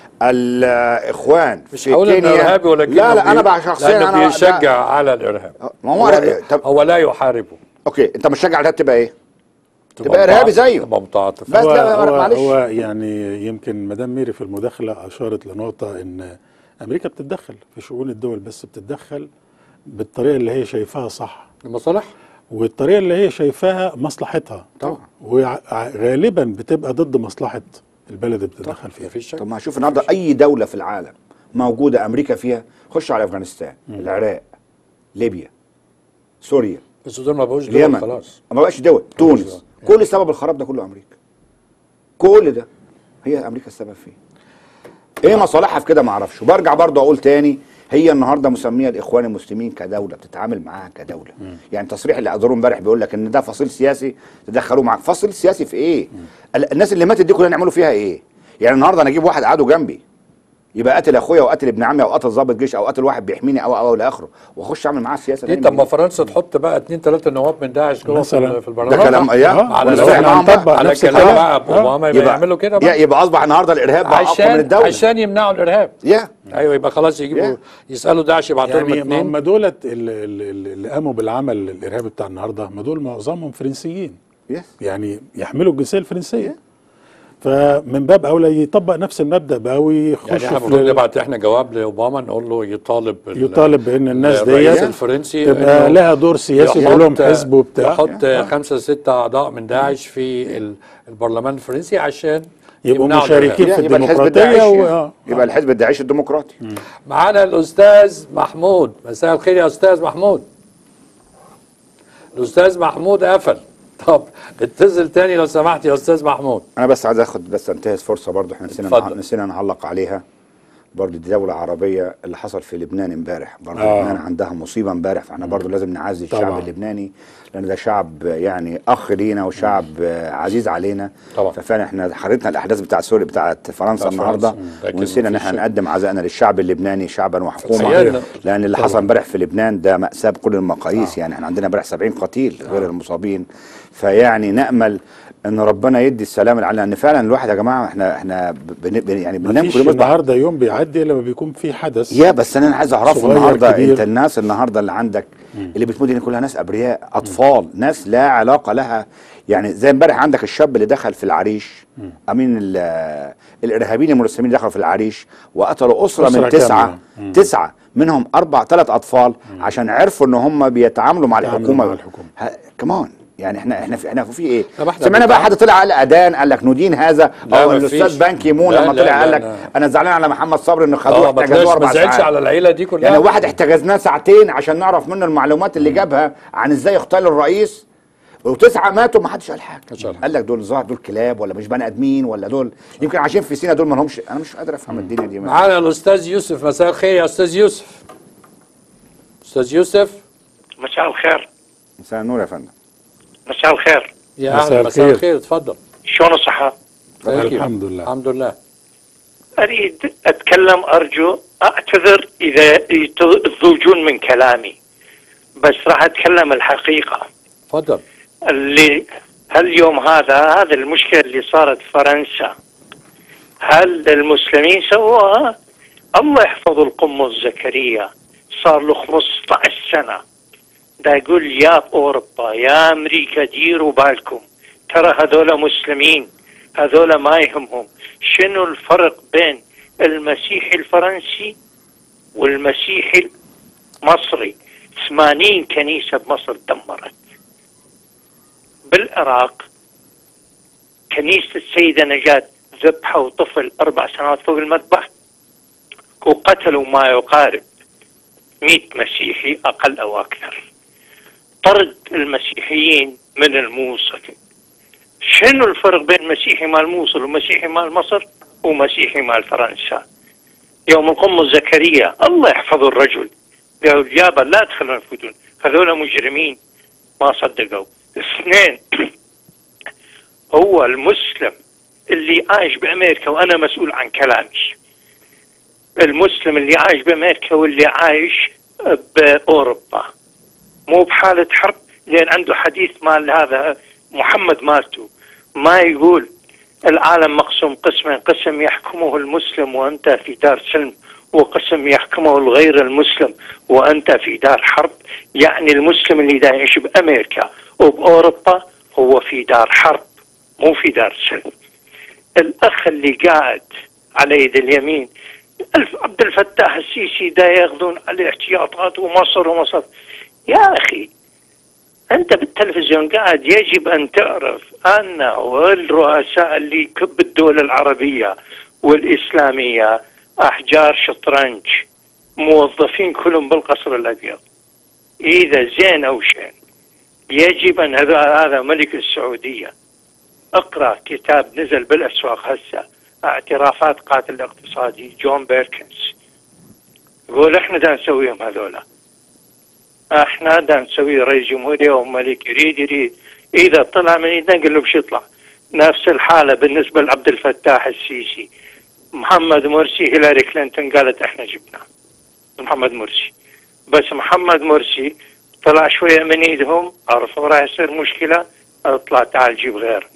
الاخوان مش في كينيا ارهابي، ولكن لا لا انا بقى شخصيا انا بيشجع على الارهاب. ما هو هو, طب هو لا يحاربه. اوكي انت مش شجع الارهاب تبقى ايه؟ تبقى ارهابي زيه، تبقى متعاطف. بس لا هو, معلش. هو يعني يمكن مدام ميري في المداخله اشارت لنقطه ان امريكا بتتدخل في شؤون الدول، بس بتتدخل بالطريقه اللي هي شايفاها صح لمصالح، والطريقه اللي هي شايفاها مصلحتها طبعا، وغالبا بتبقى ضد مصلحه البلد اللي بتتدخل فيها. طب ما شوف النهارده اي دوله في العالم موجوده امريكا فيها، خش على افغانستان، م. العراق، ليبيا، سوريا، بس دول ما بقوش دول خلاص، ما بقاش دول، تونس، كل سبب الخراب ده كله امريكا. كل ده هي امريكا السبب فيه. ايه مصالحها في كده ما اعرفش. وبرجع برضه اقول تاني، هي النهارده مسميه الاخوان المسلمين كدوله، بتتعامل معاها كدوله. م. يعني التصريح اللي قدروه امبارح بيقول لك ان ده فصيل سياسي تدخلوه معاك. فصيل سياسي في ايه؟ م. الناس اللي ماتت دي كلها نعملوا فيها ايه؟ يعني النهارده انا اجيب واحد قعده جنبي يبقى قاتل اخويا وقاتل ابن عمي او قاتل ضابط جيش او قاتل واحد بيحميني او او الى اخره، واخش اعمل معاه سياسه. طب ما فرنسا تحط بقى اثنين ثلاثه نواب من داعش جوه في البرلمان، ده كلام ايه؟ على على كلام بقى اوباما يعملوا كده بقى. يبقى اصبح النهارده الارهاب بقى اقوى من الدوله عشان يمنعوا الارهاب. يا ايوه يبقى خلاص يجيبوا يسالوا داعش يبعتوا لهم اثنين. هم دولت اللي, اللي قاموا بالعمل الارهابي بتاع النهارده، ما دول معظمهم فرنسيين، يعني يحملوا الجنسيه الفرنسيه، فمن باب اولى يطبق نفس المبدا بقى ويخش. يعني احنا المفروض نبعت احنا جواب لاوباما نقول له يطالب يطالب بان الناس ديت الفرنسي تبقى لها دور سياسي، يقول لهم حزب وبتاع، يحط خمسه سته اعضاء من داعش في البرلمان الفرنسي عشان يبقوا مشاركين في الديمقراطيه و... يبقى الحزب الداعشي الديمقراطي. معانا الاستاذ محمود. مساء الخير يا استاذ محمود. الاستاذ محمود قفل. طب اتصل تاني لو سمحت يا استاذ محمود. انا بس عايز اخد بس انتهز فرصه برضه، احنا نسينا نسينا نعلق عليها برضه. دي دوله عربيه، اللي حصل في لبنان امبارح برضه، آه. لبنان عندها مصيبه امبارح، فاحنا برضه لازم نعزي الشعب اللبناني، لان ده شعب يعني اخ لينا وشعب عزيز علينا طبعا. ففعلا احنا حريتنا الاحداث بتاعت سوريا بتاعت فرنسا النهارده، ونسينا ان احنا نقدم عزائنا للشعب اللبناني شعبا وحكومه، لان اللي حصل امبارح في لبنان ده مأساة بكل المقاييس. آه. يعني احنا عندنا امبارح سبعين قتيل غير آه. المصابين، فيعني نأمل ان ربنا يدي السلام العالمي، لان فعلا الواحد يا جماعه احنا احنا بن يعني بننام كل يوم. النهارده يوم بيعدي لما بيكون في حدث. يا بس انا عايز اعرفه النهارده كبير. انت الناس النهارده اللي عندك مم. اللي بتموت دي كلها ناس ابرياء، اطفال، مم. ناس لا علاقه لها. يعني زي امبارح عندك الشاب اللي دخل في العريش، امين الارهابيين المرسمين دخلوا في العريش وقتلوا اسره, أسرة من تسعه تسعه منهم اربع ثلاث اطفال، مم. عشان عرفوا ان هم بيتعاملوا مع الحكومه, مع الحكومه. كمان يعني احنا احنا في احنا في ايه؟ طب احنا سمعنا بقى بنتعب. حد طلع قال اذان، قال لك ندين هذا، لا او مفيش. الاستاذ بان كي مون لا لما لا طلع قال لا لك لا. انا زعلان على محمد صبري انه خدوه اه ما احتجزوه تلاقيش- اربع ما زعلش ساعات. على العيله دي كلها. يعني واحد احتجزناه ساعتين عشان نعرف منه المعلومات اللي جابها عن ازاي يغتال الرئيس، وتسعه ماتوا ما حدش قال حاجه. قال لك دول ظاهر دول كلاب ولا مش بني ادمين ولا دول يمكن عايشين في سينا، دول ما لهمش. انا مش قادر افهم الدنيا دي. معانا الاستاذ يوسف. مساء الخير يا استاذ يوسف. استاذ يوسف. مساء الخير. مساء النور يا فندم. مساء الخير. يا اهلا مساء الخير. اتفضل. شلون الصحة؟ الحمد لله. الحمد لله. اريد اتكلم، ارجو اعتذر اذا تضوجون من كلامي، بس راح اتكلم الحقيقة. اتفضل. اللي هاليوم هذا هذا المشكلة اللي صارت في فرنسا، هل المسلمين سووها؟ الله يحفظ القمص زكريا، صار له خمسة عشر سنة دا يقول يا اوروبا يا امريكا ديروا بالكم، ترى هذول مسلمين، هذول ما يهمهم. شنو الفرق بين المسيحي الفرنسي والمسيحي المصري؟ ثمانين كنيسة بمصر دمرت. بالعراق كنيسة السيدة نجاة ذبحوا طفل أربع سنوات فوق المذبح وقتلوا ما يقارب مئة مسيحي أقل أو أكثر. طرد المسيحيين من الموصل. شنو الفرق بين مسيحي مال الموصل ومسيحي مال مصر ومسيحي مال فرنسا؟ يوم القمص زكريا الله يحفظ الرجل قالوا الجابة لا تخلون يفوتون، هذول مجرمين ما صدقوا. اثنين، هو المسلم اللي عايش بأمريكا، وأنا مسؤول عن كلامي، المسلم اللي عايش بأمريكا واللي عايش بأوروبا مو بحالة حرب، لأن عنده حديث مال هذا محمد مالته ما يقول العالم مقسوم قسمين، قسم يحكمه المسلم وأنت في دار سلم، وقسم يحكمه الغير المسلم وأنت في دار حرب. يعني المسلم اللي دا يعيش بأمريكا وبأوروبا هو في دار حرب مو في دار سلم. الأخ اللي قاعد على يد اليمين عبد الفتاح السيسي دا ياخذون عليه احتياطات ومصر ومصر. يا أخي أنت بالتلفزيون قاعد، يجب أن تعرف أن الرؤساء اللي كب الدول العربية والإسلامية أحجار شطرنج، موظفين كلهم بالقصر الأبيض، إذا زين أو شين. يجب أن هذا هذا ملك السعودية. اقرأ كتاب نزل بالأسواق هسه، اعترافات قاتل الاقتصادي جون بيركنز، يقول احنا دا نسويهم هذولا، احنا دا نسوي رئيس جمهورية وملك يريد يريد، اذا طلع من ايدنا نقول له بش يطلع. نفس الحالة بالنسبة لعبد الفتاح السيسي. محمد مرسي هيلاري كلينتون قالت احنا جبنا محمد مرسي، بس محمد مرسي طلع شوية من ايدهم، عرفوا راح يصير مشكلة، اطلع تعال جيب غير.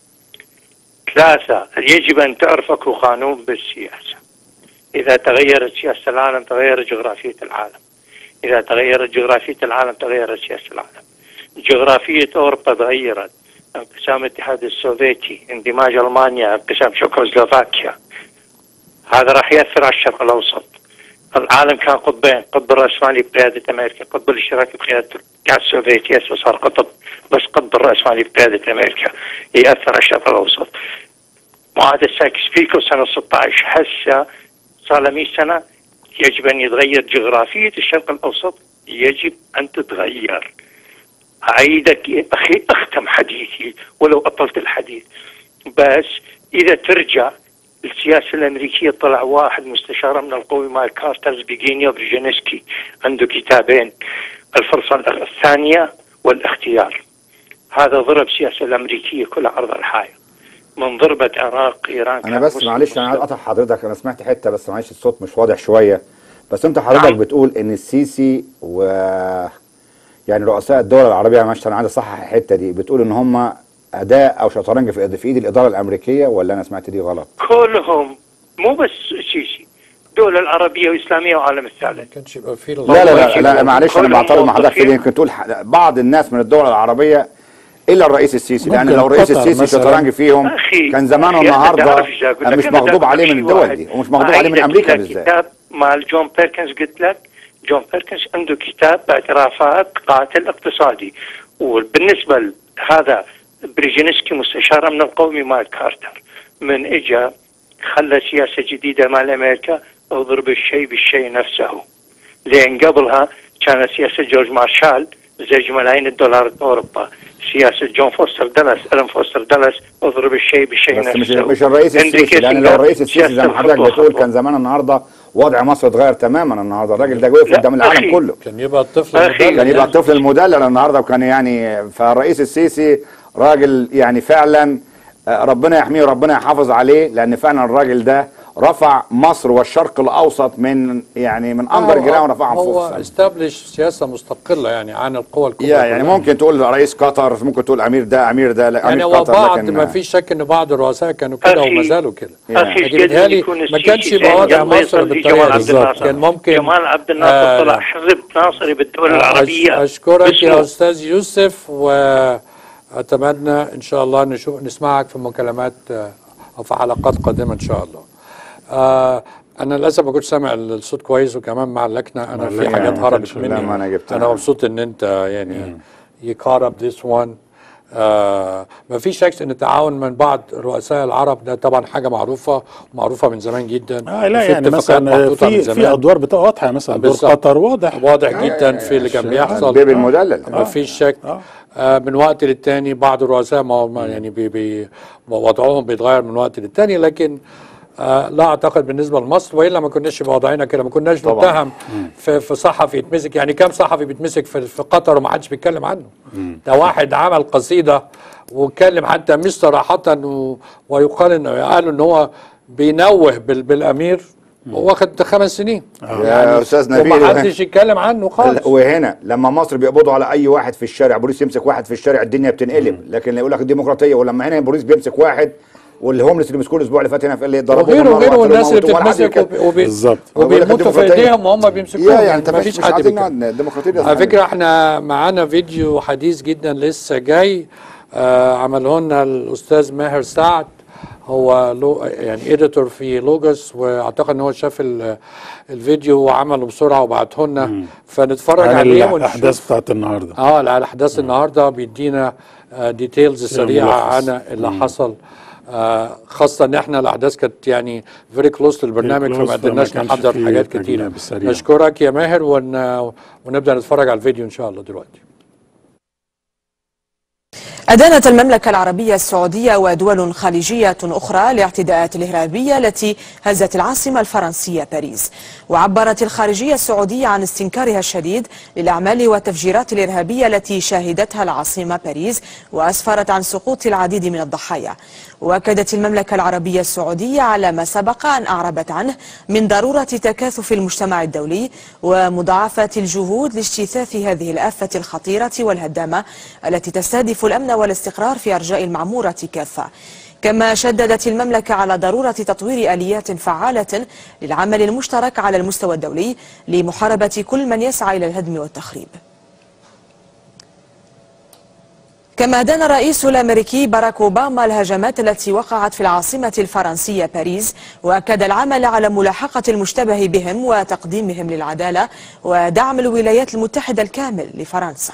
ثلاثة، يجب أن تعرف أكو قانون بالسياسة، إذا تغيرت سياسة العالم تغيرت جغرافية العالم، إذا تغيرت جغرافية العالم تغيرت سياسة العالم. جغرافية أوروبا تغيرت، انقسام الاتحاد السوفيتي، اندماج ألمانيا، انقسام تشيكوسلوفاكيا، هذا راح يأثر على الشرق الأوسط. العالم كان قطبين، قطب الرأسمالي بقيادة أمريكا، قطب الاشتراكي بقيادة الاتحاد السوفيتي، هسه صار قطب بس قطب الرأسمالي بقيادة أمريكا، يأثر على الشرق الأوسط. معاهدة سايكس بيكو سنة ستة عشر هسه صار له مئة سنة، يجب أن يتغير جغرافية الشرق الأوسط، يجب أن تتغير. أعيدك أخي أختم حديثي ولو أطلت الحديث، بس إذا ترجع السياسة الأمريكية، طلع واحد مستشار من القوي مال كارتر بيجينيو برجينسكي، عنده كتابين، الفرصة الثانية والاختيار. هذا ضرب السياسة الأمريكية كلها عرض الحائط، من ضربة عراق إيران. أنا بس معلش أنا أقطع حضرتك، أنا سمعت حتة بس معلش الصوت مش واضح شوية، بس أنت حضرتك نعم. بتقول إن السيسي و يعني رؤساء الدول العربية، معلش أنا عايز أصحح الحتة دي، بتقول إن هم أداة أو شطرنج في إيد الإدارة الأمريكية، ولا أنا سمعت دي غلط؟ كلهم، مو بس السيسي، الدول العربية والإسلامية وعالم الثالث. كانش يبقى في لا لا لا, لا معلش أنا بعترض مع حضرتك في دي، يمكن تقول بعض الناس من الدول العربية إلا الرئيس السيسي، لأن لو الرئيس السيسي شطرنج فيهم كان زمانه النهارده مش مغضوب عليه من الدول دي، ومش مغضوب عليه من أمريكا بالذات. كتاب مال جون بيركنز، قلت لك جون بيركنز عنده كتاب باعترافات قاتل اقتصادي، وبالنسبة هذا بريجينسكي مستشار امن القومي مال كارتر من اجى خلى سياسه جديده مال امريكا اضرب الشيء بالشيء نفسه، لان قبلها كانت سياسه جورج مارشال زج ملايين الدولار اوروبا، سياسه جون فوستر دالاس الين فوستر دالاس اضرب الشيء بالشيء بس نفسه. مش مش الرئيس السيسي، لان لو الرئيس السيسي زي ما حضرتك بتقول كان زمان النهارده وضع مصر اتغير تماما. النهارده الراجل ده وقف قدام العالم كله، كان يبقى الطفل المدلل، كان يبقى الطفل المدلل النهارده، وكان يعني فالرئيس السيسي راجل يعني فعلا ربنا يحميه وربنا يحافظ عليه، لان فعلا الراجل ده رفع مصر والشرق الاوسط من يعني من اندر جراوند، رفعهم فوق. هو استبلش سياسه مستقله يعني عن القوى الكبرى. يعني ممكن تقول رئيس قطر، ممكن تقول امير ده امير ده لا يعني امير هو قطر، بعض لكن ما فيش شك ان بعض الرؤساء كانوا كده وما زالوا كده. يعني بيتهيألي ما كانش يبقى وضع مصر بالطريقه دي، كان ممكن جمال عبد الناصر طلع حزب ناصري بالدول العربيه. اشكرك يا استاذ يوسف، واتمنى ان شاء الله نشوف نسمعك في مكالمات او في حلقات قادمه ان شاء الله. آه انا للاسف ما كنتش سامع الصوت كويس، وكمان مع اللكنه انا في حاجات هربت مني. انا, أنا مبسوط ان انت يعني you caught up this one. آه ما فيش شك ان التعاون من بعض رؤساء العرب ده طبعا حاجه معروفه ومعروفه من زمان جدا. آه لا يعني مثلا في في ادوار بتبقى واضحه، مثلا دور قطر واضح واضح جدا في اللي كان بيحصل. بيبي المدلل ما فيش شك. آه من وقت للتاني بعض الرؤساء ما يعني بي بي وضعهم بيتغير من وقت للتاني، لكن آه لا اعتقد بالنسبه لمصر، والا ما كناش يبقى وضعنا كده، ما كناش نتهم في, في صحفي يتمسك. يعني كم صحفي بيتمسك في, في قطر وما حدش بيتكلم عنه؟ مم. ده واحد عمل قصيده واتكلم حتى مش صراحه، ويقال انه قالوا ان هو بينوه بال بالامير، واخد خمس سنين آه. يعني يا استاذ نبيل، وما حدش يتكلم عنه خالص. وهنا لما مصر بيقبضوا على اي واحد في الشارع، بوليس يمسك واحد في الشارع الدنيا بتنقلب. مم. لكن يقول لك الديمقراطيه، ولما هنا البوليس بيمسك واحد، والهوملس اللي مسكوه الاسبوع اللي فات هنا في اللي ضربوهم وغيره وغيره، والناس اللي بتتمسك بالظبط وبيموتوا في ايديهم وهم بيمسكوهم. يعني ما فيش حد الديمقراطيه. على فكره احنا معانا فيديو حديث جدا لسه جاي، آه عمله لنا الاستاذ ماهر سعد، هو لو يعني اديتور في لوجوس، واعتقد ان هو شاف الفيديو وعمله بسرعه وبعته لنا، فنتفرج عليه ونشوف الاحداث بتاعت النهارده. اه الاحداث النهارده بيدينا آه ديتيلز سريعه عن اللي مم. حصل. آه خاصة ان احنا الاحداث كانت يعني فيري كلوز للبرنامج، فما قدرناش نحضر حاجات كتيرة. نشكرك يا ماهر، ون... ونبدأ نتفرج على الفيديو ان شاء الله دلوقتي. أدانت المملكة العربية السعودية ودول خليجية أخرى الاعتداءات الإرهابية التي هزت العاصمة الفرنسية باريس. وعبرت الخارجية السعودية عن استنكارها الشديد للأعمال والتفجيرات الإرهابية التي شهدتها العاصمة باريس، وأسفرت عن سقوط العديد من الضحايا. وأكدت المملكة العربية السعودية على ما سبق أن أعربت عنه من ضرورة تكاثف المجتمع الدولي ومضاعفة الجهود لاجتثاث هذه الآفة الخطيرة والهدامة التي تستهدف الأمن والاستقرار في أرجاء المعمورة كافة. كما شددت المملكة على ضرورة تطوير آليات فعالة للعمل المشترك على المستوى الدولي لمحاربة كل من يسعى إلى الهدم والتخريب. كما دان الرئيس الأمريكي باراك أوباما الهجمات التي وقعت في العاصمة الفرنسية باريس، وأكد العمل على ملاحقة المشتبه بهم وتقديمهم للعدالة ودعم الولايات المتحدة الكامل لفرنسا.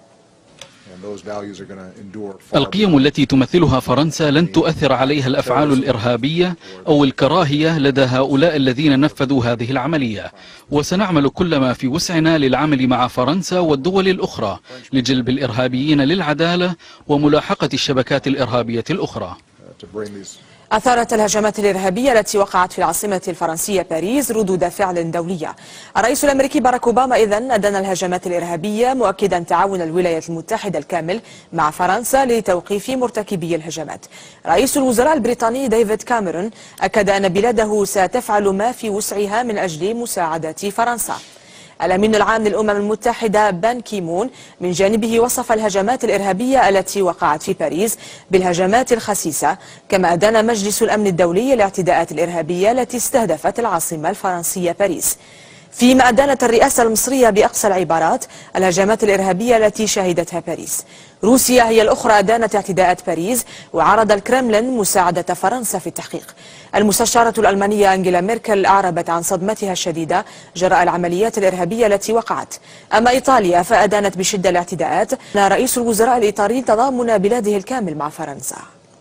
القيم التي تمثلها فرنسا لن تؤثر عليها الأفعال الإرهابية أو الكراهية لدى هؤلاء الذين نفذوا هذه العملية، وسنعمل كل ما في وسعنا للعمل مع فرنسا والدول الأخرى لجلب الإرهابيين للعدالة وملاحقة الشبكات الإرهابية الأخرى. أثارت الهجمات الإرهابية التي وقعت في العاصمة الفرنسية باريس ردود فعل دولية. الرئيس الأمريكي باراك أوباما إذن أدان الهجمات الإرهابية، مؤكدا تعاون الولايات المتحدة الكامل مع فرنسا لتوقيف مرتكبي الهجمات. رئيس الوزراء البريطاني ديفيد كاميرون أكد أن بلاده ستفعل ما في وسعها من أجل مساعدة فرنسا. الأمين العام للأمم المتحدة بان كيمون من جانبه وصف الهجمات الإرهابية التي وقعت في باريس بالهجمات الخسيسة، كما أدان مجلس الأمن الدولي الاعتداءات الإرهابية التي استهدفت العاصمة الفرنسية باريس. فيما أدانت الرئاسة المصرية بأقصى العبارات الهجمات الإرهابية التي شهدتها باريس. روسيا هي الأخرى أدانت اعتداءات باريس، وعرض الكرملين مساعدة فرنسا في التحقيق. المستشارة الألمانية أنجيلا ميركل أعربت عن صدمتها الشديدة جراء العمليات الإرهابية التي وقعت. أما إيطاليا فأدانت بشدة الاعتداءات. رئيس الوزراء الإيطالي تضامن بلاده الكامل مع فرنسا.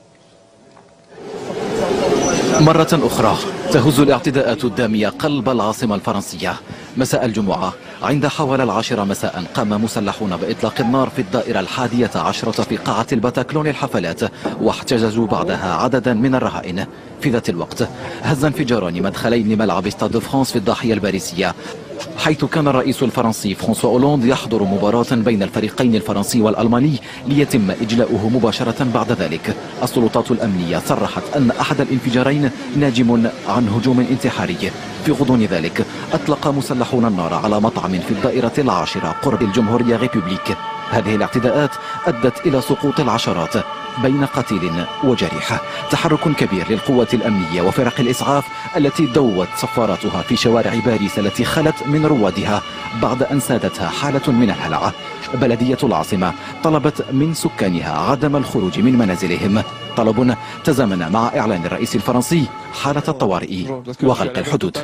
مرة أخرى تهز الاعتداءات الدامية قلب العاصمة الفرنسية. مساء الجمعة عند حوالي العاشرة مساء قام مسلحون بإطلاق النار في الدائرة الحادية عشرة في قاعة الباتاكلون للحفلات، واحتجزوا بعدها عددا من الرهائن. في ذات الوقت هز انفجاران مدخلين ملعب ستاد دو فرانس في الضاحية الباريسية، حيث كان الرئيس الفرنسي فرانسوا أولاند يحضر مباراة بين الفريقين الفرنسي والألماني ليتم إجلاؤه مباشرة بعد ذلك. السلطات الأمنية صرحت أن أحد الانفجارين ناجم عن هجوم انتحاري. في غضون ذلك أطلق مسلحون النار على مطعم في الدائرة العاشرة قرب الجمهورية ريبوبليك. هذه الاعتداءات أدت إلى سقوط العشرات بين قتيل وجريح. تحرك كبير للقوات الأمنية وفرق الإسعاف التي دوت صفاراتها في شوارع باريس التي خلت من روادها بعد أن سادتها حالة من الهلع. بلدية العاصمة طلبت من سكانها عدم الخروج من منازلهم، طلب تزامن مع إعلان الرئيس الفرنسي حالة الطوارئ وغلق الحدود.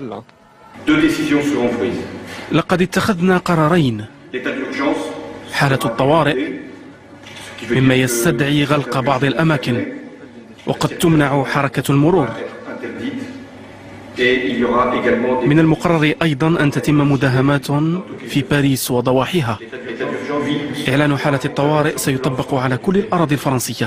لقد اتخذنا قرارين: حالة الطوارئ مما يستدعي غلق بعض الأماكن وقد تمنع حركة المرور. من المقرر أيضا أن تتم مداهمات في باريس وضواحيها. إعلان حالة الطوارئ سيطبق على كل الأراضي الفرنسية.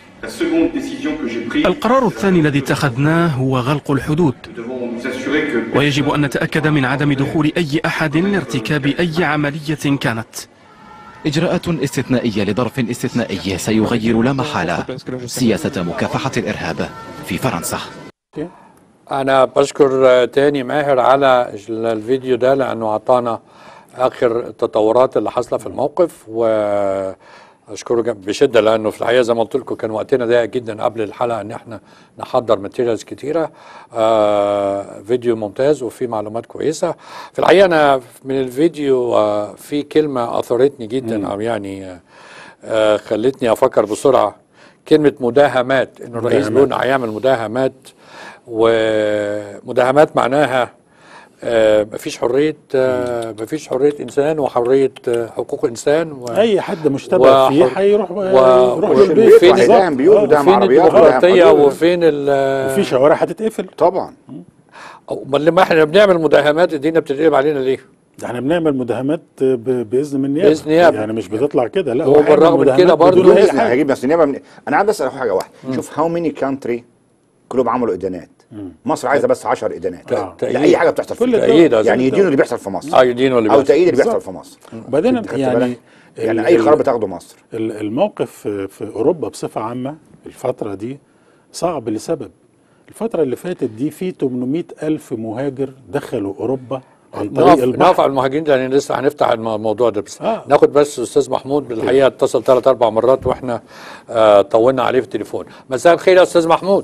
القرار الثاني الذي اتخذناه هو غلق الحدود، ويجب أن نتأكد من عدم دخول أي أحد لارتكاب أي عملية كانت. إجراءات استثنائية لظرف استثنائي سيغير لا محالة سياسة مكافحة الإرهاب في فرنسا. أنا بشكر تاني ماهر على الفيديو ده لأنه أعطانا آخر التطورات اللي حصلت في الموقف، وأشكره بشدة لأنه في الحقيقة زي ما قلت لكم كان وقتنا ضيق جدا قبل الحلقة إن احنا نحضر ماتيريالز كتيرة. آه فيديو ممتاز وفيه معلومات كويسة. في الحقيقة أنا من الفيديو آه في كلمة أثرتني جدا أو يعني آه خلتني أفكر بسرعة، كلمة مداهمات، إنه الرئيس بيقول هيعمل مداهمات، ومداهمات معناها آه مفيش حرية آه مفيش حرية إنسان وحرية آه حقوق إنسان و أي حد مشتبه فيه هيروح يروح للبيت. فين هيداهم بيوت وداهم عربيات الديمقراطية وفين وفي شوارع هتتقفل طبعا. امال لما احنا بنعمل مداهمات الدنيا بتتقلب علينا ليه؟ ده احنا بنعمل مداهمات باذن من النيابه. باذن نيابه يعني مش بتطلع كده، لا. هو بالرغم من كده برضه هجيب بس النيابه من... انا عايز اسال حاجه واحده. مم. شوف هاو ميني كانتري كلهم عملوا ادانات. مم. مصر عايزه بس عشر ادانات آه. لاي حاجه بتحصل في مصر، يعني يدينوا اللي بيحصل في مصر اه يدينوا اللي بيحصل او تأييد اللي بيحصل في مصر. وبعدين يعني يعني اي قرار بتاخده مصر. الموقف في اوروبا بصفه عامه الفتره دي صعب لسبب. الفتره اللي فاتت دي في ثمانمائة ألف مهاجر دخلوا اوروبا عن طريق البحر. نقف على المهاجرين لان لسه هنفتح الموضوع ده، بس آه. ناخد بس استاذ محمود بالحقيقه اتصل ثلاث اربع مرات واحنا آه طولنا عليه في التليفون. مساء الخير يا استاذ محمود.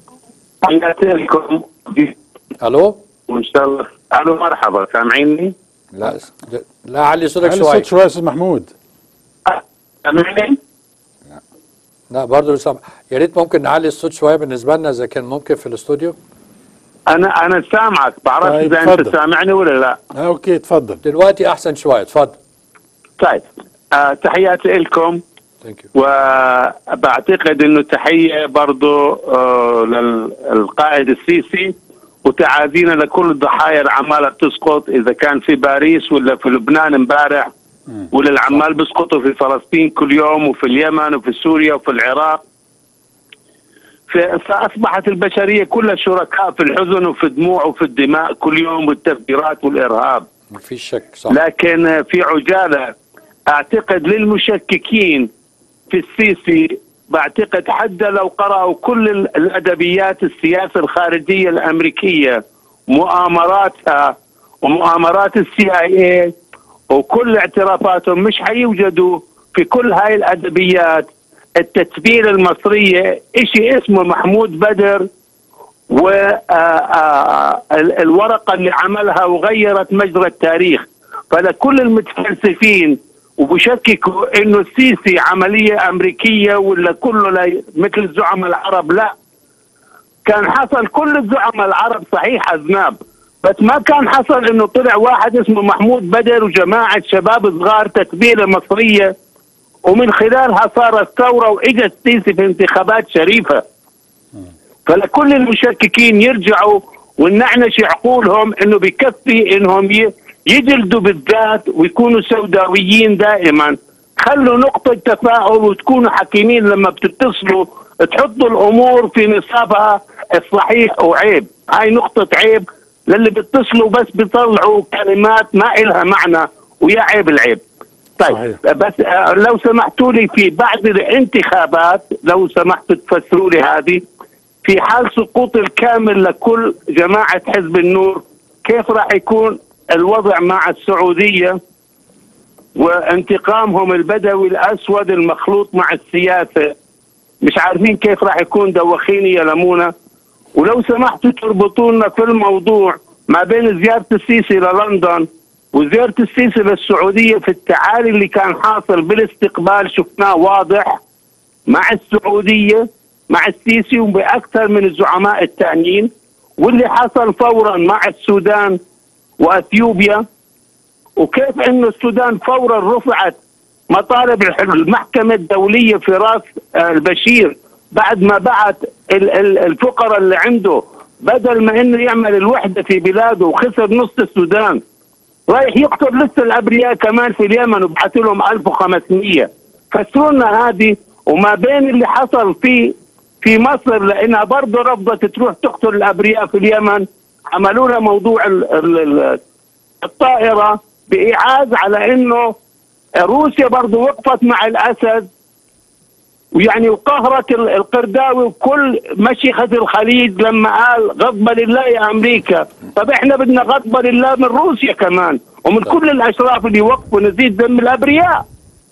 الو وان شاء الله. الو مرحبا، سامعيني؟ لا لا علي صوتك شويه. علي صوت شويه يا استاذ محمود. سامعني؟ لا لا برضه سامع. يا ريت ممكن نعلي الصوت شويه بالنسبه لنا اذا كان ممكن في الاستوديو. انا انا سامعك، بعرفش طيب اذا انت سامعني ولا لا. آه اوكي اتفضل. دلوقتي احسن شويه، اتفضل. طيب آه تحياتي لكم. وبعتقد انه تحيه برضه آه للقائد السيسي، وتعازينا لكل الضحايا العماله بتسقط، اذا كان في باريس ولا في لبنان امبارح، ولا العمال بيسقطوا في فلسطين كل يوم، وفي اليمن وفي سوريا وفي العراق. فاصبحت البشريه كلها شركاء في الحزن وفي الدموع وفي الدماء كل يوم والتفجيرات والارهاب. ما في شك صح. لكن في عجاله اعتقد للمشككين في السيسي، بعتقد حتى لو قرأوا كل الأدبيات السياسة الخارجية الأمريكية، مؤامراتها ومؤامرات السي اي اي وكل اعترافاتهم، مش حيوجدوا في كل هاي الأدبيات التتبيل المصرية إشي اسمه محمود بدر والورقة اللي عملها وغيرت مجرى التاريخ. فلكل المتفلسفين وبشككوا انه السيسي عملية امريكية ولا كله مثل الزعماء العرب، لا، كان حصل كل الزعماء العرب صحيح اذناب، بس ما كان حصل انه طلع واحد اسمه محمود بدر وجماعة شباب صغار تكبيرة مصرية ومن خلالها صارت ثورة واجى السيسي في انتخابات شريفة. فلكل المشككين يرجعوا ونعنش عقولهم انه بكفي انهم يجلدوا بالذات ويكونوا سوداويين دائما. خلوا نقطة تفاؤل وتكونوا حكيمين لما بتتصلوا، تحطوا الامور في نصابها الصحيح وعيب. هاي نقطة عيب للي بيتصلوا بس بيطلعوا كلمات ما إلها معنى، ويا عيب العيب. طيب صحيح. بس لو سمحتوا لي في بعد الانتخابات لو سمحتوا تفسروا لي هذه، في حال سقوط الكامل لكل جماعة حزب النور كيف راح يكون الوضع مع السعودية وانتقامهم البدوي الأسود المخلوط مع السياسة؟ مش عارفين كيف راح يكون، دوخيني يا لمونة. ولو سمحتوا تربطوا لنا في الموضوع ما بين زيارة السيسي للندن وزيارة السيسي للسعودية في التعالي اللي كان حاصل بالاستقبال، شفناه واضح مع السعودية مع السيسي وبأكثر من الزعماء الثانيين، واللي حصل فورا مع السودان وأثيوبيا، وكيف انه السودان فورا رفعت مطالب المحكمة الدولية في راس البشير بعد ما بعت الفقراء اللي عنده، بدل ما انه يعمل الوحدة في بلاده وخسر نص السودان، رايح يقتل لسه الابرياء كمان في اليمن وبعث لهم ألف وخمسمية. فسروا لنا هذه وما بين اللي حصل في في مصر، لانها برضه رفضت تروح تقتل الابرياء في اليمن، عملوا لها موضوع ال ال الطائرة بإيعاز على انه روسيا برضه وقفت مع الاسد، ويعني وقهرت القرداوي وكل مشيخة الخليج لما قال غضب لله يا امريكا. طب احنا بدنا غضب لله من روسيا كمان ومن كل الاشراف اللي وقفوا نزيد دم الابرياء.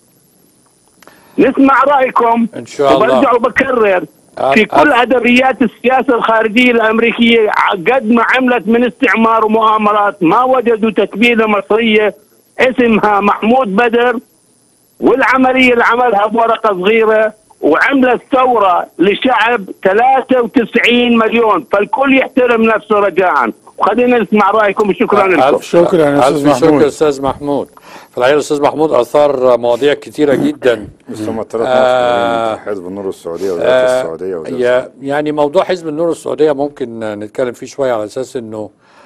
نسمع رايكم ان شاء الله. وبرجع وبكرر في كل ادبيات السياسه الخارجيه الامريكيه قد ما عملت من استعمار ومؤامرات ما وجدوا تكبيله مصريه اسمها محمود بدر، والعمليه اللي عملها بورقه صغيره وعملت ثوره لشعب ثلاثة وتسعين مليون. فالكل يحترم نفسه رجاء، وخلينا نسمع رايكم وشكرا لكم. شكرا يا استاذ محمود. شكرا استاذ محمود. في الحقيقه الاستاذ محمود اثار مواضيع كثيره جدا. بس هم الثلاث آه حزب النور السعوديه وزاره آه السعوديه وزاره يعني موضوع حزب النور السعوديه ممكن نتكلم فيه شويه على اساس انه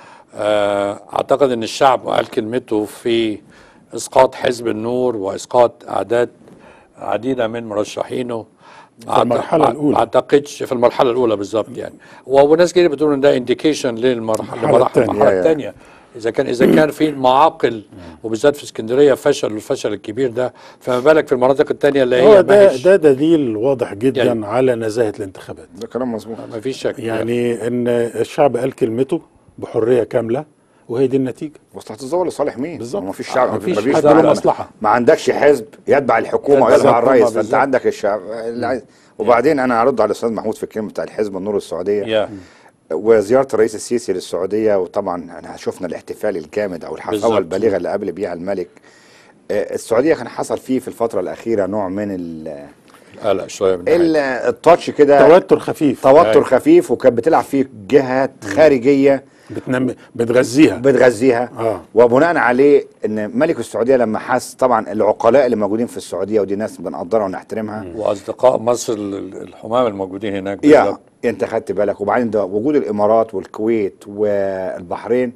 آه اعتقد ان الشعب قال كلمته في اسقاط حزب النور واسقاط اعداد عديده من مرشحينه في المرحله الاولى. اعتقدش في المرحله الاولى بالظبط يعني، وناس كتير بتقول ان ده انديكيشن للمرحله الثانيه. اذا كان اذا كان في معاقل وبالذات في اسكندريه فشل الفشل الكبير ده، فما بالك في المناطق الثانيه اللي هي ده ده دليل واضح جدا يعني على نزاهه الانتخابات. ده كلام مظبوط ما فيش شك يعني, يعني ان الشعب قال كلمته بحريه كامله وهي دي النتيجه. مصلحه الزول لصالح مين؟ بالظبط. ما فيش شعب، ما فيش حد له مصلحه. ما عندكش حزب يتبع الحكومه ويتبع الرئيس، فانت عندك الشعب اللي عايز. وبعدين انا هرد على الاستاذ محمود في الكلمه بتاع الحزب النور السعوديه yeah. وزياره الرئيس السيسي للسعوديه، وطبعا احنا شفنا الاحتفال الجامد او الحفاوه البالغه اللي قبل بيها الملك. السعوديه كان حصل فيه في الفتره الاخيره نوع من ال قلق شويه من التاتش كده، توتر خفيف توتر خفيف وكانت بتلعب فيه جهات خارجيه بتنمي بتغذيها بتغذيها آه. وبناء عليه ان ملك السعوديه لما حس طبعا العقلاء اللي موجودين في السعوديه ودي ناس بنقدرها ونحترمها واصدقاء مصر الحمام الموجودين هناك يا انت خدت بالك، وبعدين ده وجود الامارات والكويت والبحرين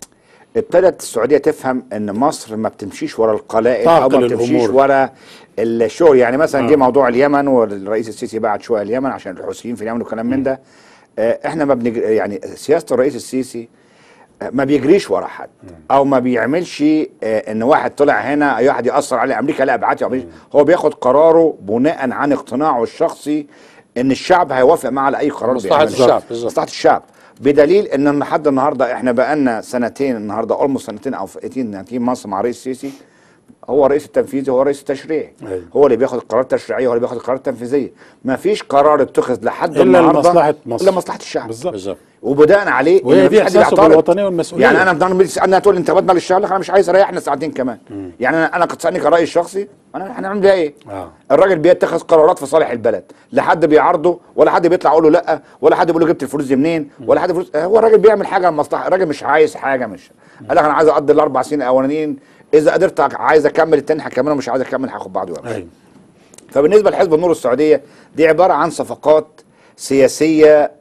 ابتدت السعوديه تفهم ان مصر ما بتمشيش ورا القلائل او ما بتمشيش ورا الشغل. يعني مثلا جه آه. موضوع اليمن والرئيس السيسي بعت شويه اليمن عشان الحوثيين في اليمن وكلام من ده. احنا ما بنج... يعني سياسه الرئيس السيسي ما بيجريش ورا حد او ما بيعملش ان واحد طلع هنا اي واحد ياثر عليه امريكا لا ابعته، هو بياخد قراره بناء عن اقتناعه الشخصي ان الشعب هيوافق معه على اي قرار مصلحه الشعب مصلحه الشعب، بدليل ان لحد النهارده احنا بقالنا سنتين النهارده اولموست سنتين او سنتين مصر مع الرئيس السيسي هو الرئيس التنفيذي، هو الرئيس التشريعي. أيوة. هو اللي بياخد القرار التشريعي، هو اللي بياخد القرار التنفيذي. ما فيش قرار اتخذ لحد الا النهارده لمصلحه مصر، الا مصلحه الشعب بالظبط. وبناء عليه وهي دي احساسه احساسه بالوطنيه والمسؤوليه. يعني انا انا تقول انت بدنا للشعب، انا مش عايز اريحنا ساعتين كمان. مم. يعني انا انا كنت تسالني كرايي الشخصي، انا هنعمل بيها ايه؟ آه. الراجل بيتخذ قرارات في صالح البلد، لا حد بيعارضه ولا حد بيطلع يقول له لا، ولا حد بيقول له جبت الفلوس دي منين، ولا حد فلوس. هو الراجل بيعمل حاجه لمصلحه، الراجل مش عايز حاجه، مش قال لك انا عايز اقضي الاربع سنين الاولانيين، اذا قدرت عايز اكمل التاني هكمله، مش عايز اكمل هاخد بعضه وامشي. أيوة. فبالنسبه لحزب النور السعوديه دي عباره عن صفقات سياسيه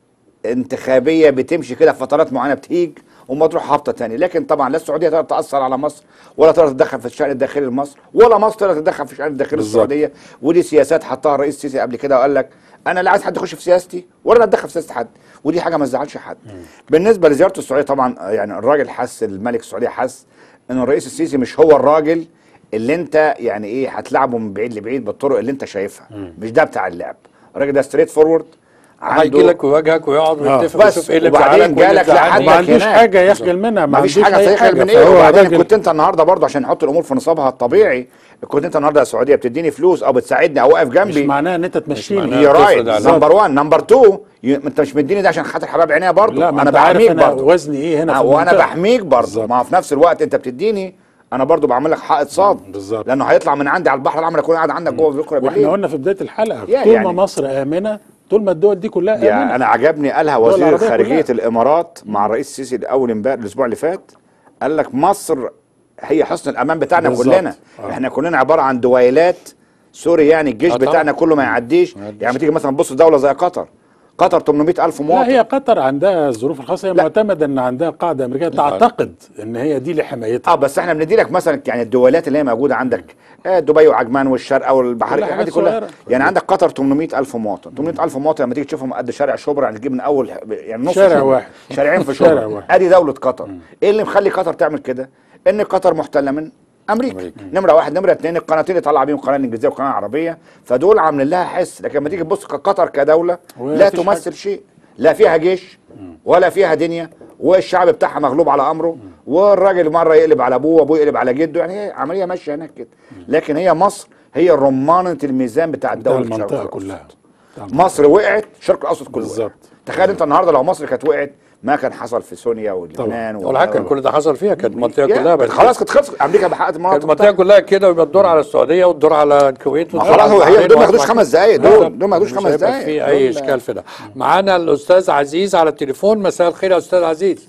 انتخابيه بتمشي كده في فترات معينه، بتهيج وما تروح هابطه ثاني. لكن طبعا لا السعوديه تقدر تاثر على مصر، ولا تقدر تتدخل في الشان الداخلي لمصر، ولا مصر تقدر تتدخل في الشان الداخلي للسعوديه. ودي سياسات حطها الرئيس السيسي قبل كده وقال لك انا لا عايز حد يخش في سياستي ولا انا اتدخل في سياسه حد، ودي حاجه ما تزعلش حد. مم. بالنسبه لزيارته السعوديه طبعا يعني الراجل حس، الملك السعوديه حس ان الرئيس السيسي مش هو الراجل اللي انت يعني ايه هتلعبه من بعيد لبعيد بالطرق اللي انت شايفها. مم. مش ده بتاع اللعب. الراجل ده ستريت فورورد، هيجي لك ويواجهك ويقعد ويتفق ويشوف ايه اللي وبعدين جالك لحد ما عندوش حاجه يخجل منها، ما عندوش حاجه يخجل من ايه. وبعدين كنت انت النهارده برضه عشان نحط الامور في نصابها الطبيعي، كنت انت النهارده السعوديه بتديني فلوس او بتساعدني او واقف جنبي، مش معناها ان انت تمشيني. هي رايت نمبر واحد. نمبر اتنين انت مش مديني ده عشان خاطر حباب عينيا برضه، انا بحميك برضه، وزني ايه هنا وانا بحميك برضه. ما في نفس الوقت انت بتديني، انا برضو بعمل لك حائط صاد بالظبط، لانه هيطلع من عندي على البحر الاحمر يكون قاعد عندك جوه بكره بالليل. واحنا قلنا في بدايه الحلقه طول يعني ما مصر امنه، طول ما الدول دي كلها امنه. يعني انا عجبني قالها وزير خارجيه الامارات مع الرئيس السيسي الاول امبارح الاسبوع اللي فات، قال لك مصر هي حصن الامان بتاعنا بالزبط. كلنا. آه. احنا كلنا عباره عن دويلات سوري، يعني الجيش آه بتاعنا كله ما يعديش. يعني تيجي مثلا تبص دوله زي قطر، قطر ثمانمائة ألف مواطن. لا هي قطر عندها الظروف الخاصه، هي معتمده ان عندها قاعده امريكيه تعتقد ان هي دي لحمايتها. اه بس احنا بندي لك مثلا يعني الدولات اللي هي موجوده عندك، آه دبي وعجمان والشارقه والبحريه الحاجات دي كلها. يعني عندك قطر ثمانمائة ألف مواطن، ثمانمائة ألف مواطن لما تيجي تشوفهم قد شارع شبرا، يعني تجيب من اول يعني نص شارع واحد، شارعين في شبرا. ادي دوله قطر. مم. ايه اللي مخلي قطر تعمل كده؟ ان قطر محتله من امريكا. أمريكا. نمره واحد. نمره اثنين القناتين اللي طلع بيهم القناه الانجليزيه والقناه العربيه، فدول عاملين لها حس. لكن لما تيجي تبص قطر كدوله لا تمثل حاجة. شيء، لا فيها جيش ولا فيها دنيا، والشعب بتاعها مغلوب على امره، والراجل مره يقلب على ابوه وابوه يقلب على جده، يعني هي عمليه ماشيه هناك كده. لكن هي مصر هي رمانه الميزان بتاع الدوله المنطقه كلها. مصر وقعت، الشرق الاوسط كله بالظبط. تخيل انت النهارده لو مصر كانت وقعت ما كان حصل في سوريا ولبنان ولا كان كل ده حصل فيها، كانت المنطقه كلها بس خلاص كانت خلصت. امريكا بحققت المناطق، كانت المنطقه كلها كده، ويبقى الدور على السعوديه والدور على الكويت خلاص. هي دول ما ياخدوش خمس دقائق، دول دول ما ياخدوش خمس دقائق، في اي اشكال في ده. معانا الاستاذ عزيز على التليفون. مساء الخير يا استاذ عزيز.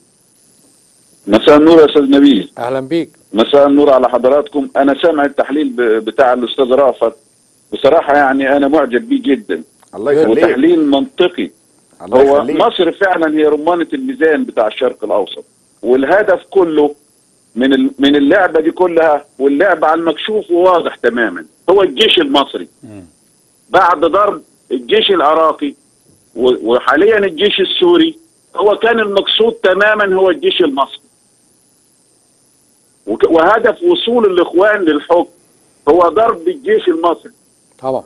مساء النور يا استاذ نبيل. اهلا بيك. مساء النور على حضراتكم. انا سامع التحليل بتاع الاستاذ رافت، بصراحه يعني انا معجب بيه جدا. الله يخليك. وتحليل منطقي. هو يخليك. مصر فعلا هي رمانه الميزان بتاع الشرق الاوسط، والهدف كله من من اللعبه دي كلها، واللعبه على المكشوف وواضح تماما، هو الجيش المصري. م. بعد ضرب الجيش العراقي وحاليا الجيش السوري، هو كان المقصود تماما هو الجيش المصري. وهدف وصول الاخوان للحكم هو ضرب الجيش المصري. طبعا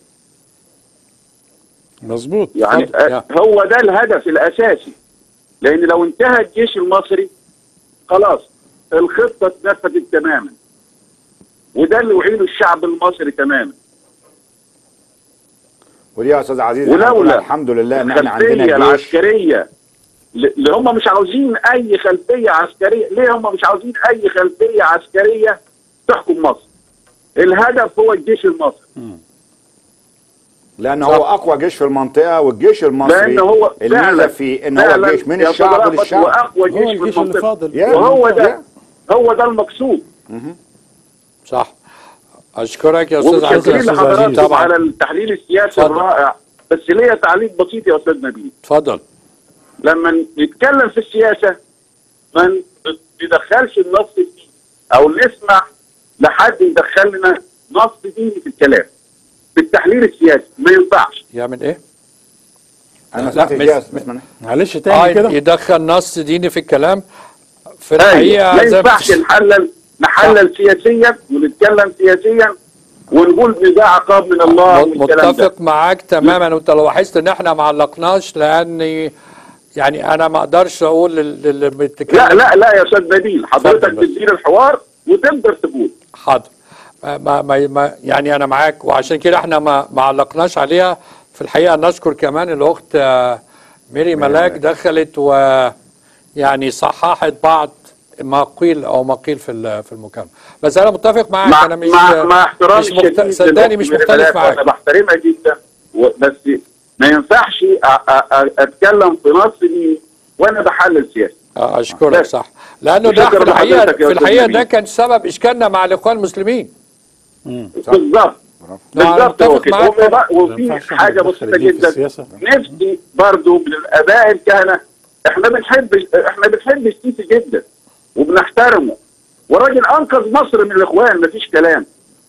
مظبوط. يعني هو ده الهدف الاساسي، لان لو انتهى الجيش المصري خلاص الخطه اتنفذت تماما، وده اللي وعيله الشعب المصري تماما. ودي يا استاذ عزيز ولولا الحمد لله ان احنا عندنا الخلفيه العسكريه اللي هم مش عاوزين اي خلفيه عسكريه. ليه هم مش عاوزين اي خلفيه عسكريه تحكم مصر؟ الهدف هو الجيش المصري. م. لان هو اقوى جيش في المنطقه، والجيش المصري هو الميزه فيه ان هو جيش من الشعب للشعب، هو اقوى جيش في المنطقه، وهو ده هو ده المقصود. صح. اشكرك يا استاذ عزيز طبعا على التحليل السياسي الرائع. بس ليا تعليق بسيط يا استاذ نبيل. اتفضل. لما نتكلم في السياسه ما ندخلش النص الديني او نسمح لحد يدخل لنا نص ديني في الكلام بالتحليل السياسي، ما ينفعش. يعمل ايه؟ انا سمعت الجهاز معلش تاني كده. يدخل نص ديني في الكلام في الحقيقه. ما ينفعش نحلل نحلل سياسيا ونتكلم سياسيا ونقول ان ده عقاب من الله والكلام ده. متفق معاك تماما. وانت لو لاحظت ان احنا ما علقناش، لاني يعني انا ما اقدرش اقول اللي بيتكلم. لا لا لا يا استاذ نبيل، حضرتك بتدير الحوار وتقدر تقول. حاضر. ما ما ما يعني انا معاك، وعشان كده احنا ما ما علقناش عليها. في الحقيقه نشكر كمان الاخت ميري ملاك دخلت ويعني صححت بعض ما قيل او ما قيل في في المكالمه. بس انا متفق معاك. مع انا مش مع, مع احترامي مش مخت... الشديد صدقني مش مختلف معاك. انا بحترمها جدا، بس ما ينفعش اتكلم في نص دي وانا بحلل سياسي. اشكرك. صح، لانه ده في الحقيقه في الحقيقه ده كان سبب اشكالنا مع الاخوان المسلمين. بالظبط بالظبط هو كده. وفي حاجه بسيطه جدا نفسي برضو من الاباء الكهنه، احنا بنحب احنا بنحب السيسي جدا وبنحترمه، وراجل انقذ مصر من الاخوان مفيش كلام،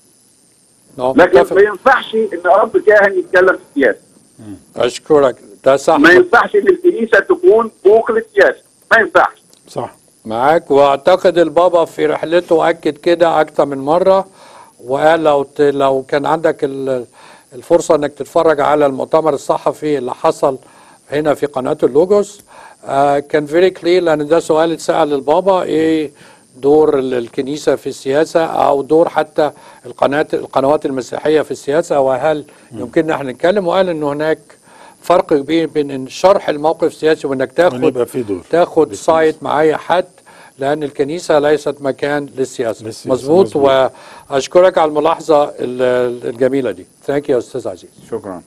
لكن ما ينفعش ان اب كاهن يتكلم في السياسه. اشكرك، ده صح. ما ينفعش ان الكنيسه تكون فوق السياسه، ما ينفعش. صح معاك. واعتقد البابا في رحلته اكد كده اكتر من مره، وقال لو لو كان عندك الفرصه انك تتفرج على المؤتمر الصحفي اللي حصل هنا في قناه اللوجوس، آه كان فيري كلير، لان ده سؤال اتسال للبابا ايه دور الكنيسه في السياسه، او دور حتى القناه القنوات المسيحيه في السياسه، وهل يمكننا احنا نتكلم. وقال ان هناك فرق كبير بين ان شرح الموقف السياسي وانك تاخد تاخد سايد مع اي حد، لأن الكنيسة ليست مكان للسياسة. مظبوط. وأشكرك على الملاحظة الجميلة دي. ثانك يو أستاذ عزيز. شكرا.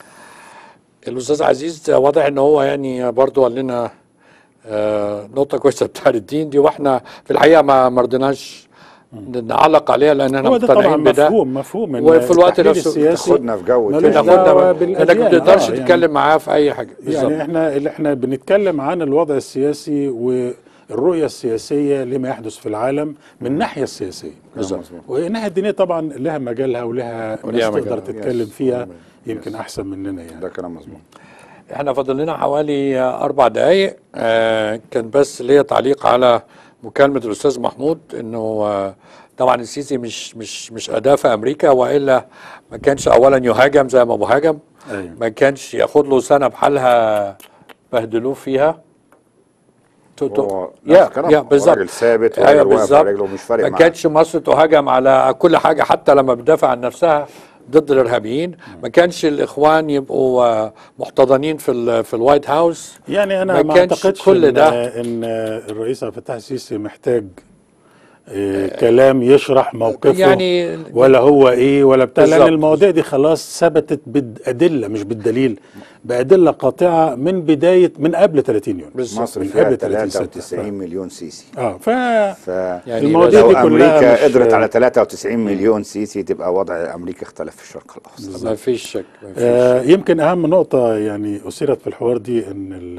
الأستاذ عزيز واضح إن هو يعني برضو قال لنا آه نقطة كويسة بتاع الدين دي، وإحنا في الحقيقة ما مرضناش نعلق عليها لأن احنا مقتنعين بده. مفهوم مفهوم وفي الوقت نفسه تاخدنا في جو تاخدنا انك ما تقدرش آه تتكلم يعني معاه في أي حاجة. يعني احنا اللي احنا بنتكلم عن الوضع السياسي و الرؤية السياسية لما يحدث في العالم من الناحية السياسية. بالظبط. والناحية الدينية طبعا لها مجالها ولها ناس تقدر تتكلم فيها يمكن أحسن مننا يعني. ده كلام مظبوط. احنا فاضل لنا حوالي أربع دقايق. آه كان بس ليا تعليق على مكالمة الأستاذ محمود، إنه آه طبعا السيسي مش مش مش أداة في أمريكا، وإلا ما كانش أولا يهاجم زي ما مهاجم. أيوه. ما كانش ياخد له سنة بحالها بهدلوه فيها. يا يا بالظبط ثابت. ايوه بالظبط. ما كانتش مصر تهاجم على كل حاجه، حتى لما بتدافع عن نفسها ضد الارهابيين. ما كانش الاخوان يبقوا محتضنين في في الوايت هاوس. يعني انا ما اعتقدش كل إن, ده ان الرئيس عبد الفتاح السيسي محتاج إيه كلام يشرح موقفه يعني، ولا هو ايه ولا بتاع، لان المواضيع دي خلاص ثبتت بالادله مش بالدليل، بادله قاطعه من بدايه من قبل ثلاثين يونيو. مصر فيها ثلاثة وتسعين مليون سيسي. اه ف, ف... يعني المواضيع دي كلها امريكا قدرت على ثلاثة وتسعين مليون سيسي تبقى وضع امريكا اختلف في الشرق الاوسط. ما فيش شك. آه يمكن اهم نقطه يعني اثيرت في الحوار دي ان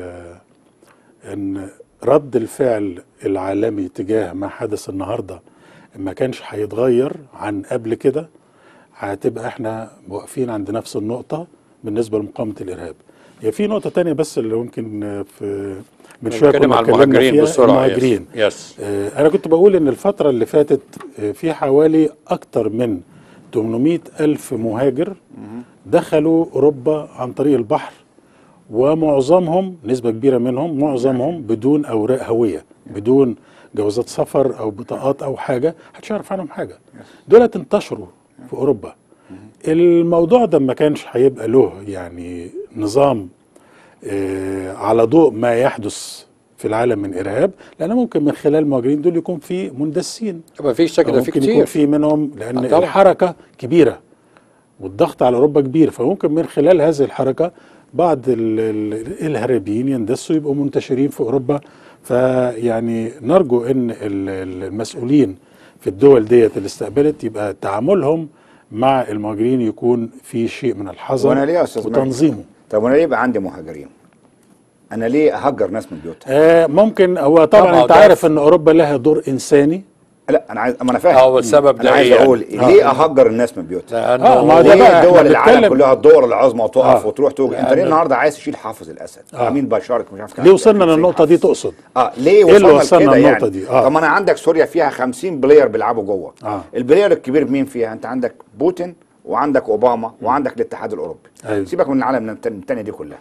ان رد الفعل العالمي تجاه ما حدث النهارده ما كانش هيتغير عن قبل كده، هتبقى احنا واقفين عند نفس النقطه بالنسبه لمقاومه الارهاب. هي في نقطه تانية بس اللي ممكن في من شويه كنا اتكلمنا فيها، المهاجرين. يس. اه انا كنت بقول ان الفتره اللي فاتت في حوالي اكتر من ثمانمائة ألف مهاجر دخلوا اوروبا عن طريق البحر، ومعظمهم نسبة كبيرة منهم معظمهم بدون أوراق هوية، بدون جوازات سفر أو بطاقات أو حاجة محدش يعرف عنهم حاجة. دول انتشروا في أوروبا. الموضوع ده ما كانش هيبقى له يعني نظام آه على ضوء ما يحدث في العالم من إرهاب، لأن ممكن من خلال المهاجرين دول يكون في مندسين. ما فيش شك ده في كتير. ممكن يكون في منهم لأن آه الحركة كبيرة والضغط على أوروبا كبير، فممكن من خلال هذه الحركة بعض الارهابيين يندسوا يبقوا منتشرين في اوروبا. فيعني نرجو ان المسؤولين في الدول ديت اللي استقبلت يبقى تعاملهم مع المهاجرين يكون في شيء من الحذر وتنظيمه. طب وانا ليه يبقى عندي مهاجرين؟ انا ليه اهجر ناس من بيوتها؟ آه ممكن هو طبعا, طبعا انت عارف ان اوروبا لها دور انساني. لا انا عايز ما انا فاهم. اه السبب ده انا عايز اقول يعني. ليه اهجر الناس من بيوتها؟ اه ما ده بقى دول العالم كلها الدول العظمى وتقف آه. وتروح توجد. انت ليه النهارده عايز تشيل حافظ الاسد؟ آه. مين بشارك مش عارف ليه وصلنا للنقطه دي تقصد؟ اه ليه وصلنا, وصلنا لكده النقطه يعني؟ دي؟ اه طب ما انا عندك سوريا فيها خمسين بلاير بيلعبوا جوه. آه. البلاير الكبير مين فيها؟ انت عندك بوتين وعندك اوباما وعندك الاتحاد الاوروبي. أيوه. سيبك من العالم الثانيه دي كلها.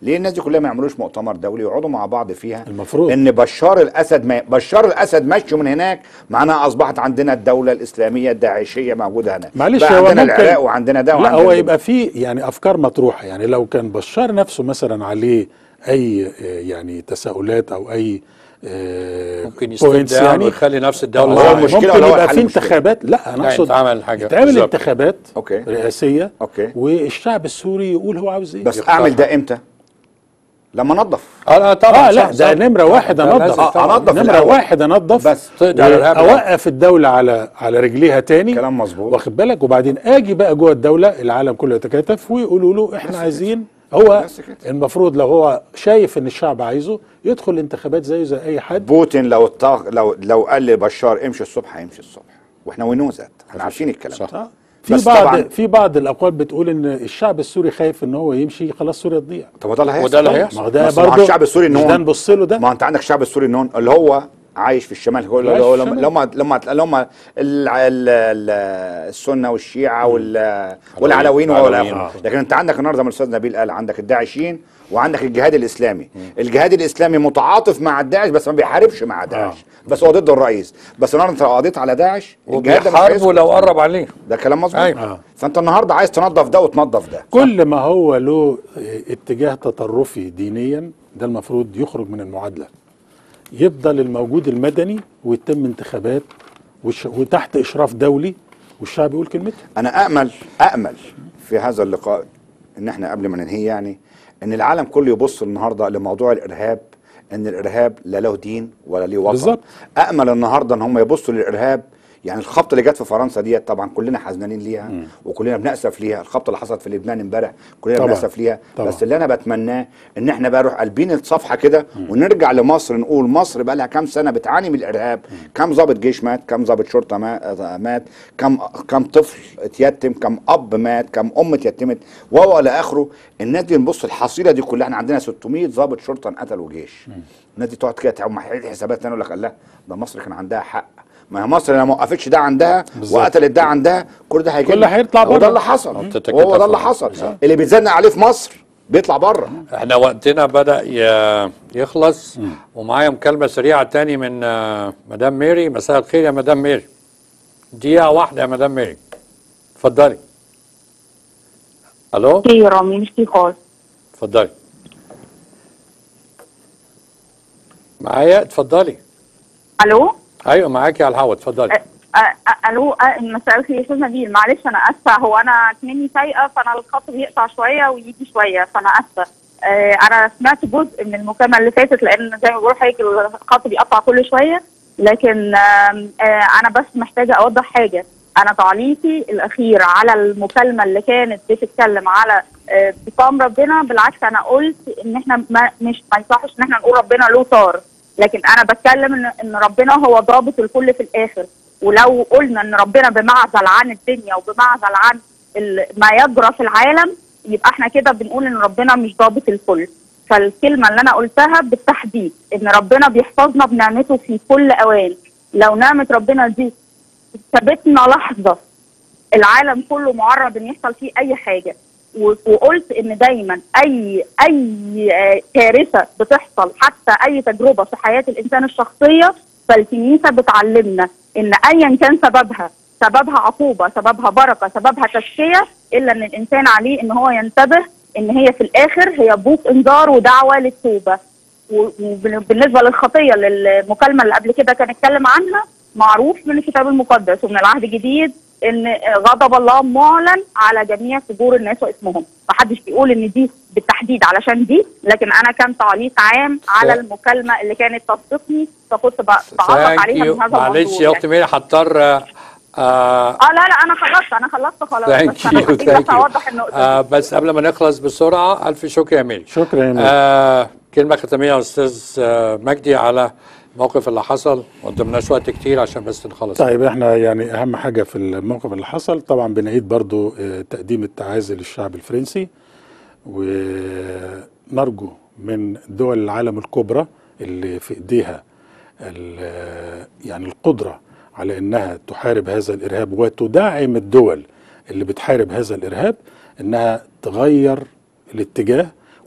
ليه الناس دي كلها ما يعملوش مؤتمر دولي ويقعدوا مع بعض فيها؟ المفروض ان بشار الاسد ما بشار الاسد مشوا من هناك، معناها اصبحت عندنا الدوله الاسلاميه الداعشيه موجوده هناك. معلش بقى هو عندنا ممكن العراق وعندنا ده لا وعندنا هو ده. يبقى فيه يعني افكار مطروحه، يعني لو كان بشار نفسه مثلا عليه اي يعني تساؤلات او اي ممكن يستبدل يعني ويخلي نفس الدوله. هو المشكله ممكن يبقى في انتخابات، لا انا اقصد يتعمل حاجه يتعمل انتخابات أوكي. رئاسيه أوكي. والشعب السوري يقول هو عاوز ايه. بس اعمل ده امتى؟ لما انظف. اه طبعا. اه لا ده نمره واحد انظف. انظف نمره واحد انظف بس اوقف الدوله على على رجليها تاني. كلام مظبوط. واخد بالك، وبعدين اجي بقى جوه الدوله العالم كله يتكاتف ويقولوا له احنا عايزين. هو المفروض لو هو شايف ان الشعب عايزه يدخل الانتخابات زيه زي اي حد. بوتين لو الطاغ لو لو قال لبشار امشي الصبح هيمشي الصبح، واحنا ونوزت احنا عارفين الكلام ده. في بعض في بعض الاقوال بتقول ان الشعب السوري خايف ان هو يمشي خلاص سوريا تضيع. طب وده اللي هيحصل. وده اللي هيحصل. ما هو ده برضه الشعب السوري مش ده نبص له ده. ما انت عندك الشعب السوري النون اللي هو عايش في الشمال، هو اللي هو لما لما لما السنه والشيعه والعلويين والى لكن انت عندك النهارده زي ما الاستاذ نبيل قال، عندك الداعشين وعندك الجهاد الاسلامي. مم. الجهاد الاسلامي متعاطف مع الداعش بس ما بيحاربش مع داعش. آه. بس هو ضد الرئيس. بس النهارده انت لو قضيت على داعش الجهاد ده بيحاربه لو قرب عليه. ده كلام مظبوط. أيوة. فانت النهارده عايز تنظف ده وتنظف ده. كل ما هو له اتجاه تطرفي دينيا ده المفروض يخرج من المعادله. يفضل الموجود المدني ويتم انتخابات وتحت اشراف دولي والشعب يقول كلمته. انا امل امل في هذا اللقاء ان احنا قبل ما ننهي يعني ان العالم كله يبص النهارده لموضوع الارهاب، ان الارهاب لا له دين ولا له وطن. بالظبط. امل النهارده ان هم يبصوا للارهاب، يعني الخبطه اللي جت في فرنسا ديت طبعا كلنا حزنانين ليها. مم. وكلنا بنأسف ليها، الخبطه اللي حصلت في لبنان امبارح كلنا بنأسف ليها. طبعا. بس اللي انا بتمناه ان احنا بقى نروح قلبين الصفحه كده ونرجع لمصر نقول مصر بقى لها كام سنه بتعاني من الارهاب. مم. كم ضابط جيش مات، كم ضابط شرطه مات، كم كم طفل اتيتم، كم اب مات، كم ام اتيتمت وهو الى اخره. الناس دي نبص الحصيله دي كلها، احنا عندنا ستمية ضابط شرطه انقتلوا جيش. الناس دي تقعد كده تعمل حسابات ثانيه يقول لك لا ده مصر كان عندها حق. ما هي مصر لما وقفتش ده عندها وقتلت ده عندها كل ده هيجي كل هيطلع بره. وده اللي حصل. وهو ده اللي حصل. اللي بيتزنق عليه في مصر بيطلع بره. احنا وقتنا بدأ يخلص. مم. ومعايا مكالمة سريعة تاني من مدام ميري. مساء الخير يا مدام ميري. دقيقة واحدة يا مدام ميري. اتفضلي. الو؟ في رامي مش في خالص. اتفضلي. معايا اتفضلي. الو؟ ايوه معاكي على الهوا اتفضلي. الو مساء الخير يا استاذ نبيل، معلش انا اسفه، هو انا كمني سايقه فانا الخط بيقطع شويه ويجي شويه فانا اسفه. آه انا سمعت جزء من المكالمه اللي فاتت لان زي ما بقول حضرتك الخط بيقطع كل شويه، لكن آه آه انا بس محتاجه اوضح حاجه. انا تعليقي الاخير على المكالمه اللي كانت بتتكلم على آه بطعم ربنا، بالعكس انا قلت ان احنا ما مش ما يصحش ان احنا نقول ربنا له طار، لكن انا بتكلم ان ان ربنا هو ضابط الكل في الاخر. ولو قلنا ان ربنا بمعزل عن الدنيا وبمعزل عن ما يجرى في العالم يبقى احنا كده بنقول ان ربنا مش ضابط الكل. فالكلمه اللي انا قلتها بالتحديد ان ربنا بيحفظنا بنعمته في كل اوان. لو نعمه ربنا دي ثبتنا لحظه العالم كله معرض ان يحصل فيه اي حاجه. وقلت ان دايما اي اي كارثه بتحصل، حتى اي تجربه في حياه الانسان الشخصيه، فالكنيسه بتعلمنا ان ايا كان سببها، سببها عقوبه، سببها بركه، سببها تزكيه، الا ان الانسان عليه ان هو ينتبه ان هي في الاخر هي بوق انذار ودعوه للتوبه. وبالنسبه للخطيه اللي المكالمه اللي قبل كده كان اتكلم عنها، معروف من الكتاب المقدس ومن العهد الجديد ان غضب الله معلن على جميع فجور الناس واسمهم. محدش بيقول ان دي بالتحديد علشان دي، لكن انا كان تعليق عام على المكالمه اللي كانت تصدقني فكنت بعلق عليها بهذا الموضوع. معلش يا اختي ميري هضطر اه اه لا لا انا خلصت انا خلصت خلاص. بس انا بس اوضح النقطه آه بس قبل ما نخلص بسرعه الف شكر يا ميري. شكرا يا ميري. آه كلمه ختاميه يا استاذ آه مجدي على الموقف اللي حصل، ما قدمناش وقت كتير عشان بس نخلص. طيب احنا يعني اهم حاجه في الموقف اللي حصل طبعا بنعيد برضو اه تقديم التعازي للشعب الفرنسي، ونرجو من دول العالم الكبرى اللي في ايديها يعني القدره على انها تحارب هذا الارهاب وتدعم الدول اللي بتحارب هذا الارهاب انها تغير الاتجاه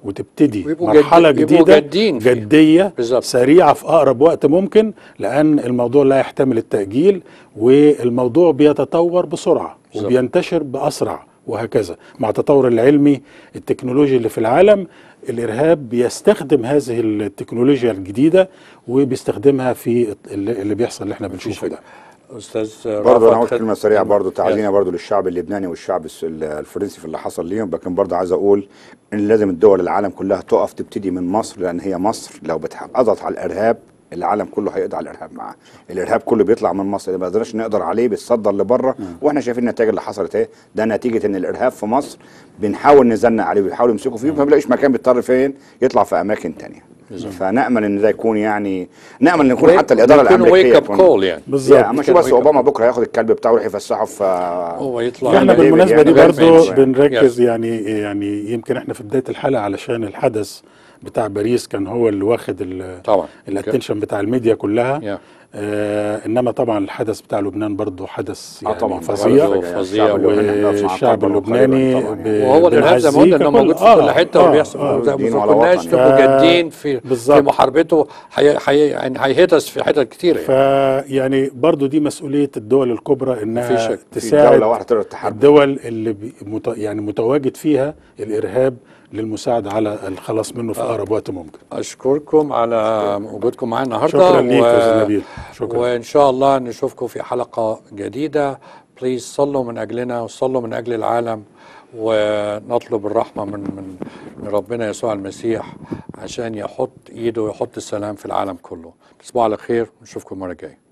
وتبتدي مرحله جد... جديده جديه بالزبط. سريعه في اقرب وقت ممكن، لان الموضوع لا يحتمل التاجيل، والموضوع بيتطور بسرعه بالزبط. وبينتشر باسرع، وهكذا مع التطور العلمي التكنولوجي اللي في العالم. الارهاب بيستخدم هذه التكنولوجيا الجديده وبيستخدمها في اللي بيحصل اللي احنا بنشوفه ده. استاذ برضه انا هقول كلمه سريعه برضه تعزينا برضه للشعب اللبناني والشعب الفرنسي في اللي حصل ليهم، لكن برضه عايز اقول ان لازم الدول العالم كلها تقف تبتدي من مصر، لان هي مصر لو قضت على الارهاب العالم كله هيقضي على الارهاب معاه. الارهاب كله بيطلع من مصر، اللي ما قدرناش نقدر عليه بيتصدر لبره، واحنا شايفين النتائج اللي حصلت ايه. ده نتيجه ان الارهاب في مصر بنحاول نزنق عليه وبنحاول نمسكه فيه، ما بنلاقيش مكان بيضطر فين يطلع في اماكن ثانيه. فنامل ان ده يكون يعني نامل ان يكون حتى الاداره الامريكيه تكون يعني بالظبط. اما شو بس اوباما بكره هياخد الكلب بتاعه ويروح يفسحه في هو يطلع. احنا بالمناسبه دي برضه بنركز يعني يعني يمكن احنا في بدايه الحلقه علشان الحدث بتاع باريس كان هو اللي واخد طبعا الاتنشن بتاع الميديا كلها. آه انما طبعا الحدث بتاع لبنان برضه حدث يعني طبعا فظيع فظيع، والشعب اللبناني وهو الارهاب زي ما قلنا انه موجود في كل حته وبيحصل، ما كناش جادين في في محاربته، يعني هيهتس في حتت كتيره يعني. فيعني برضه دي مسؤوليه الدول الكبرى انها تساعد الدول اللي بي مت يعني متواجد فيها الارهاب للمساعدة على الخلاص منه في أقرب وقت ممكن. أشكركم على وجودكم معنا النهارده. شكرا ليك يا أستاذ نبيل. شكرا. وإن شاء الله نشوفكم في حلقة جديدة. بليز صلوا من أجلنا وصلوا من أجل العالم، ونطلب الرحمة من من من ربنا يسوع المسيح عشان يحط إيده ويحط السلام في العالم كله. تصبحوا على خير ونشوفكم المرة الجاية.